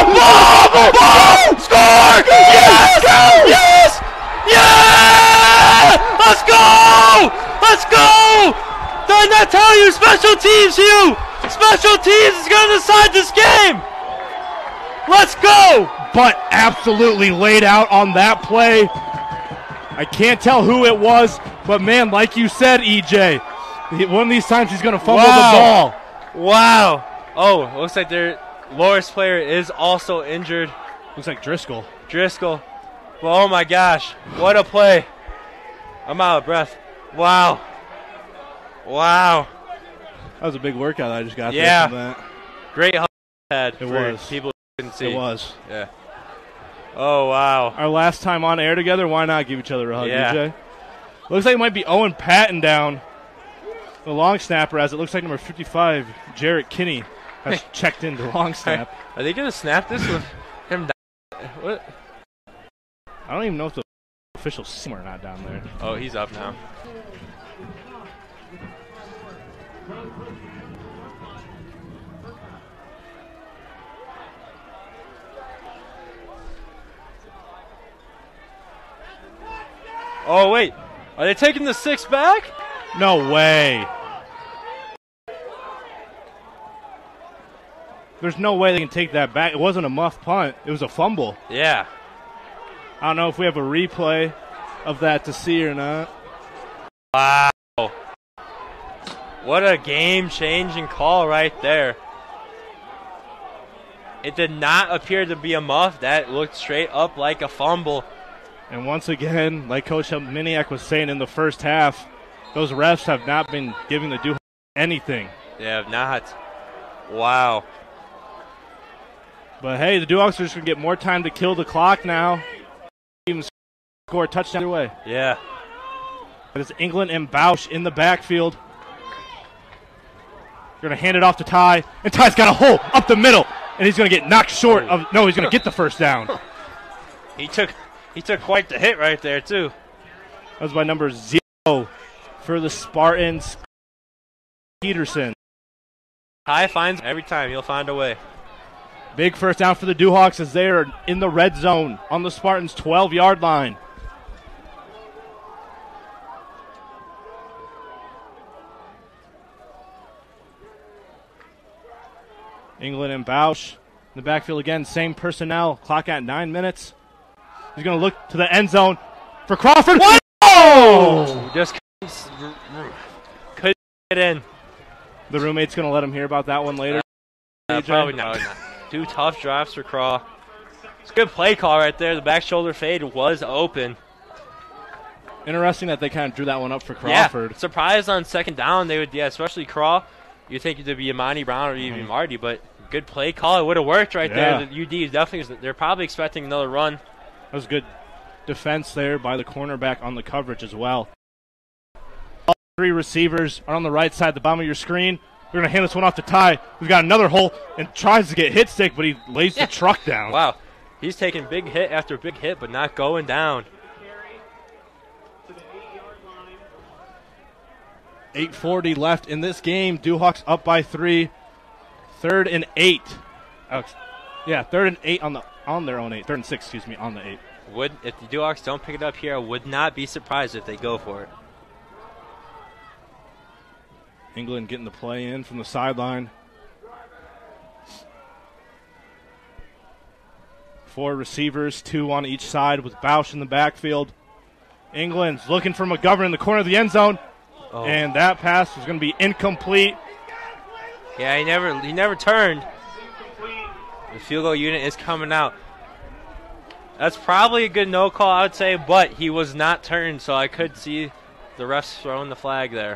Yes! Yes! Yeah! Let's go! Let's go! Didn't I tell you, special teams, Hugh? Special teams is going to decide this game. Let's go! Butt absolutely laid out on that play. I can't tell who it was, but man, like you said, EJ, one of these times he's going to fumble the ball. Wow. Oh, it looks like their Loras player is also injured. Looks like Driscoll. Well, oh my gosh. What a play. I'm out of breath. Wow. That was a big workout I just got there from that. Great hug had. It was. People couldn't see. It was. Yeah. Oh, wow. Our last time on air together, why not give each other a hug, EJ? Looks like it might be Owen Patton down. The long snapper, as it looks like number 55, Jarrett Kinney, has checked into long snap. Are they going to snap this with him down? What? I don't even know if the officials see him or not down there. Oh, he's up now. Oh, wait. Are they taking the 6 back? No way. There's no way they can take that back. It wasn't a muff punt. It was a fumble. Yeah. I don't know if we have a replay of that to see or not. Wow. What a game-changing call right there. It did not appear to be a muff. That looked straight up like a fumble. And once again, like Coach Miniak was saying in the first half, those refs have not been giving the Duhawks anything. They have not. Wow. But hey, the Duhawks are just going to get more time to kill the clock now. Even score a touchdown either way. Yeah. But it's England and Bausch in the backfield. They're going to hand it off to Ty, and Ty's got a hole up the middle, and he's going to get knocked short of. No, he's going to get the first down. He took He took quite the hit right there, too. That was by number 0 for the Spartans, Peterson. High finds every time. He'll find a way. Big first down for the Duhawks as they are in the red zone on the Spartans' 12-yard line. England and Bausch in the backfield again. Same personnel. Clock at 9 minutes. He's going to look to the end zone for Crawford. What? Oh! Just couldn't get in. The roommate's going to let him hear about that one later. Probably not. Two tough drops for Craw. It's a good play call right there. The back shoulder fade was open. Interesting that they kind of drew that one up for Crawford. Yeah, surprised on second down. They would, especially Craw. You'd think it would be Imani Brown or even Marty, but good play call. It would have worked right there. The UD definitely, they're probably expecting another run. That was good defense there by the cornerback on the coverage as well. All 3 receivers are on the right side, the bottom of your screen. We're going to hand this one off to Ty, who's got another hole and tries to get hit stick, but he lays the truck down. Wow. He's taking big hit after big hit, but not going down. 8:40 left in this game. Duhawks up by 3. 3rd and 8. Yeah, 3rd and 8 on their own 8. 3rd and 6, excuse me, on the 8. If the Duhawks don't pick it up here, I would not be surprised if they go for it. England getting the play in from the sideline. 4 receivers, 2 on each side with Bausch in the backfield. England's looking for McGovern in the corner of the end zone. Oh. And that pass was going to be incomplete. Yeah, he never turned. The field goal unit is coming out. That's probably a good no call, I would say, but he was not turned, so I could see the refs throwing the flag there.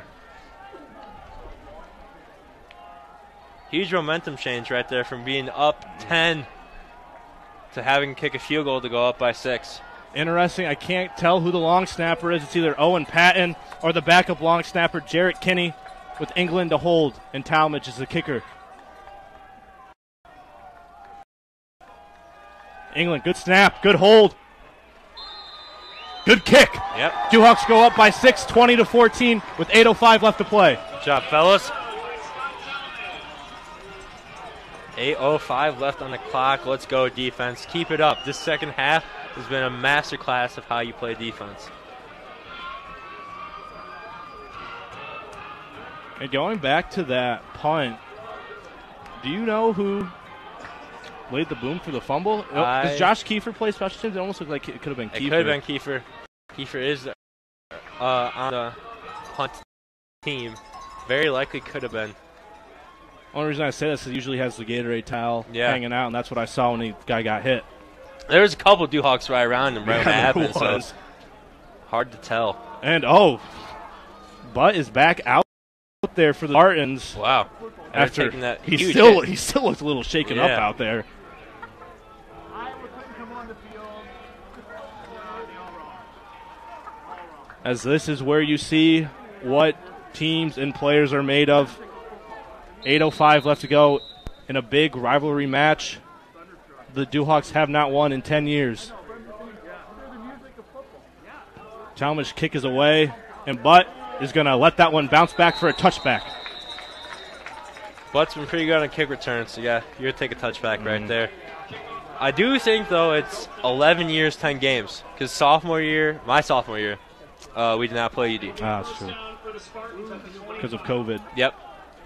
Huge momentum change right there from being up 10 to having to kick a field goal to go up by 6. Interesting. I can't tell who the long snapper is. It's either Owen Patton or the backup long snapper, Jarrett Kinney, with England to hold, and Talmadge is the kicker. England, good snap, good hold. Good kick. Yep. Duhawks go up by 6, 20-14, with 8:05 left to play. Good job, fellas. 8:05 left on the clock. Let's go, defense. Keep it up. This second half has been a masterclass of how you play defense. And going back to that punt, do you know who laid the boom for the fumble? Does Josh Kiefer play special teams? It almost looked like it could have been Kiefer. It could have been Kiefer. Kiefer is on the punt team. Very likely could have been. Only reason I say this is he usually has the Gatorade towel hanging out, and that's what I saw when the guy got hit. There was a couple Duhawks right around him right when that happened, so hard to tell. And, Butt is back out there for the Spartans. Wow. After he still looks a little shaken up out there. As this is where you see what teams and players are made of. 8:05 left to go in a big rivalry match. The Duhawks have not won in 10 years. Talmadge kick is away, and Butt is going to let that one bounce back for a touchback. Butt's been pretty good on kick returns, so yeah, you're going to take a touchback right there. I do think, though, it's 11 years, 10 games, because my sophomore year, we did not play UD. Ah, that's true. Because of COVID. Yep.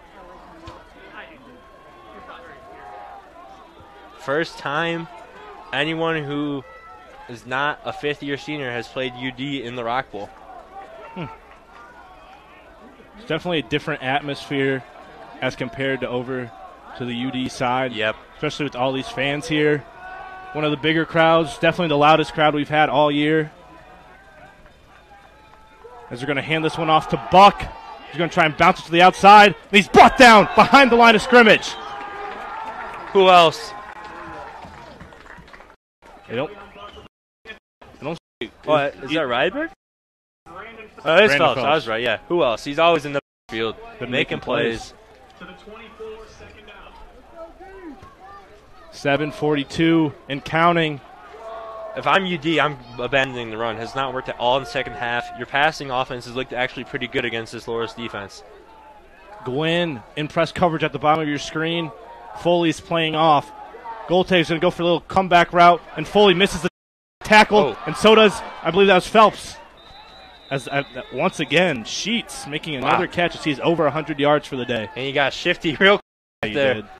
First time anyone who is not a fifth-year senior has played UD in the Rock Bowl. It's definitely a different atmosphere as compared to over to the UD side. Yep. Especially with all these fans here. One of the bigger crowds, definitely the loudest crowd we've had all year. As they're going to hand this one off to Buck. He's going to try and bounce it to the outside. And he's brought down behind the line of scrimmage. Who else? They don't what, is that Rydberg? Oh, it's Phelps. I was right, yeah. Who else? He's always in the field, making plays. 7:42 and counting. if I'm UD, I'm abandoning the run. Has not worked at all in the second half. Your passing offense has looked actually pretty good against this Loras defense. Gwynn in press coverage at the bottom of your screen. Foley's playing off. Golteg's going to go for a little comeback route, and Foley misses the tackle, and so does, I believe that was Phelps. Once again, Sheets making another catch as he's over 100 yards for the day. And he got shifty real quick there. Did.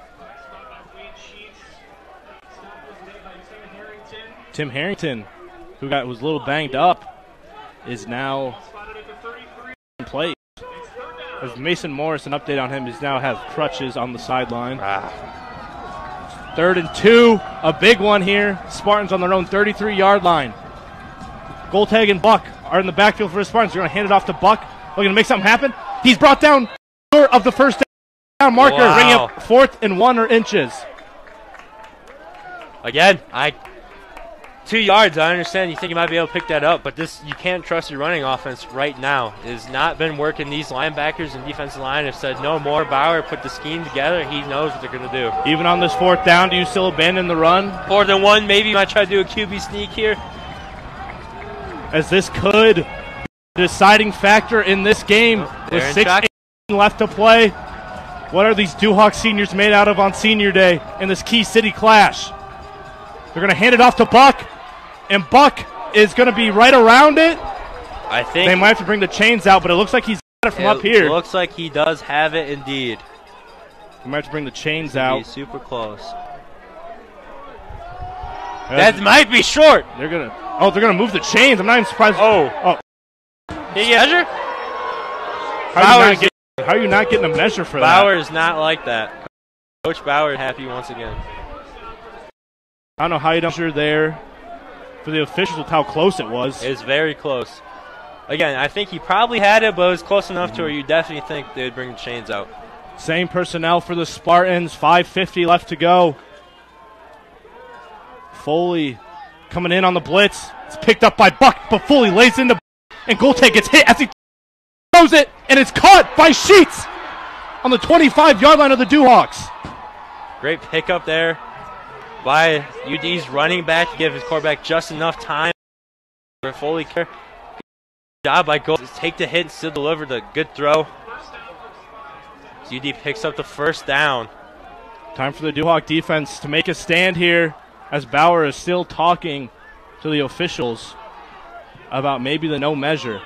Tim Harrington, who was a little banged up, is now in place. As Mason Morris, an update on him, he now has crutches on the sideline. 3rd and 2, a big one here. Spartans on their own 33-yard line. Golteg and Buck are in the backfield for the Spartans. They're going to hand it off to Buck. They're going to make something happen. He's brought down short of the first down marker, bringing up 4th and 1 inches. Again, 2 yards, I understand you think you might be able to pick that up, but you can't trust your running offense right now. It has not been working. These linebackers and defensive line have said no more. Bauer put the scheme together. He knows what they're going to do. Even on this 4th down, do you still abandon the run? 4th and 1, maybe you might try to do a QB sneak here. As this could be the deciding factor in this game. With 6:18 left to play. What are these Dubuque seniors made out of on senior day in this Key City clash? They're going to hand it off to Buck. And Buck is going to be right around it. I think they might have to bring the chains out, but it looks like he's got it from up here. It looks like he does have it indeed. We might have to bring the chains out. Super close. That might be short. They're gonna move the chains. I'm not even surprised. Did you measure? How are you not getting a measure for that? Bauer is not like that. Coach Bauer happy once again. I don't know how you don't measure there. For the officials with how close it was. It's very close. Again, I think he probably had it, but it was close enough to where you definitely think they would bring the chains out. Same personnel for the Spartans. 5:50 left to go. Foley coming in on the blitz. It's picked up by Buck, but Foley lays into and Golteg gets hit as he throws it, and it's caught by Sheets on the 25-yard line of the Duhawks. Great pickup there by UD's running back to give his quarterback just enough time for Foley. Good job by Gold. Take the hit and still deliver the good throw. UD picks up the 1st down. Time for the Dubuque defense to make a stand here as Bauer is still talking to the officials about maybe the no measure.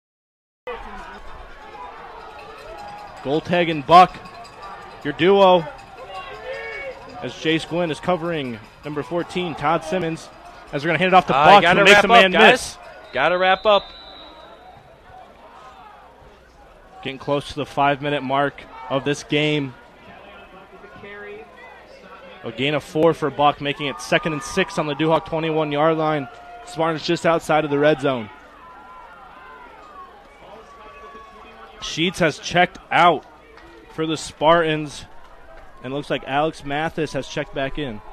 Golteg and Buck, your duo. As Jace Gwynn is covering number 14, Todd Simmons, as we're going to hand it off to Buck, who makes a man miss. Got to wrap up. Getting close to the 5-minute mark of this game. A gain of 4 for Buck, making it 2nd and 6 on the Dubuque 21-yard line. Spartans just outside of the red zone. Sheets has checked out for the Spartans. And it looks like Alex Mathis has checked back in.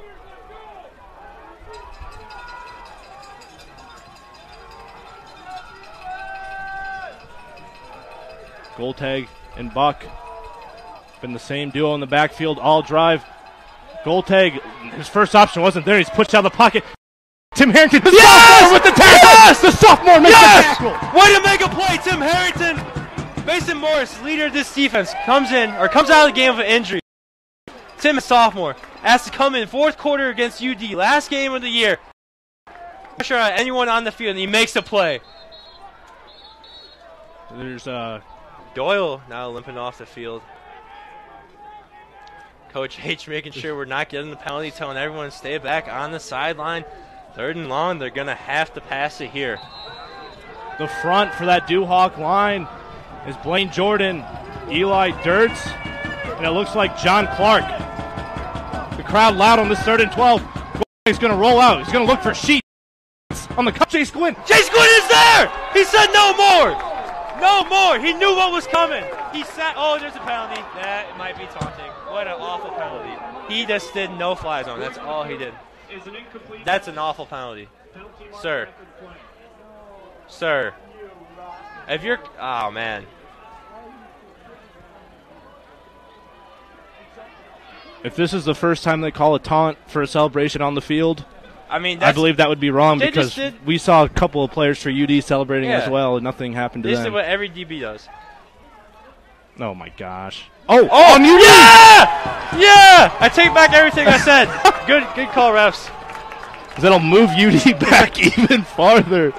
Golteg and Buck been the same duo in the backfield all drive. Golteg, his first option wasn't there. He's pushed out of the pocket. Tim Harrington, the sophomore with the tackle. Yes! The sophomore makes the tackle. Way to make a play, Tim Harrington. Mason Morris, leader of this defense, comes out of the game with an injury. Tim, a sophomore, has to come in 4th quarter against UD, last game of the year. Pressure on anyone on the field, and he makes a play. There's Doyle now limping off the field. Coach H making sure we're not getting the penalty, telling everyone to stay back on the sideline. 3rd and long, they're going to have to pass it here. The front for that Duhawk line is Blaine Jordan, Eli Dirtz, and it looks like John Clark. The crowd loud on this 3rd and 12. He's going to roll out. He's going to look for Sheets on the cut. Chase Gwynn. Chase Gwynn is there! He said no more! No more! He knew what was coming. He said, oh, there's a penalty. That might be taunting. What an awful penalty. He just did no fly zone. That's all he did. That's an awful penalty. Sir. Sir. If you're, oh man. If this is the first time they call a taunt for a celebration on the field, I mean, I believe that would be wrong because we saw a couple of players for UD celebrating as well, and nothing happened to them. This is what every DB does. Oh, my gosh. Oh, on UD! Yeah! Yeah! I take back everything I said. Good call, refs. That'll move UD back even farther.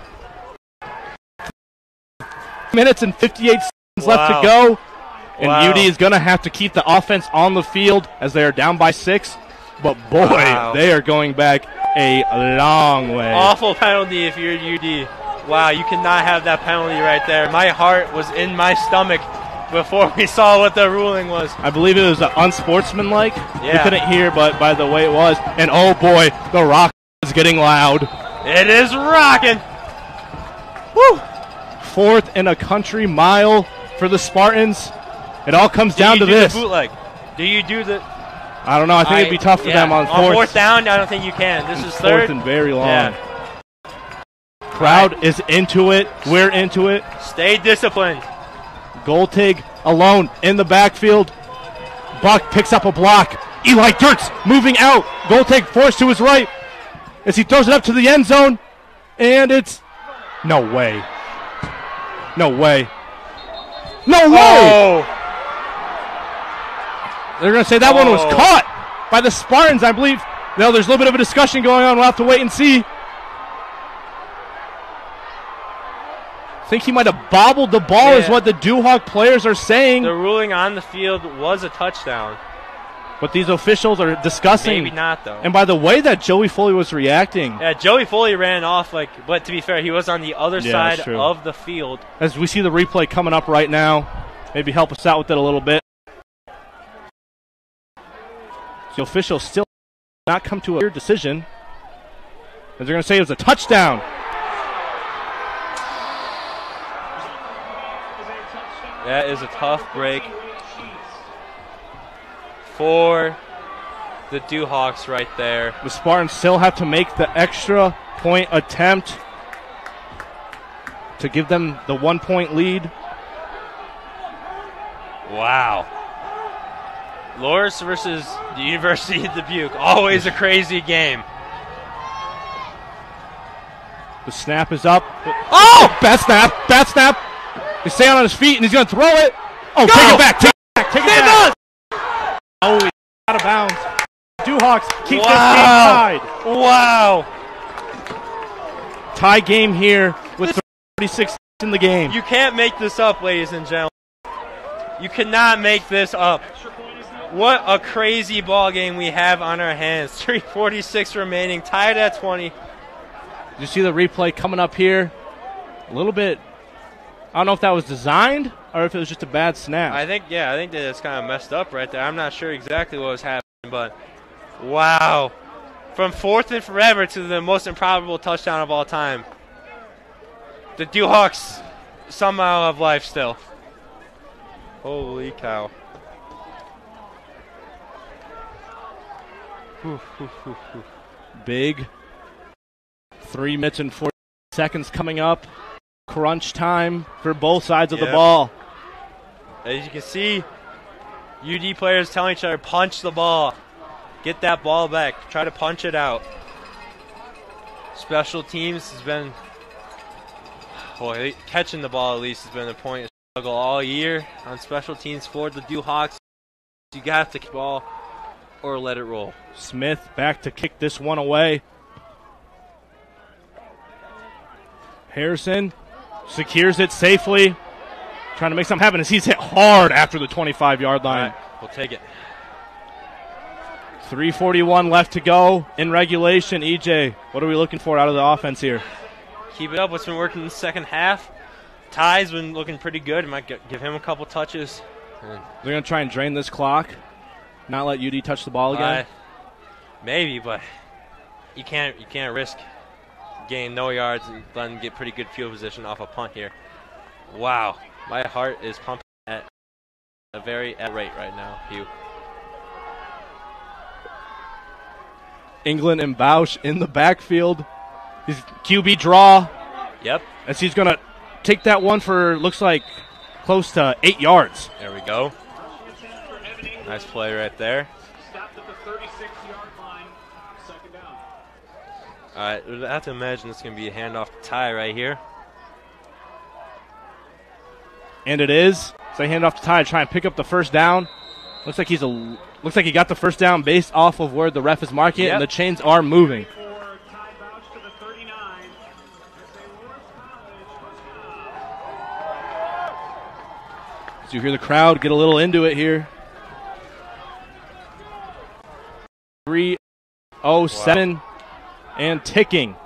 Minutes and 58 seconds left to go. And UD is going to have to keep the offense on the field as they are down by 6. But, boy, they are going back a long way. Awful penalty if you're UD. Wow, you cannot have that penalty right there. My heart was in my stomach before we saw what the ruling was. I believe it was unsportsmanlike. Yeah. We couldn't hear, but by the way it was. And, oh, boy, the rock is getting loud. It is rocking. Woo! 4th and a country mile for the Spartans. It all comes down to this. Do you do the bootleg? Do you do the... I don't know. I think it'd be tough for them on 4th. On 4th down, I don't think you can. This is 3rd. 4th and very long. Yeah. Crowd is into it. We're into it. Stay disciplined. Goltig alone in the backfield. Buck picks up a block. Eli Dirks moving out. Goltig forced to his right as he throws it up to the end zone. And it's... No way. No way. No way! Oh. They're going to say that one was caught by the Spartans, I believe. No, there's a little bit of a discussion going on. We'll have to wait and see. I think he might have bobbled the ball is what the Dubuque players are saying. The ruling on the field was a touchdown. But these officials are discussing. Maybe not, though. And by the way that Joey Foley was reacting. Yeah, Joey Foley ran off, but to be fair, he was on the other side of the field. As we see the replay coming up right now, maybe help us out with it a little bit. The officials still not come to a clear decision. As they're going to say it was a touchdown. That is a tough break for the Duhawks right there. The Spartans still have to make the extra point attempt to give them the 1-point lead. Wow. Loras versus the University of Dubuque. Always a crazy game. The snap is up. Oh! Bad snap. He's staying on his feet, and he's going to throw it. Oh, Go! take it back. Take it back. Oh, he's out of bounds. Duhawks keep this game tied. Wow. Tie game here with 36 in the game. You can't make this up, ladies and gentlemen. You cannot make this up. What a crazy ball game we have on our hands. 3:46 remaining, tied at 20. You see the replay coming up here? A little bit. I don't know if that was designed or if it was just a bad snap. I think that it's kind of messed up right there. I'm not sure exactly what was happening, but wow. From 4th and forever to the most improbable touchdown of all time. The Duhawks somehow have life still. Holy cow. Big 3 minutes and 40 seconds coming up. Crunch time for both sides of the ball. As you can see, UD players telling each other, punch the ball. Get that ball back. Try to punch it out. Special teams has been, catching the ball at least has been a point of struggle all year on special teams for the Duhawks. You have to kick the ball or let it roll. Smith back to kick this one away. Harrison secures it safely. Trying to make something happen as he's hit hard after the 25-yard line. All right, we'll take it. 3:41 left to go in regulation. EJ, what are we looking for out of the offense here? Keep it up. What's been working in the second half? Ty's been looking pretty good. Might give him a couple touches. They're going to try and drain this clock, not let UD touch the ball again? Maybe, but you can't risk gaining no yards and letting get pretty good field position off a punt here. Wow. My heart is pumping at a very rate right now, Hugh. England and Bausch in the backfield. His QB draw. Yep. As he's going to take that one for, looks like, close to 8 yards. There we go. Nice play right there. All right, I have to imagine it's going to be a handoff to Ty right here. And it is. So they hand off to Ty to try and pick up the first down. Looks like he got the first down based off of where the ref is marking it, and the chains are moving. As you hear the crowd get a little into it here. 3:07 and ticking.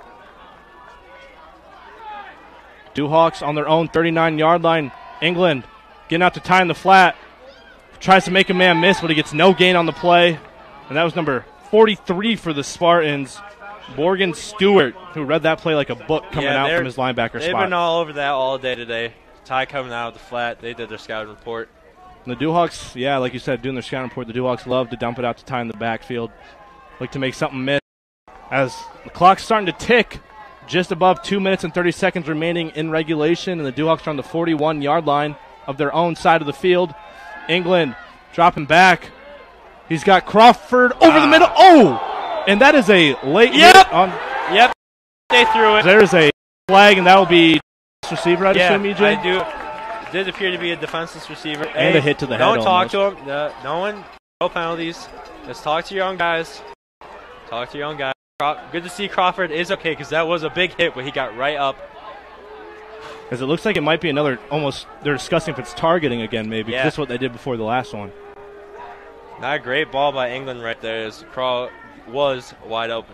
Duhawks on their own 39-yard line. England getting out to Ty in the flat. Tries to make a man miss, but he gets no gain on the play. And that was number 43 for the Spartans, Morgan Stewart, who read that play like a book coming out from his linebacker spot. They've been all over that all day today. Ty coming out of the flat. They did their scouting report. And the Duhawks, yeah, like you said, doing their scouting report, the Duhawks love to dump it out to Ty in the backfield. Like to make something miss. As the clock's starting to tick, just above 2 minutes and 30 seconds remaining in regulation, and the Duhawks are on the 41-yard line of their own side of the field. England dropping back. He's got Crawford over the middle. Oh! And that is a late hit on. Yep. They threw it. There's a flag, and that will be receiver, I'd assume, EJ? I do. It did appear to be a defenseless receiver. And a hit to the head. Don't talk to him. No penalties. Let's talk to your young guys. Talk to your young guys. Good to see Crawford is okay because that was a big hit, but he got right up. Because it looks like it might be another almost, they're discussing if it's targeting again maybe. Yeah. That's what they did before the last one. Not a great ball by England right there as Craw was wide open.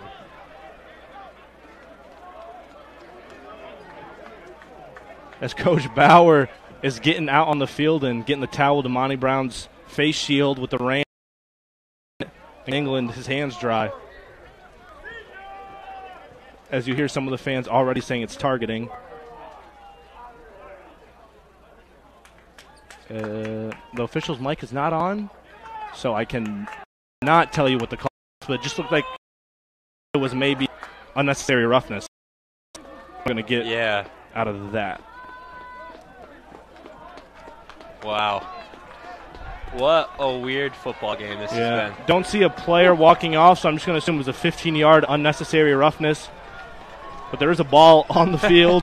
As Coach Bauer is getting out on the field and getting the towel to Monty Brown's face shield with the rain. England, his hands dry. As you hear some of the fans already saying it's targeting. The official's mic is not on, so I can not tell you what the call is, but it just looked like it was maybe unnecessary roughness. I'm going to get out of that. Wow. What a weird football game this has been. Don't see a player walking off, so I'm just going to assume it was a 15-yard unnecessary roughness. But there is a ball on the field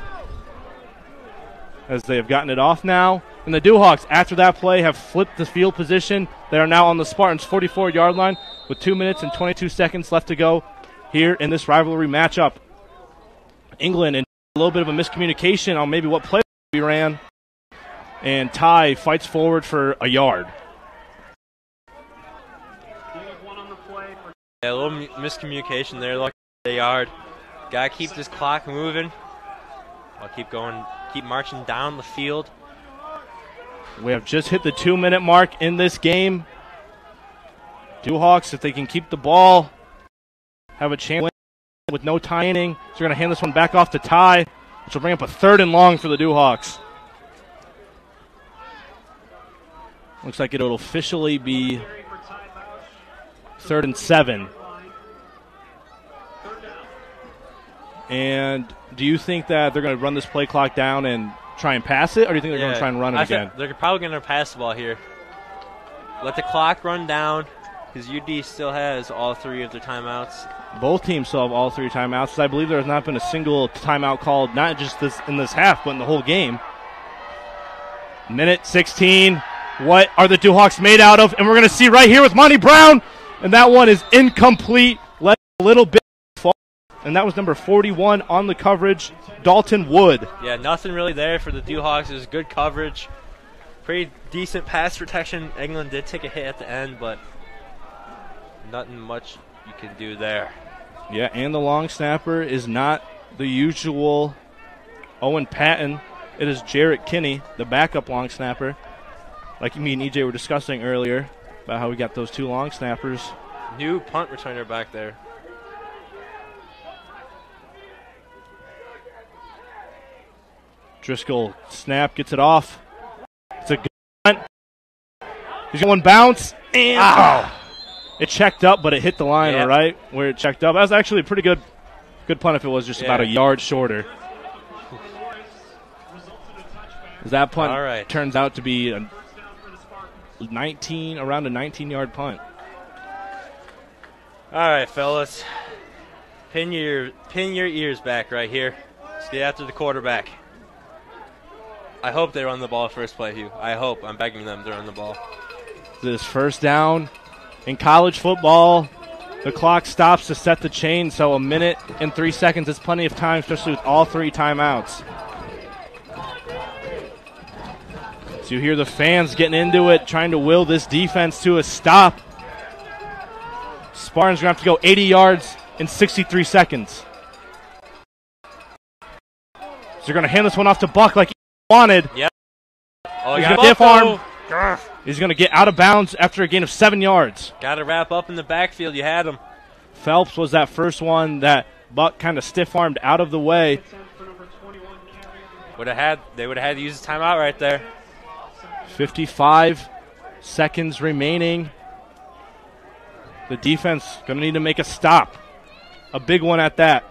as they have gotten it off now. And the Duhawks, after that play, have flipped the field position. They are now on the Spartans' 44-yard line with 2 minutes and 22 seconds left to go here in this rivalry matchup. England in a little bit of a miscommunication on maybe what play we ran. And Ty fights forward for a yard. Yeah, a little miscommunication there. Like a yard. Got to keep this clock moving. I'll keep marching down the field. We have just hit the 2-minute mark in this game. Duhawks, if they can keep the ball, have a chance with no tying. So they're going to hand this one back off to Ty, which will bring up a 3rd and long for the Duhawks. Looks like it'll officially be 3rd and 7. And do you think that they're going to run this play clock down and try and pass it, or do you think they're going to try and run it again? They're probably going to pass the ball here. Let the clock run down because UD still has all 3 of their timeouts. Both teams still have all 3 timeouts. I believe there has not been a single timeout called, not just in this half, but in the whole game. Minute 16. What are the Duhawks made out of? And we're going to see right here with Monty Brown. And that one is incomplete. Let a little bit fall. And that was number 41 on the coverage, Dalton Wood. Yeah, nothing really there for the Duhawks. It was good coverage. Pretty decent pass protection. England did take a hit at the end, but nothing much you can do there. Yeah, and the long snapper is not the usual Owen Patton. It is Jarrett Kinney, the backup long snapper. Like me and EJ were discussing earlier about how we got those 2 long snappers. New punt returner back there. Driscoll snap, gets it off. It's a good punt. He's got one bounce. And it checked up, but it hit the line right where it checked up. That was actually a pretty good punt if it was just about a yard shorter. That punt turns out to be around a 19-yard punt. All right, fellas. Pin your ears back right here. Let's get after the quarterback. I hope they run the ball first play, Hugh. I hope. I'm begging them to run the ball. This first down in college football. The clock stops to set the chain, so 1 minute and 3 seconds is plenty of time, especially with all 3 timeouts. So you hear the fans getting into it, trying to will this defense to a stop. Spartans are going to have to go 80 yards in 63 seconds. So they're going to hand this one off to Buck like he wanted. Yep. Oh, he's going to stiff arm. He's going to get out of bounds after a gain of 7 yards. Got to wrap up in the backfield. You had him. Phelps was that first one that Buck kind of stiff-armed out of the way. They would have had to use the timeout right there. 55 seconds remaining. The defense going to need to make a stop. A big one at that.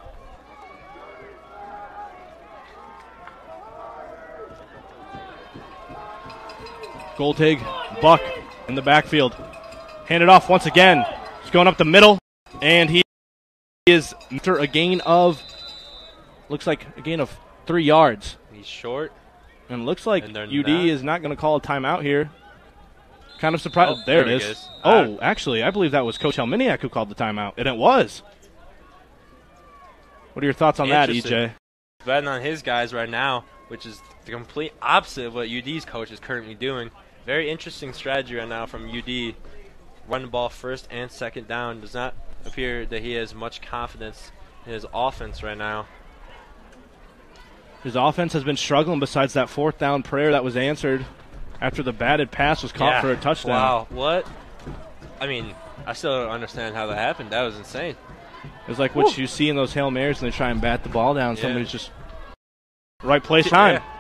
Goldhig, Buck in the backfield. Hand it off once again. He's going up the middle, and he is after a gain of, looks like a gain of 3 yards. He's short. And looks like UD is not going to call a timeout here. Kind of surprised. Oh, there it is. Actually, I believe that was Coach Helminiak who called the timeout, and it was. What are your thoughts on that, EJ? Betting on his guys right now, which is the complete opposite of what UD's coach is currently doing. Very interesting strategy right now from UD. Run the ball first and second down. Does not appear that he has much confidence in his offense right now. His offense has been struggling besides that 4th down prayer that was answered after the batted pass was caught for a touchdown. Wow, what? I mean, I still don't understand how that happened. That was insane. It was like what you see in those Hail Marys when they try and bat the ball down. Somebody's just right place, time. Yeah.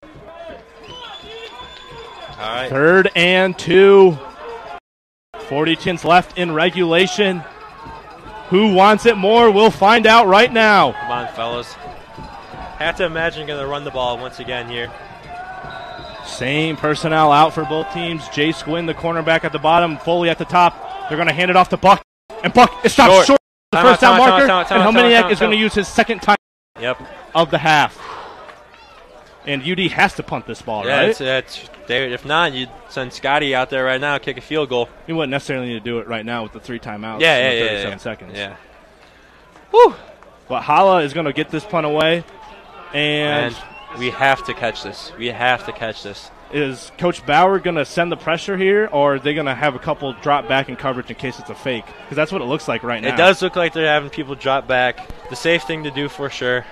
All right. 3rd and 2. 42 left in regulation. Who wants it more? We'll find out right now. Come on, fellas. Have to imagine going to run the ball once again here. Same personnel out for both teams. Jay Squinn, the cornerback at the bottom, Foley at the top. They're going to hand it off to Buck. And Buck is stopped short. The first down marker. And Helminiak is going to use his second time of the half. And UD has to punt this ball, right? If not, you'd send Scotty out there right now, kick a field goal. He wouldn't necessarily need to do it right now with the 3 timeouts. 37 seconds. Yeah. Whew. But Hala is going to get this punt away. And we have to catch this. We have to catch this. Is Coach Bauer going to send the pressure here, or are they going to have a couple drop back in coverage in case it's a fake? Because that's what it looks like right now. It does look like they're having people drop back. The safe thing to do for sure.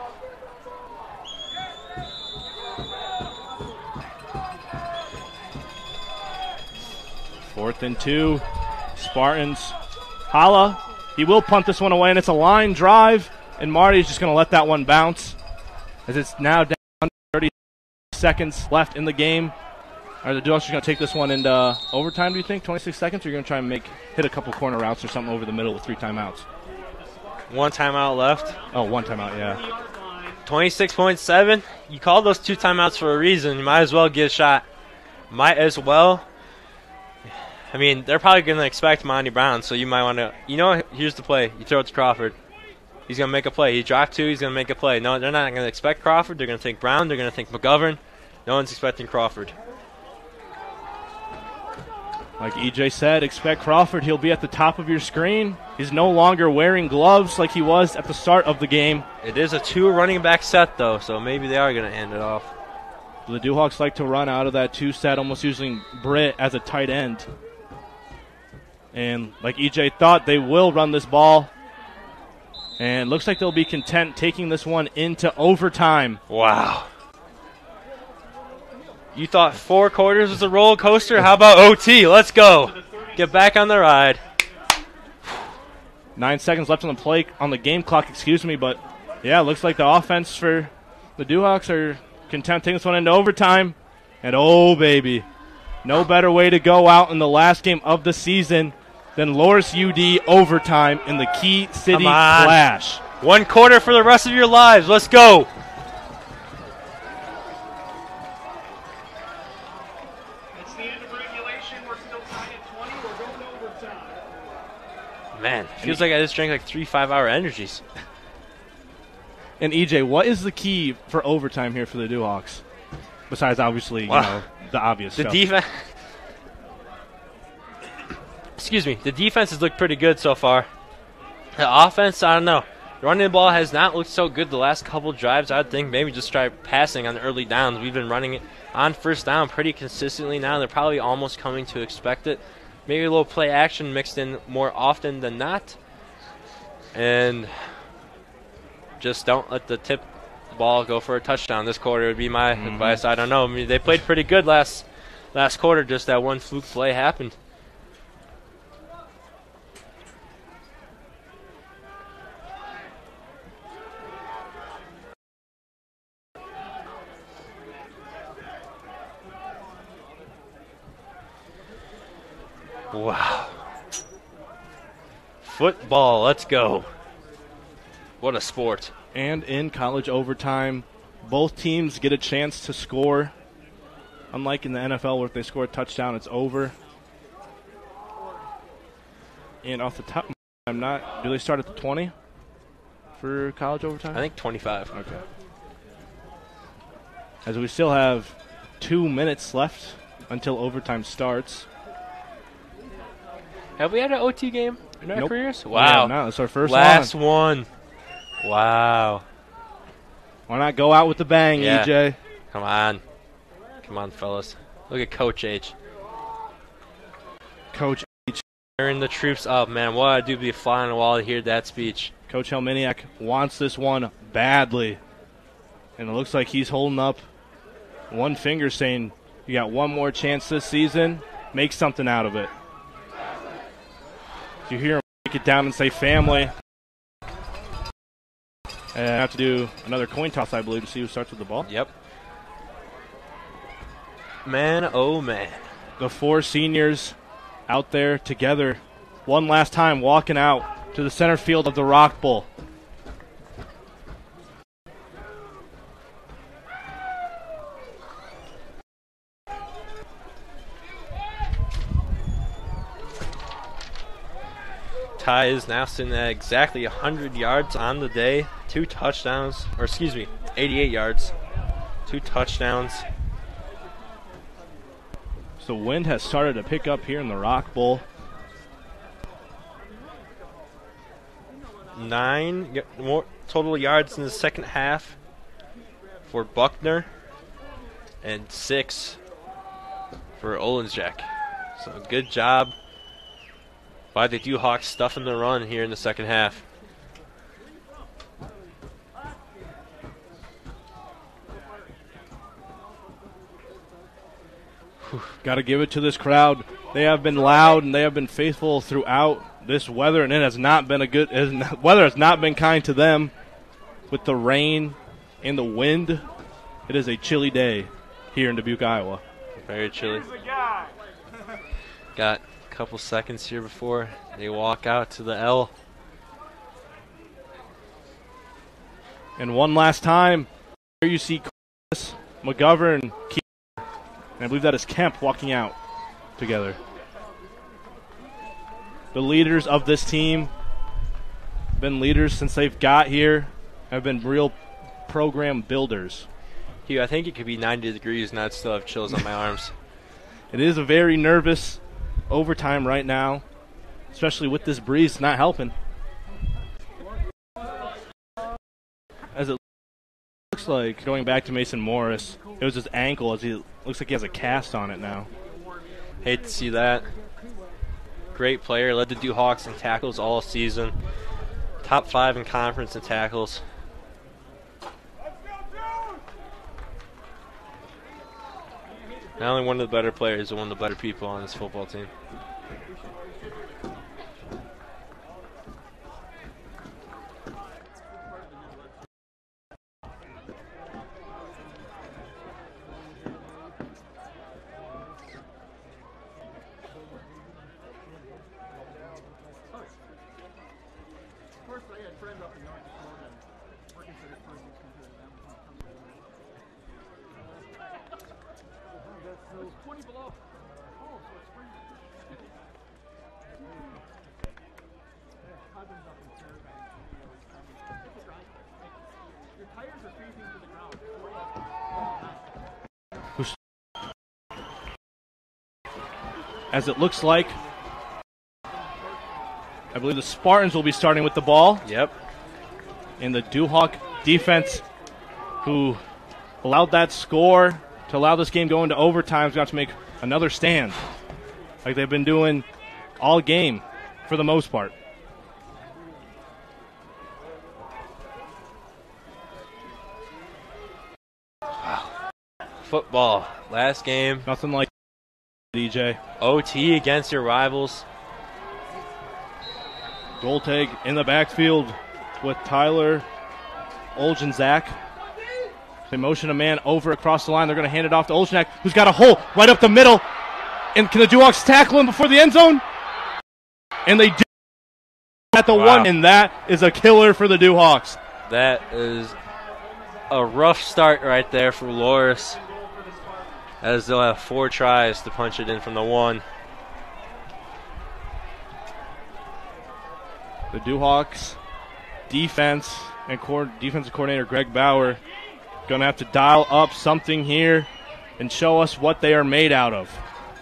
Fourth and 2. Spartans. Hala, he will punt this one away, and it's a line drive. And Marty's just going to let that one bounce as it's now down 30 seconds left in the game. Are the Ducks going to take this one into overtime, do you think? 26 seconds? Or are you going to try and hit a couple corner routes or something over the middle with 3 timeouts? 1 timeout left. Oh, 1 timeout, yeah. 26.7. You called those 2 timeouts for a reason. You might as well get a shot. Might as well. I mean, they're probably going to expect Monty Brown, so you might want to, here's the play. You throw it to Crawford. He's going to make a play. He dropped 2, he's going to make a play. No, they're not going to expect Crawford. They're going to think Brown. They're going to think McGovern. No one's expecting Crawford. Like EJ said, expect Crawford. He'll be at the top of your screen. He's no longer wearing gloves like he was at the start of the game. It is a 2 running back set, though, so maybe they are going to hand it off. The Duhawks like to run out of that 2 set, almost using Britt as a tight end. And like EJ thought, they will run this ball. And looks like they'll be content taking this one into overtime. Wow. You thought 4 quarters was a roller coaster? How about OT? Let's go. Get back on the ride. 9 seconds left on the game clock, but yeah, it looks like the offense for the Duhawks are content taking this one into overtime. And oh baby, no better way to go out in the last game of the season than Loras UD overtime in the Key City Clash. 1 quarter for the rest of your lives. Let's go. It's the end of regulation. We're still tied at 20. We're going to overtime. Man, feels like I just drank like 3 5-hour energies. And EJ, what is the key for overtime here for the Duhawks? Besides, obviously, the obvious The stuff. defense. Excuse me. The defense has looked pretty good so far. The offense, I don't know. Running the ball has not looked so good the last couple drives. I'd think maybe just try passing on the early downs. We've been running it on first down pretty consistently now. They're probably almost coming to expect it. Maybe a little play action mixed in more often than not. And just don't let the tip ball go for a touchdown this quarter would be my advice. I don't know. I mean, they played pretty good last quarter. Just that one fluke play happened. Wow. Football, let's go. What a sport. And in college overtime, both teams get a chance to score. Unlike in the NFL where if they score a touchdown, it's over. And off the top, do they start at the 20 for college overtime? I think 25. Okay. As we still have 2 minutes left until overtime starts. Have we had an OT game in our Nope. careers? Wow. No, it's our first Last one. one. Wow. Why not go out with the bang, Yeah. EJ? Come on. Come on, fellas. Look at Coach H. Coach H. Firing the troops up, man. What I'd do be a fly on the wall to hear that speech. Coach Helminiak wants this one badly. And it looks like he's holding up one finger saying, you got one more chance this season. Make something out of it. You hear him break it down and say family. And I have to do another coin toss, I believe, to see who starts with the ball. Yep. Man, oh man. The 4 seniors out there together one last time, walking out to the center field of the Rock Bowl. Ty is now sitting at exactly 100 yards on the day. 2 touchdowns, or excuse me, 88 yards. 2 touchdowns. So the wind has started to pick up here in the Rock Bowl. 9 more total yards in the second half for Buckner, and 6 for Olensjack. So good job by the Duhawks stuffing the run here in the second half. Got to give it to this crowd. They have been loud and they have been faithful throughout this weather, and it has not been weather has not been kind to them with the rain and the wind. It is a chilly day here in Dubuque, Iowa. Very chilly. Got a couple seconds here before they walk out to the L. And one last time, here you see Chris, McGovern, and I believe that is Kemp walking out together. The leaders of this team been leaders since they've got here, have been real program builders. Hugh, I think it could be 90 degrees and I'd still have chills on my arms. It is a very nervous overtime right now, especially with this breeze not helping. As it looks like, going back to Mason Morris, it was his ankle, as he looks like he has a cast on it now. Hate to see that. Great player, led the Duhawks in tackles all season. Top 5 in conference in tackles. Not only one of the better players, but one of the better people on this football team. As it looks like, I believe the Spartans will be starting with the ball. Yep. And the Dubuque defense, who allowed that score to allow this game go into overtime, is going to have to make another stand, like they've been doing all game for the most part. Football. Last game. Nothing like DJ. OT against your rivals. Golteg in the backfield with Tyler Oljanzak. They motion a man over across the line. They're going to hand it off to Oljanzak, who's got a hole right up the middle. And can the Duhawks tackle him before the end zone? And they do at the one, and that is a killer for the Duhawks. That is a rough start right there for Loras, as they'll have 4 tries to punch it in from the 1. The Duhawks defense and defensive coordinator Greg Bauer going to have to dial up something here and show us what they are made out of.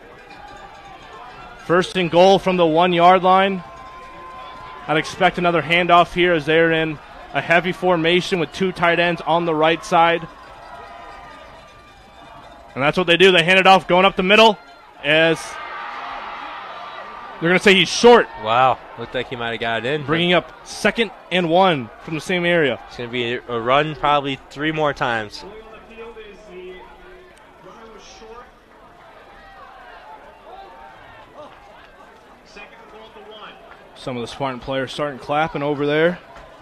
First and goal from the 1-yard line. I'd expect another handoff here as they're in a heavy formation with 2 tight ends on the right side. And that's what they do. They hand it off going up the middle as they're going to say he's short. Wow. Looked like he might have got it in. Bringing up 2nd and 1 from the same area. It's going to be a run probably 3 more times. Some of the Spartan players starting clapping over there.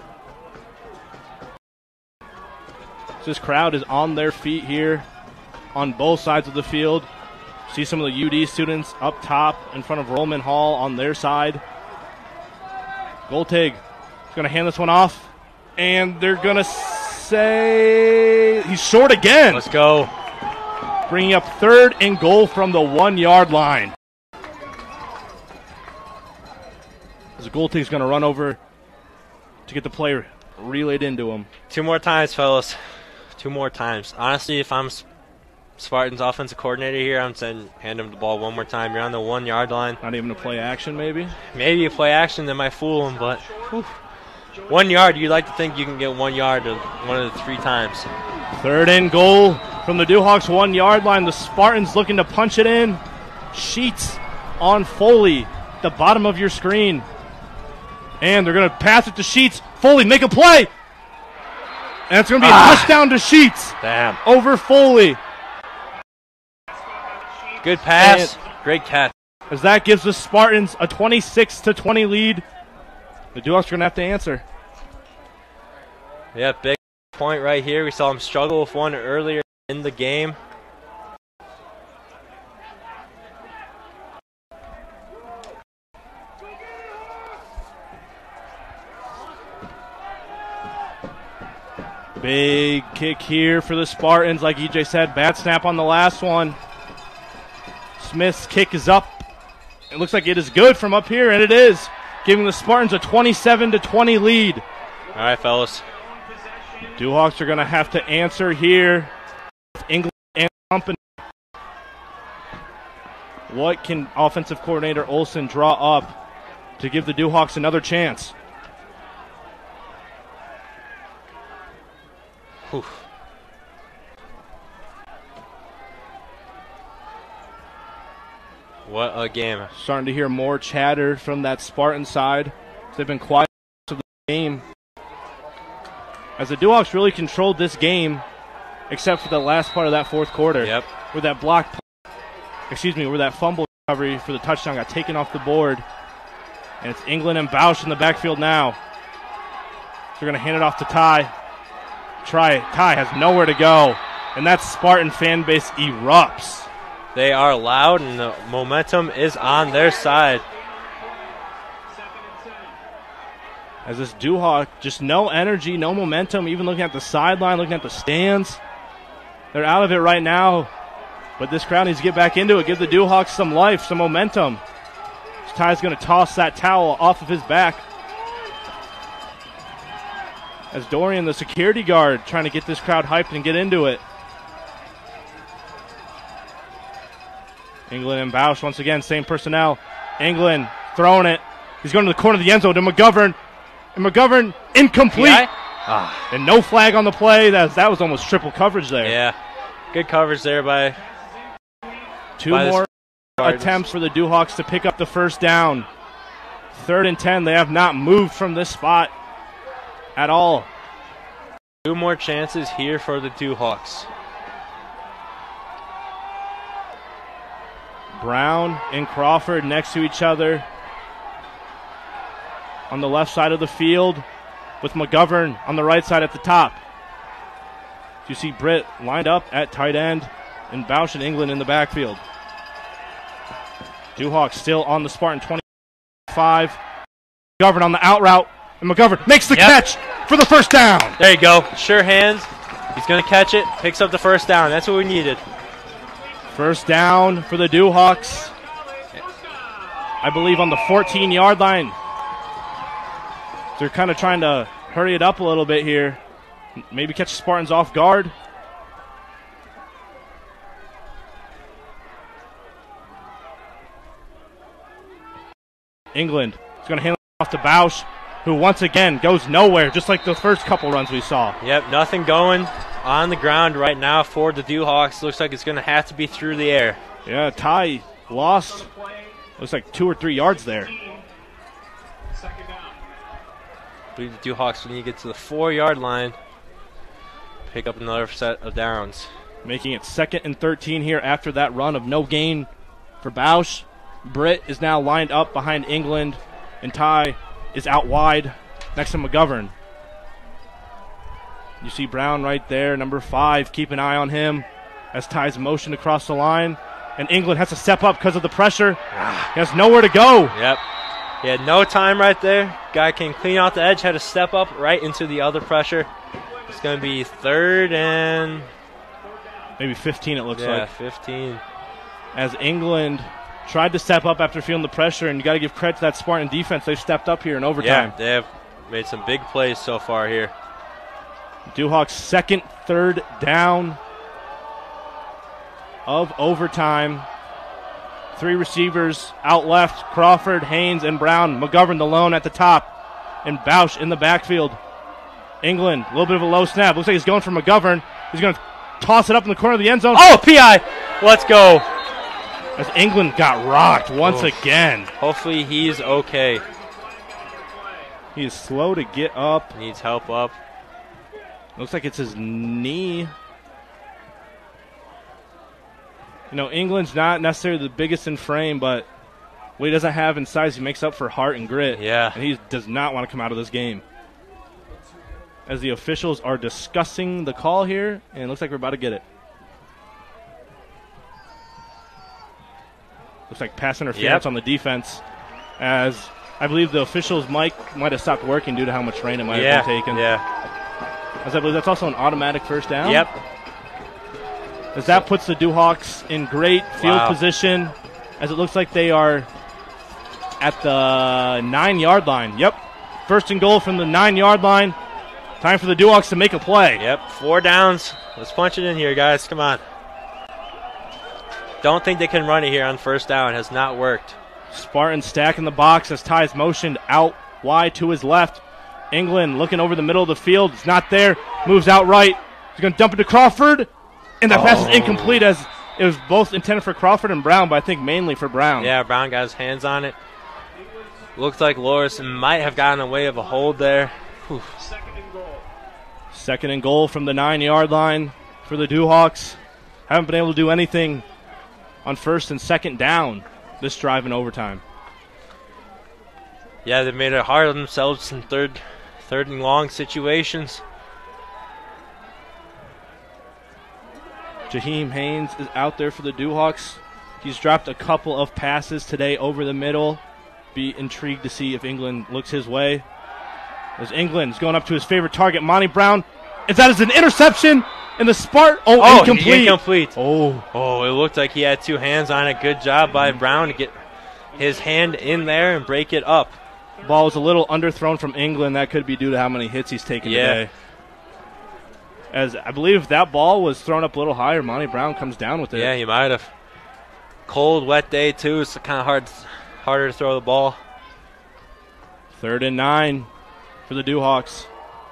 This crowd is on their feet here on both sides of the field. See some of the UD students up top in front of Rollman Hall on their side. Goltig is going to hand this one off, and they're going to say he's short again. Let's go. Bringing up 3rd and goal from the 1-yard line. As the Goltig is going to run over to get the play relayed into him. 2 more times, fellas. 2 more times. Honestly, if I'm Spartans offensive coordinator here, I'm saying hand him the ball 1 more time. You're on the 1-yard line. Not even a play action, maybe? Maybe a play action that might fool him, but 1 yard, you'd like to think you can get 1 yard 1 of the 3 times. 3rd and goal from the Duhawks 1-yard line. The Spartans looking to punch it in. Sheets on Foley, the bottom of your screen. And they're going to pass it to Sheets. Foley, make a play. And it's going to be a touchdown to Sheets. Damn. Over Foley. Good pass. Great catch. As that gives the Spartans a 26-20 lead. The Duhawks are going to have to answer. Yeah, big point right here. We saw them struggle with one earlier in the game. Big kick here for the Spartans. Like EJ said, bad snap on the last one. Smith's kick is up. It looks like it is good from up here, and it is, giving the Spartans a 27-20 lead. All right, fellas. Duhawks are going to have to answer here. England and company. What can offensive coordinator Olson draw up to give the Duhawks another chance? Whew. What a game. Starting to hear more chatter from that Spartan side. They've been quiet most of the game. As the Duhawks really controlled this game, except for the last part of that 4th quarter. Yep. Where that where that fumble recovery for the touchdown got taken off the board. And it's England and Bausch in the backfield now. They're going to hand it off to Ty. Ty has nowhere to go. And that Spartan fan base erupts. They are loud, and the momentum is on their side. As this Duhawk, just no energy, no momentum, even looking at the sideline, looking at the stands. They're out of it right now. But this crowd needs to get back into it, give the Duhawks some life, some momentum. Ty's going to toss that towel off of his back. As Dorian, the security guard, trying to get this crowd hyped and get into it. England and Bausch once again, same personnel. England throwing it. He's going to the corner of the end zone to McGovern. And McGovern, incomplete. And no flag on the play. That was almost triple coverage there. Yeah, good coverage there by two more attempts for the Duhawks to pick up the first down. 3rd and 10. They have not moved from this spot at all. 2 more chances here for the Duhawks. Brown and Crawford next to each other on the left side of the field, with McGovern on the right side at the top. You see Britt lined up at tight end and Bausch and England in the backfield. Duhawks still on the Spartan 25. McGovern on the out route, and McGovern makes the catch for the first down. There you go. Sure hands. He's going to catch it, picks up the first down. That's what we needed. First down for the Duhawks. I believe on the 14-yard line. They're kind of trying to hurry it up a little bit here. Maybe catch the Spartans off guard. England is going to hand it off to Bausch, who once again goes nowhere, just like the first couple runs we saw. Yep, nothing going on the ground right now for the Duhawks. Looks like it's going to have to be through the air. Yeah, Ty lost, looks like 2 or 3 yards there. I believe the Duhawks, when you get to the 4-yard line, pick up another set of downs. Making it 2nd and 13 here after that run of no gain for Bausch. Britt is now lined up behind England, and Ty is out wide next to McGovern. You see Brown right there, number 5. Keep an eye on him as Ty's motion across the line. And England has to step up because of the pressure. He has nowhere to go. Yep. He had no time right there. Guy can clean out the edge, had to step up right into the other pressure. It's going to be 3rd and maybe 15 it looks like. Yeah, 15. As England tried to step up after feeling the pressure, and you got to give credit to that Spartan defense. They've stepped up here in overtime. Yeah, they have made some big plays so far here. Duhawks' 2nd, 3rd down of overtime. 3 receivers out left, Crawford, Haynes, and Brown. McGovern the lone at the top, and Bausch in the backfield. England, a little bit of a low snap. Looks like he's going for McGovern. He's going to toss it up in the corner of the end zone. Oh, PI! Let's go. As England got rocked once again. Hopefully he's okay. He is slow to get up. Needs help up. Looks like it's his knee. You know, England's not necessarily the biggest in frame, but what he doesn't have in size, he makes up for heart and grit. Yeah. And he does not want to come out of this game. As the officials are discussing the call here, and it looks like we're about to get it. Looks like pass interference on the defense, as I believe the officials' mic might have stopped working due to how much rain it might have been taken. Yeah. As I believe that's also an automatic first down. Yep. As that puts the Duhawks in great field position, as it looks like they are at the 9-yard line. Yep. 1st and goal from the 9-yard line. Time for the Duhawks to make a play. Yep. 4 downs. Let's punch it in here, guys. Come on. Don't think they can run it here on 1st down. It has not worked. Spartan stack in the box as Ty's motioned out wide to his left. England looking over the middle of the field. It's not there. Moves out right. He's going to dump it to Crawford. And that pass is incomplete, as it was both intended for Crawford and Brown, but I think mainly for Brown. Yeah, Brown got his hands on it. Looks like Loras might have gotten away of a hold there. Whew. 2nd and goal from the 9-yard line for the Duhawks. Haven't been able to do anything on 1st and 2nd down this drive in overtime. Yeah, they made it hard on themselves in third and long situations. Jaheim Haynes is out there for the Duhawks. He's dropped a couple of passes today over the middle. Be intrigued to see if England looks his way. As England's going up to his favorite target, Monty Brown. Is that as an interception? And the Spart, incomplete. Incomplete. Oh, it looked like he had 2 hands on it. Good job by Brown to get his hand in there and break it up. Ball was a little underthrown from England. That could be due to how many hits he's taken today. As I believe that ball was thrown up a little higher, Monty Brown comes down with it. Yeah, he might have. Cold, wet day, too. It's kind of harder to throw the ball. 3rd and 9 for the Duhawks.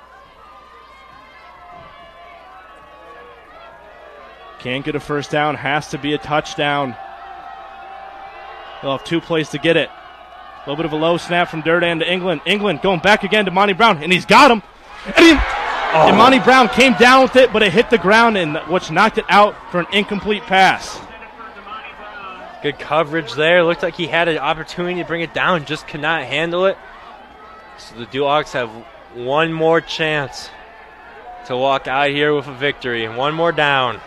Can't get a first down. Has to be a touchdown. They'll have 2 plays to get it. A little bit of a low snap from Durdan to England. England going back again to Monty Brown, and he's got him. And Monty Brown came down with it, but it hit the ground, and which knocked it out for an incomplete pass. Good coverage there. Looked like he had an opportunity to bring it down, just could not handle it. So the Duhawks have one more chance to walk out here with a victory. One more down.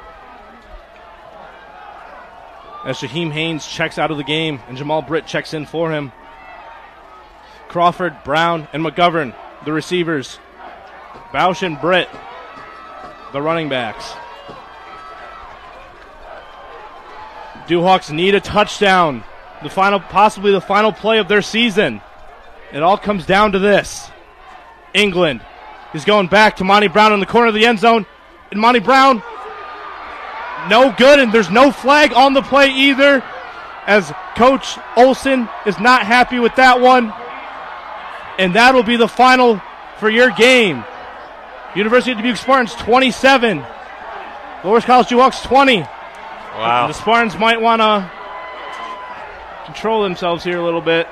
As Shaheem Haynes checks out of the game, and Jamal Britt checks in for him. Crawford, Brown, and McGovern, the receivers. Bausch and Britt, the running backs. Duhawks need a touchdown. Possibly the final play of their season. It all comes down to this. England is going back to Monty Brown in the corner of the end zone. And Monty Brown, no good, and there's no flag on the play either, as Coach Olson is not happy with that one. And that'll be the final for your game. University of Dubuque Spartans 27. Loras College Duhawks 20. Wow. The Spartans might want to control themselves here a little bit.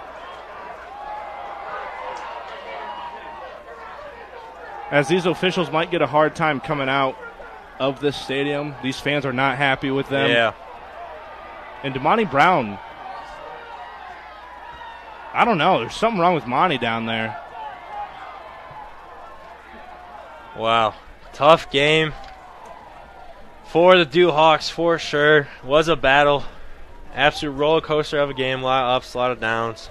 As these officials might get a hard time coming out of this stadium. These fans are not happy with them. Yeah. And Monty Brown, I don't know. There's something wrong with Monty down there. Wow. Tough game for the Duhawks for sure. Was a battle. Absolute roller coaster of a game. A lot of ups, a lot of downs.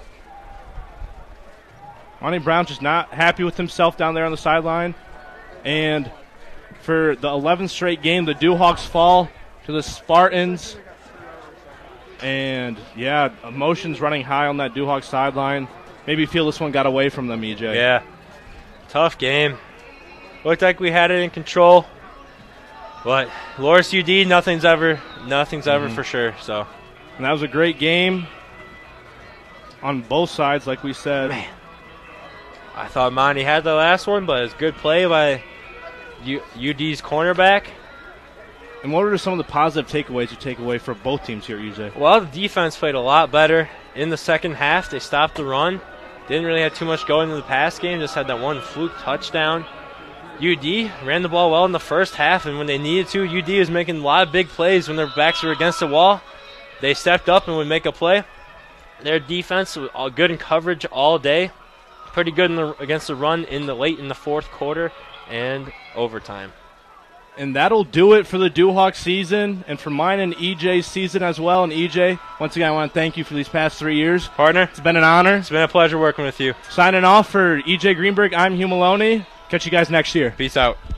Monty Brown just not happy with himself down there on the sideline. And for the 11th straight game, the Duhawks fall to the Spartans. And, yeah, emotions running high on that Duhawks sideline. Maybe feel this one got away from them, EJ. Yeah. Tough game. Looked like we had it in control. But Loras UD, nothing's ever for sure. So, and that was a great game on both sides, like we said. Man. I thought Monty had the last one, but it's good play by UD's cornerback. And what are some of the positive takeaways you take away from both teams here, EJ? Well, the defense played a lot better in the second half. They stopped the run. Didn't really have too much going in the pass game. Just had that one fluke touchdown. UD ran the ball well in the first half, and when they needed to, UD was making a lot of big plays when their backs were against the wall. They stepped up and would make a play. Their defense was all good in coverage all day. Pretty good against the run late in the fourth quarter and overtime. And that'll do it for the Duhawks season and for mine and EJ's season as well. And EJ, once again, I want to thank you for these past 3 years. Partner, it's been an honor. It's been a pleasure working with you. Signing off for EJ Greenberg, I'm Hugh Molony. Catch you guys next year. Peace out.